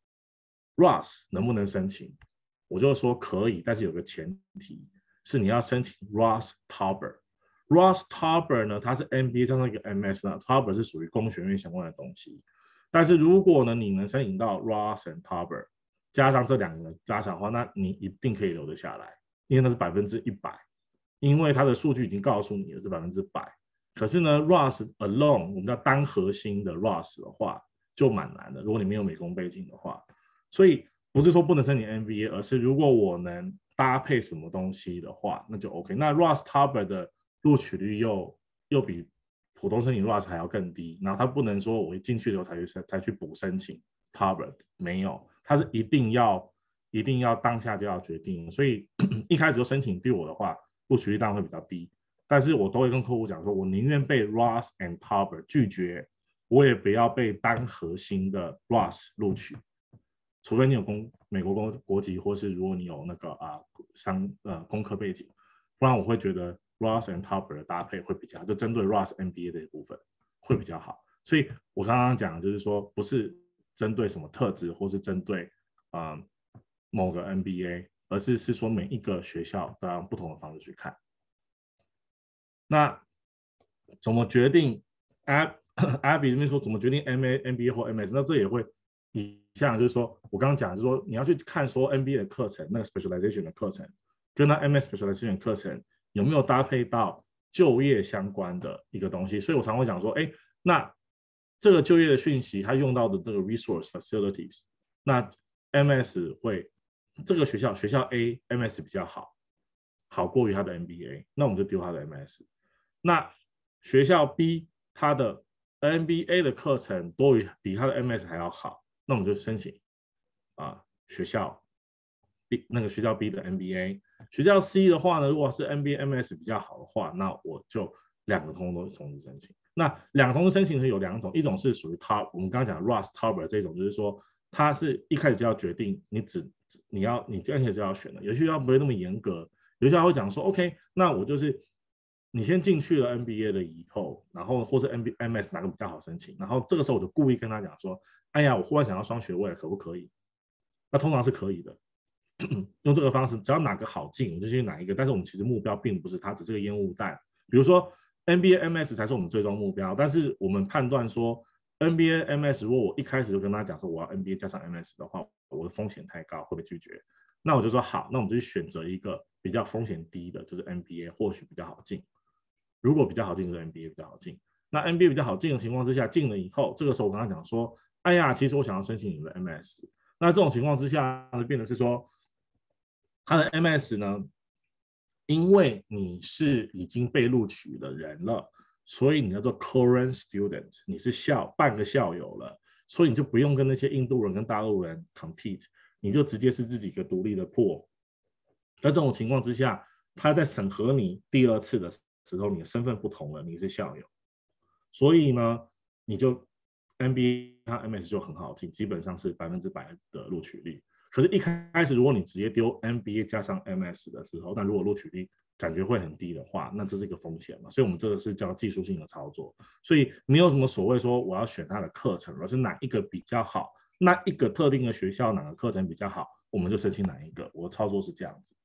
，Ross 能不能申请？我就说可以，但是有个前提是你要申请 Ross Tauber。Ross Tauber 呢，它是 M B A 加上一个 M S 呢 ，Tauber 是属于工学院相关的东西。但是如果呢，你能申请到 Ross and Tauber， 加上这两个加强的话，那你一定可以留得下来，因为那是百分之一百，因为它的数据已经告诉你了是百分之百。 可是呢 R O S alone 我们叫单核心的 R O S 的话就蛮难的，如果你没有美工背景的话。所以不是说不能申请 M B A， 而是如果我能搭配什么东西的话，那就 OK。那 R O S T A B R 的录取率又又比普通申请 R O S 还要更低，然后他不能说我一进去的时候才去才去补申请 T A B R， 没有，他是一定要一定要当下就要决定。所以一开始就申请对我的话，录取率当然会比较低。但是我都会跟客户讲说，我宁愿被 R O S and T A B R 拒绝，我也不要被单核心的 R O S 录取。除非你有公美国公国籍，或是如果你有那个啊商呃工科背景，不然我会觉得 R O S and T A B R 的搭配会比较好，就针对 R O S M B A 的一部分会比较好。所以我刚刚讲就是说，不是针对什么特质，或是针对啊、呃、某个 M B A， 而是是说每一个学校都要用不同的方式去看。那怎么决定 Abby 这边说怎么决定 M A M B A 或 M S， 那这也会以下就是说我刚刚讲就是说你要去看说 M B A 的课程那个 specialization 的课程跟那 M S specialization 的课程有没有搭配到就业相关的一个东西。所以我常会讲说，哎，那这个就业的讯息它用到的这个 resource facilities， 那 M S 会这个学校学校 A M S 比较好，好过于它的 M B A， 那我们就丢它的 M S。 那学校 B 它的 M B A 的课程多于比它的 M S 还要好，那我们就申请啊学校 B 那个学校 B 的 M B A。 学校 C 的话呢，如果是 M B A M S 比较好的话，那我就两个通通都同时申请。那两个通时申请是有两种，一种是属于 Top 我们刚刚讲 R O S T A B R 这种，就是说它是一开始就要决定你只你要你一开始就要选的，有些学校不会那么严格，有些学校会讲说 OK， 那我就是你先进去了 M B A 了以后，然后或是 M S 哪个比较好申请，然后这个时候我就故意跟他讲说，哎呀，我忽然想要双学位，可不可以？那通常是可以的，用这个方式，只要哪个好进，我就去哪一个。但是我们其实目标并不是它，只是个烟雾弹。比如说 M B A M S 才是我们最终目标，但是我们判断说 N B A M S 如果我一开始就跟他讲说我要 N B A 加上 M S 的话，我的风险太高，会被拒绝。那我就说好，那我们就去选择一个比较风险低的，就是 N B A 或许比较好进。如果比较好进，就是 N B A 比较好进。那 N B A 比较好进的情况之下，进了以后，这个时候我跟他讲说，哎呀，其实我想要申请你的 M S。那这种情况之下呢，变成是说，他的 M S 呢，因为你是已经被录取的人了，所以你叫做 current student， 你是校半个校友了，所以你就不用跟那些印度人跟大陆人 compete， 你就直接是自己一个独立的 pool。在这种情况之下，他在审核你第二次的时候，你的身份不同了，你是校友，所以呢，你就 M B A 和 M S 就很好进，基本上是百分之百的录取率。可是，一开始如果你直接丢 M B A 加上 M S 的时候，那如果录取率感觉会很低的话，那这是一个风险嘛。所以我们这个是叫技术性的操作，所以没有什么所谓说我要选它的课程，而是哪一个比较好，那一个特定的学校哪个课程比较好，我们就申请哪一个。我的操作是这样子。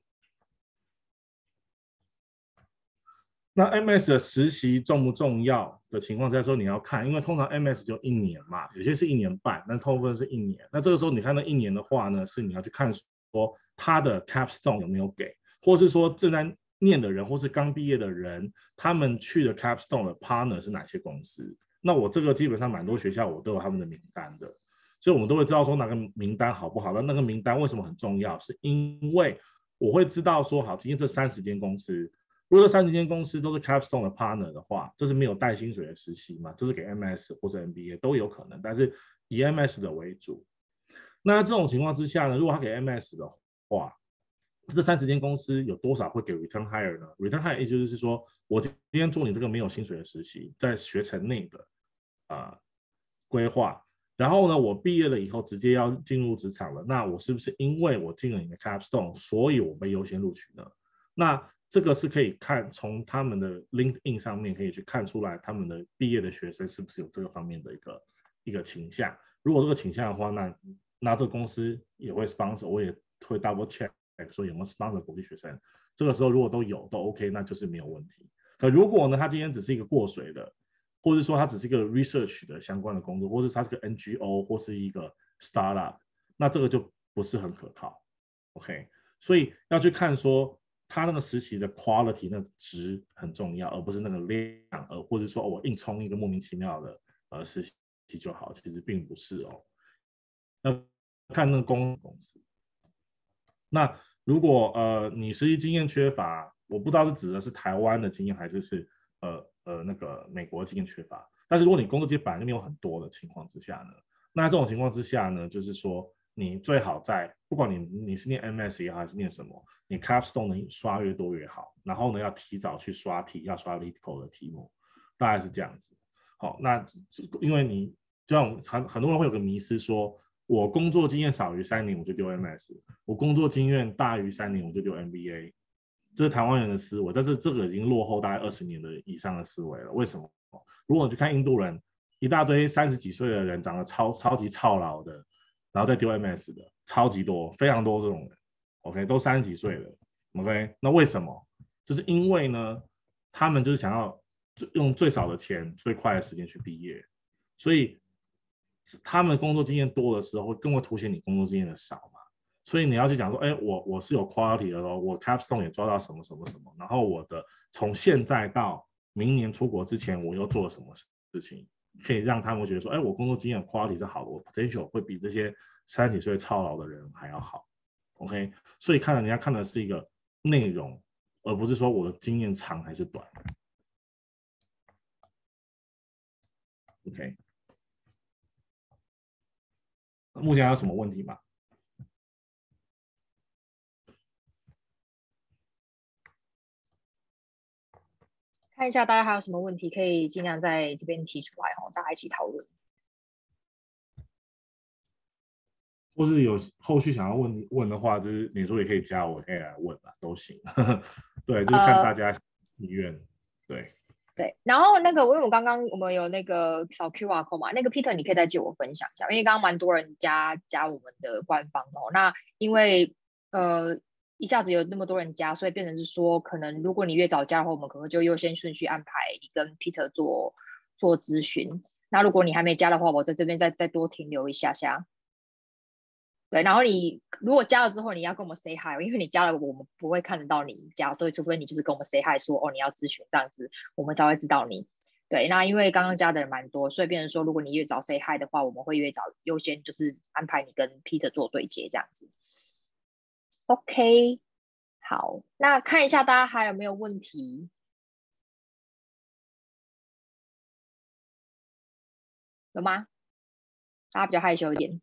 那 M S 的实习重不重要的情况下说，你要看，因为通常 M S 就一年嘛，有些是一年半，但大部分是一年。那这个时候你看到一年的话呢，是你要去看说他的 capstone 有没有给，或是说正在念的人，或是刚毕业的人，他们去的 capstone 的 partner 是哪些公司？那我这个基本上蛮多学校我都有他们的名单的，所以我们都会知道说哪个名单好不好。那那个名单为什么很重要？是因为我会知道说，好，今天这三十间公司。如果这三十间公司都是 capstone 的 partner 的话，这是没有带薪水的实习嘛？这是给 M S 或是 M B A 都有可能，但是以 M S 的为主。那这种情况之下呢，如果他给 M S 的话，这三十间公司有多少会给 return hire 呢 ？return hire 意思就是说，我今天做你这个没有薪水的实习，在学程内的啊、呃、规划，然后呢，我毕业了以后直接要进入职场了，那我是不是因为我进了你的 capstone， 所以我被优先录取呢？那这个是可以看从他们的 LinkedIn 上面可以去看出来，他们的毕业的学生是不是有这个方面的一个一个倾向。如果这个倾向的话，那那这个公司也会 sponsor， 我也会 double check 说有没有 sponsor 国际学生。这个时候如果都有都 OK， 那就是没有问题。可如果呢，他今天只是一个过水的，或者说他只是一个 research 的相关的工作，或者他是个 N G O 或是一个 startup， 那这个就不是很可靠。OK， 所以要去看说。 他那个实习的 quality 那个值很重要，而不是那个量，而或者说、哦、我硬冲一个莫名其妙的呃实习就好，其实并不是哦。要看那个公公司。那如果呃你实习经验缺乏，我不知道是指的是台湾的经验，还是是呃呃那个美国经验缺乏。但是如果你工作经验本来就没有很多的情况之下呢，那这种情况之下呢，就是说你最好在不管你你是念 M S 也好，还是念什么，你 capstone 能刷越多越好。然后呢，要提早去刷题，要刷 LeetCode 的题目，大概是这样子。好，那因为你这样很很多人会有个迷思说。我工作经验少于三年我就丢 M S， 我工作经验大于三年我就丢 M B A， 这是台湾人的思维，但是这个已经落后大概二十年的以上的思维了。为什么？如果你去看印度人，一大堆三十几岁的人长得超超级操劳的，然后再丢 M S 的，超级多，非常多这种人。OK， 都三十几岁了。OK， 那为什么？就是因为呢，他们就是想要用最少的钱、最快的时间去毕业，所以。他们工作经验多的时候，会更会凸显你工作经验的少嘛。所以你要去讲说，哎，我我是有 quality 的咯，我 capstone 也抓到什么什么什么，然后我的从现在到明年出国之前，我又做了什么事情，可以让他们觉得说，哎，我工作经验 quality 是好的，我 potential 会比这些三十几岁操劳的人还要好。OK， 所以看人家看的是一个内容，而不是说我的经验长还是短。OK。目前还有什么问题吗？ 看一下大家还有什么问题，可以尽量在这边提出来哦，大家一起讨论。 或是有后续想要问问的话，就是脸书也可以加我，可以来问啊，都行。对，就是看大家意愿。呃、对对，然后那个，因为我刚刚我们有那个扫 Q R code 嘛，那个 Peter 你可以再借我分享一下，因为刚刚蛮多人加加我们的官方哦。那因为呃一下子有那么多人加，所以变成是说，可能如果你越早加的话，我们可能就优先顺序安排你跟 Peter 做做咨询。那如果你还没加的话，我在这边再再多停留一下下。对，然后你如果加了之后，你要跟我们 say hi， 因为你加了，我们不会看得到你加，所以除非你就是跟我们 say hi 说哦你要咨询这样子，我们才会知道你。对，那因为刚刚加的人蛮多，所以变成说，如果你越早 say hi 的话，我们会越早优先就是安排你跟 Peter 做对接这样子。OK， 好，那看一下大家还有没有问题？有吗？大家比较害羞一点。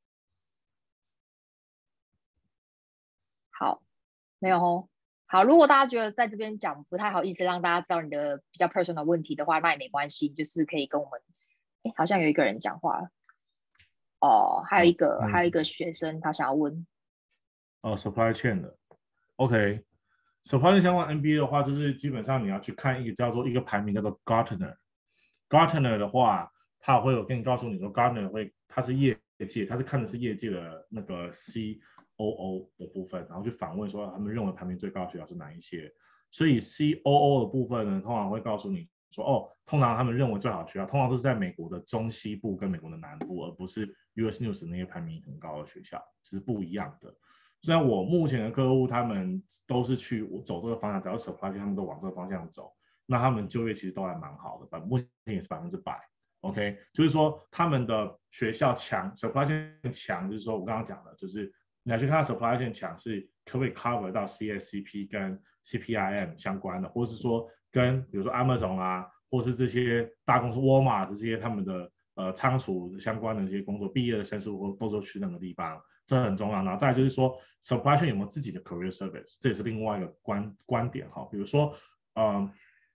好，没有哦。好，如果大家觉得在这边讲不太好意思，让大家知道你的比较 personal 的问题的话，那也没关系，就是可以跟我们。哎，好像有一个人讲话了。哦，还有一个、嗯、还有一个学生他想要问。 哦 ，supply chain 的 ，OK。supply chain 相关 M B A 的话，就是基本上你要去看一个叫做一个排名叫做 Gartner。Gartner 的话，他会有跟你告诉你说 ，Gartner 会它是业界，它是看的是业界的那个 C O O 的部分，然后去访问说他们认为排名最高的学校是哪一些。所以 C O O 的部分呢，通常会告诉你说，哦，通常他们认为最好的学校，通常都是在美国的中西部跟美国的南部，而不是 U S News 那些排名很高的学校，这是不一样的。虽然我目前的客户他们都是去我走这个方向，只要 supply chain 他们都往这个方向走，那他们就业其实都还蛮好的，目前也是百分之百。OK， 就是说他们的学校强 ，supply chain 强，就是说我刚刚讲的，就是你要去看 supply chain 强是可不可以 cover 到 C S C P 跟 C P I M 相关的，或者是说跟比如说 Amazon 啊，或是这些大公司 Walmart 这些他们的呃仓储相关的这些工作，毕业的生是否都都去那个地方，这很重要。然后再来就是说 supply chain 有没有自己的 career service， 这也是另外一个观观点哈。比如说，呃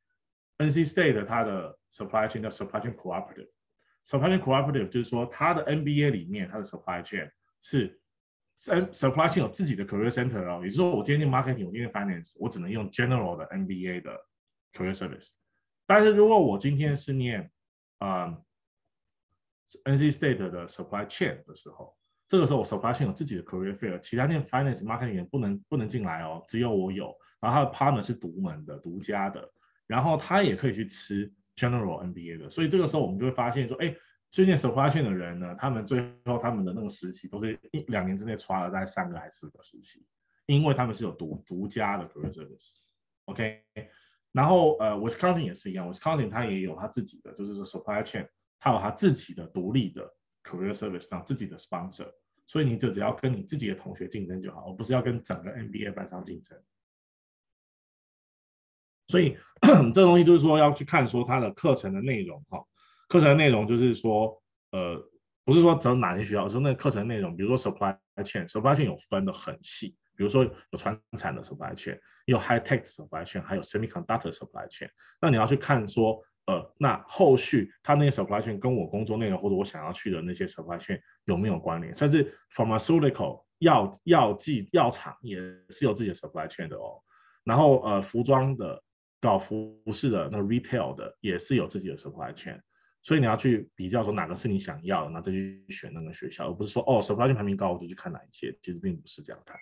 ，N C State 它的 supply chain 叫 supply chain cooperative。supply chain cooperative 就是说，它的 M B A 里面，它的 supply chain 是 supply chain 有自己的 career center 哦，也就是说，我今天念 marketing， 我今天 finance， 我只能用 general 的 M B A 的 career service。但是如果我今天是念啊、呃、N C State 的 supply chain 的时候，这个时候我 supply chain 有自己的 career fair， 其他念 finance marketing 也不能不能进来哦，只有我有。然后他的 partner 是独门的、独家的，然后他也可以去吃 general M B A 的，所以这个时候我们就会发现说，哎，最近 supply chain 的人呢，他们最后他们的那个实习都是一两年之内刷了大概三个还是四个实习， 因为他们是有独独家的 career service。OK， 然后呃 Wisconsin 也是一样 ，Wisconsin 它也有它自己的，就是说 supply chain， 它有它自己的独立的 career service， 然后自己的 sponsor， 所以你就只要跟你自己的同学竞争就好，而不是要跟整个 M B A 班上竞争。所以这个东西就是说要去看说它的课程的内容哈，课程的内容就是说呃不是说只有哪些学校，而是那个课程内容，比如说 supply chain，supply chain 有分的很细，比如说有传产的 supply chain， 也有 high tech supply chain， 还有 semiconductor supply chain。那你要去看说呃那后续它那些 supply chain 跟我工作内容或者我想要去的那些 supply chain 有没有关联，甚至 pharmaceutical 药药剂药厂也是有自己的 supply chain 的哦。然后呃服装的搞服饰的那个 retail 的也是有自己的 supply chain， 所以你要去比较说哪个是你想要的，那再去选那个学校，而不是说哦 supply chain 排名高我就去看哪一些，其实并不是这样看。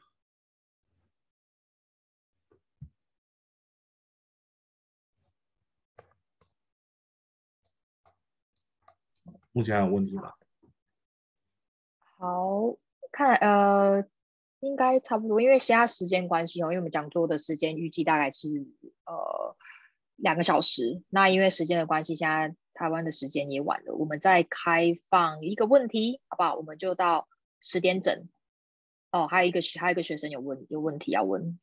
目前还有问题吗？ 好，看呃，应该差不多，因为现在时间关系哦，因为我们讲座的时间预计大概是呃两个小时，那因为时间的关系，现在台湾的时间也晚了，我们再开放一个问题，好不好？我们就到十点整。哦，还有一个还有一个学生有问有问题要问。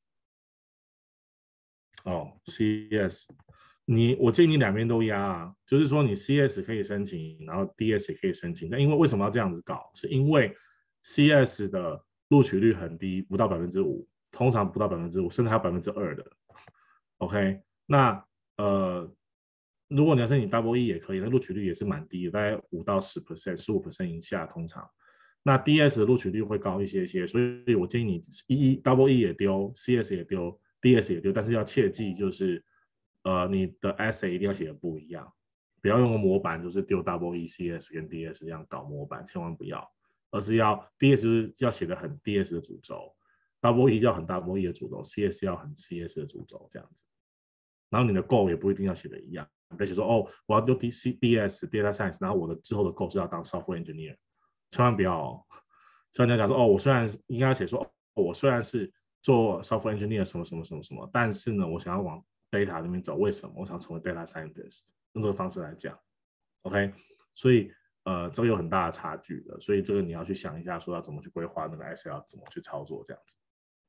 哦 ，C S。你我建议你两边都压啊，就是说你 C S 可以申请，然后 D S 也可以申请。但因为为什么要这样子搞？是因为 C S 的录取率很低，不到百分之五，通常不到百分之五，甚至还有百分之二的。OK， 那呃，如果你要申请 Double E 也可以，那录取率也是蛮低的，大概五到十 percent， 十五 percent 以下通常。那 D S 的录取率会高一些些，所以我建议你一 Double E 也丢 ，C S 也丢 ，D S 也丢，但是要切记就是。呃，你的 essay 一定要写的不一样，不要用个模板，就是丢 double E C S 跟 D S 这样搞模板，千万不要，而是要 D S 就是要写的很 D S 的主轴 ，double E 要很 double E 的主轴 ，C S 要很 C S 的主轴这样子。然后你的 goal 也不一定要写的一样，别写说哦，我要丢 D C D S data science， 然后我的之后的 goal 是要当 software engineer， 千万不要哦。千万不要讲说哦，我虽然应该写说、哦、我虽然是做 software engineer 什么什么什么什么，但是呢，我想要往data 那边走，为什么？我想成为 data scientist， 用这个方式来讲 ，OK， 所以呃，这个有很大的差距的，所以这个你要去想一下，说要怎么去规划那个 essay 要怎么去操作这样子。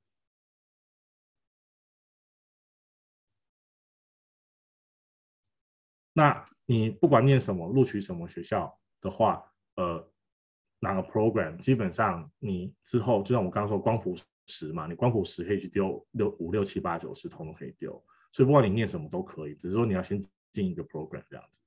那你不管念什么，录取什么学校的话，呃，哪个 program， 基本上你之后就像我刚刚说，光谱十嘛，你光谱十可以去丢六五六七八九十，通通可以丢。所以不管你念什么都可以，只是说你要先进一个 program 这样子，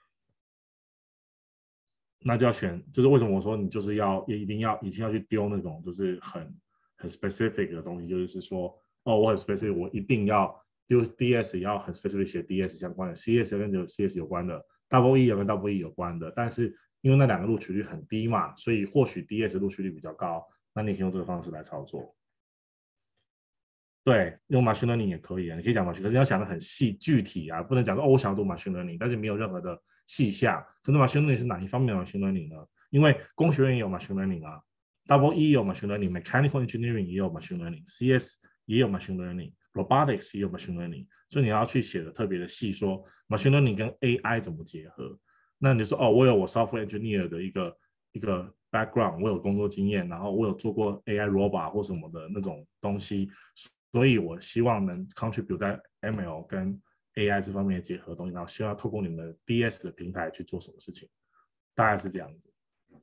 那就要选，就是为什么我说你就是要也一定要一定要去丢那种就是很很 specific 的东西，就是说哦我很 specific， 我一定要丢 D S 也要很 specific 写 D S 相关的 ，C S 跟 C S 有关的 ，Double E 也跟 Double E 有关的，但是因为那两个录取率很低嘛，所以或许 D S 录取率比较高，那你可以用这个方式来操作。对，用 machine learning 也可以啊，你可以讲 machine，可是你要想的很细具体啊，不能讲说哦，我想要读 machine learning， 但是没有任何的细项。可是 machine learning 是哪一方面的 machine learning 呢？因为工学院也有 machine learning 啊 ，Double E 也有 machine learning，mechanical engineering 也有 machine learning，C S 也有 machine learning，robotics 也有 machine learning， 所以你要去写的特别的细，说 machine learning 跟 A I 怎么结合。那你就说哦，我有我 software engineer 的一个一个 background， 我有工作经验，然后我有做过 A I robot 或什么的那种东西。所以我希望能 contribute 在 M L 跟 A I 这方面的结合的东西，然后希望透过你们的 D S 的平台去做什么事情，大概是这样子。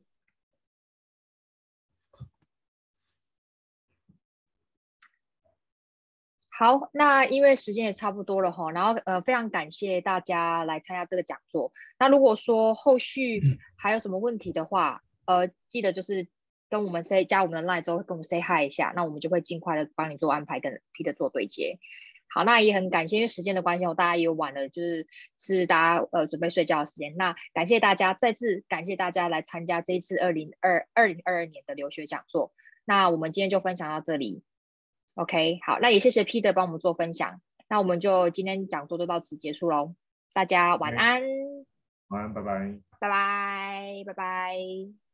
好，那因为时间也差不多了哈，然后呃非常感谢大家来参加这个讲座。那如果说后续还有什么问题的话，呃记得就是跟我们 say 加我们的 line 之后跟我们 say hi 一下，那我们就会尽快的帮你做安排，跟 Peter 做对接。好，那也很感谢，因为时间的关系，大家也有晚了，就是是大家呃准备睡觉的时间。那感谢大家，再次感谢大家来参加这一次二零二二零二二年的留学讲座。那我们今天就分享到这里。OK， 好，那也谢谢 Peter 帮我们做分享。那我们就今天讲座就到此结束喽，大家晚安。 晚安，拜拜。 拜拜，拜拜。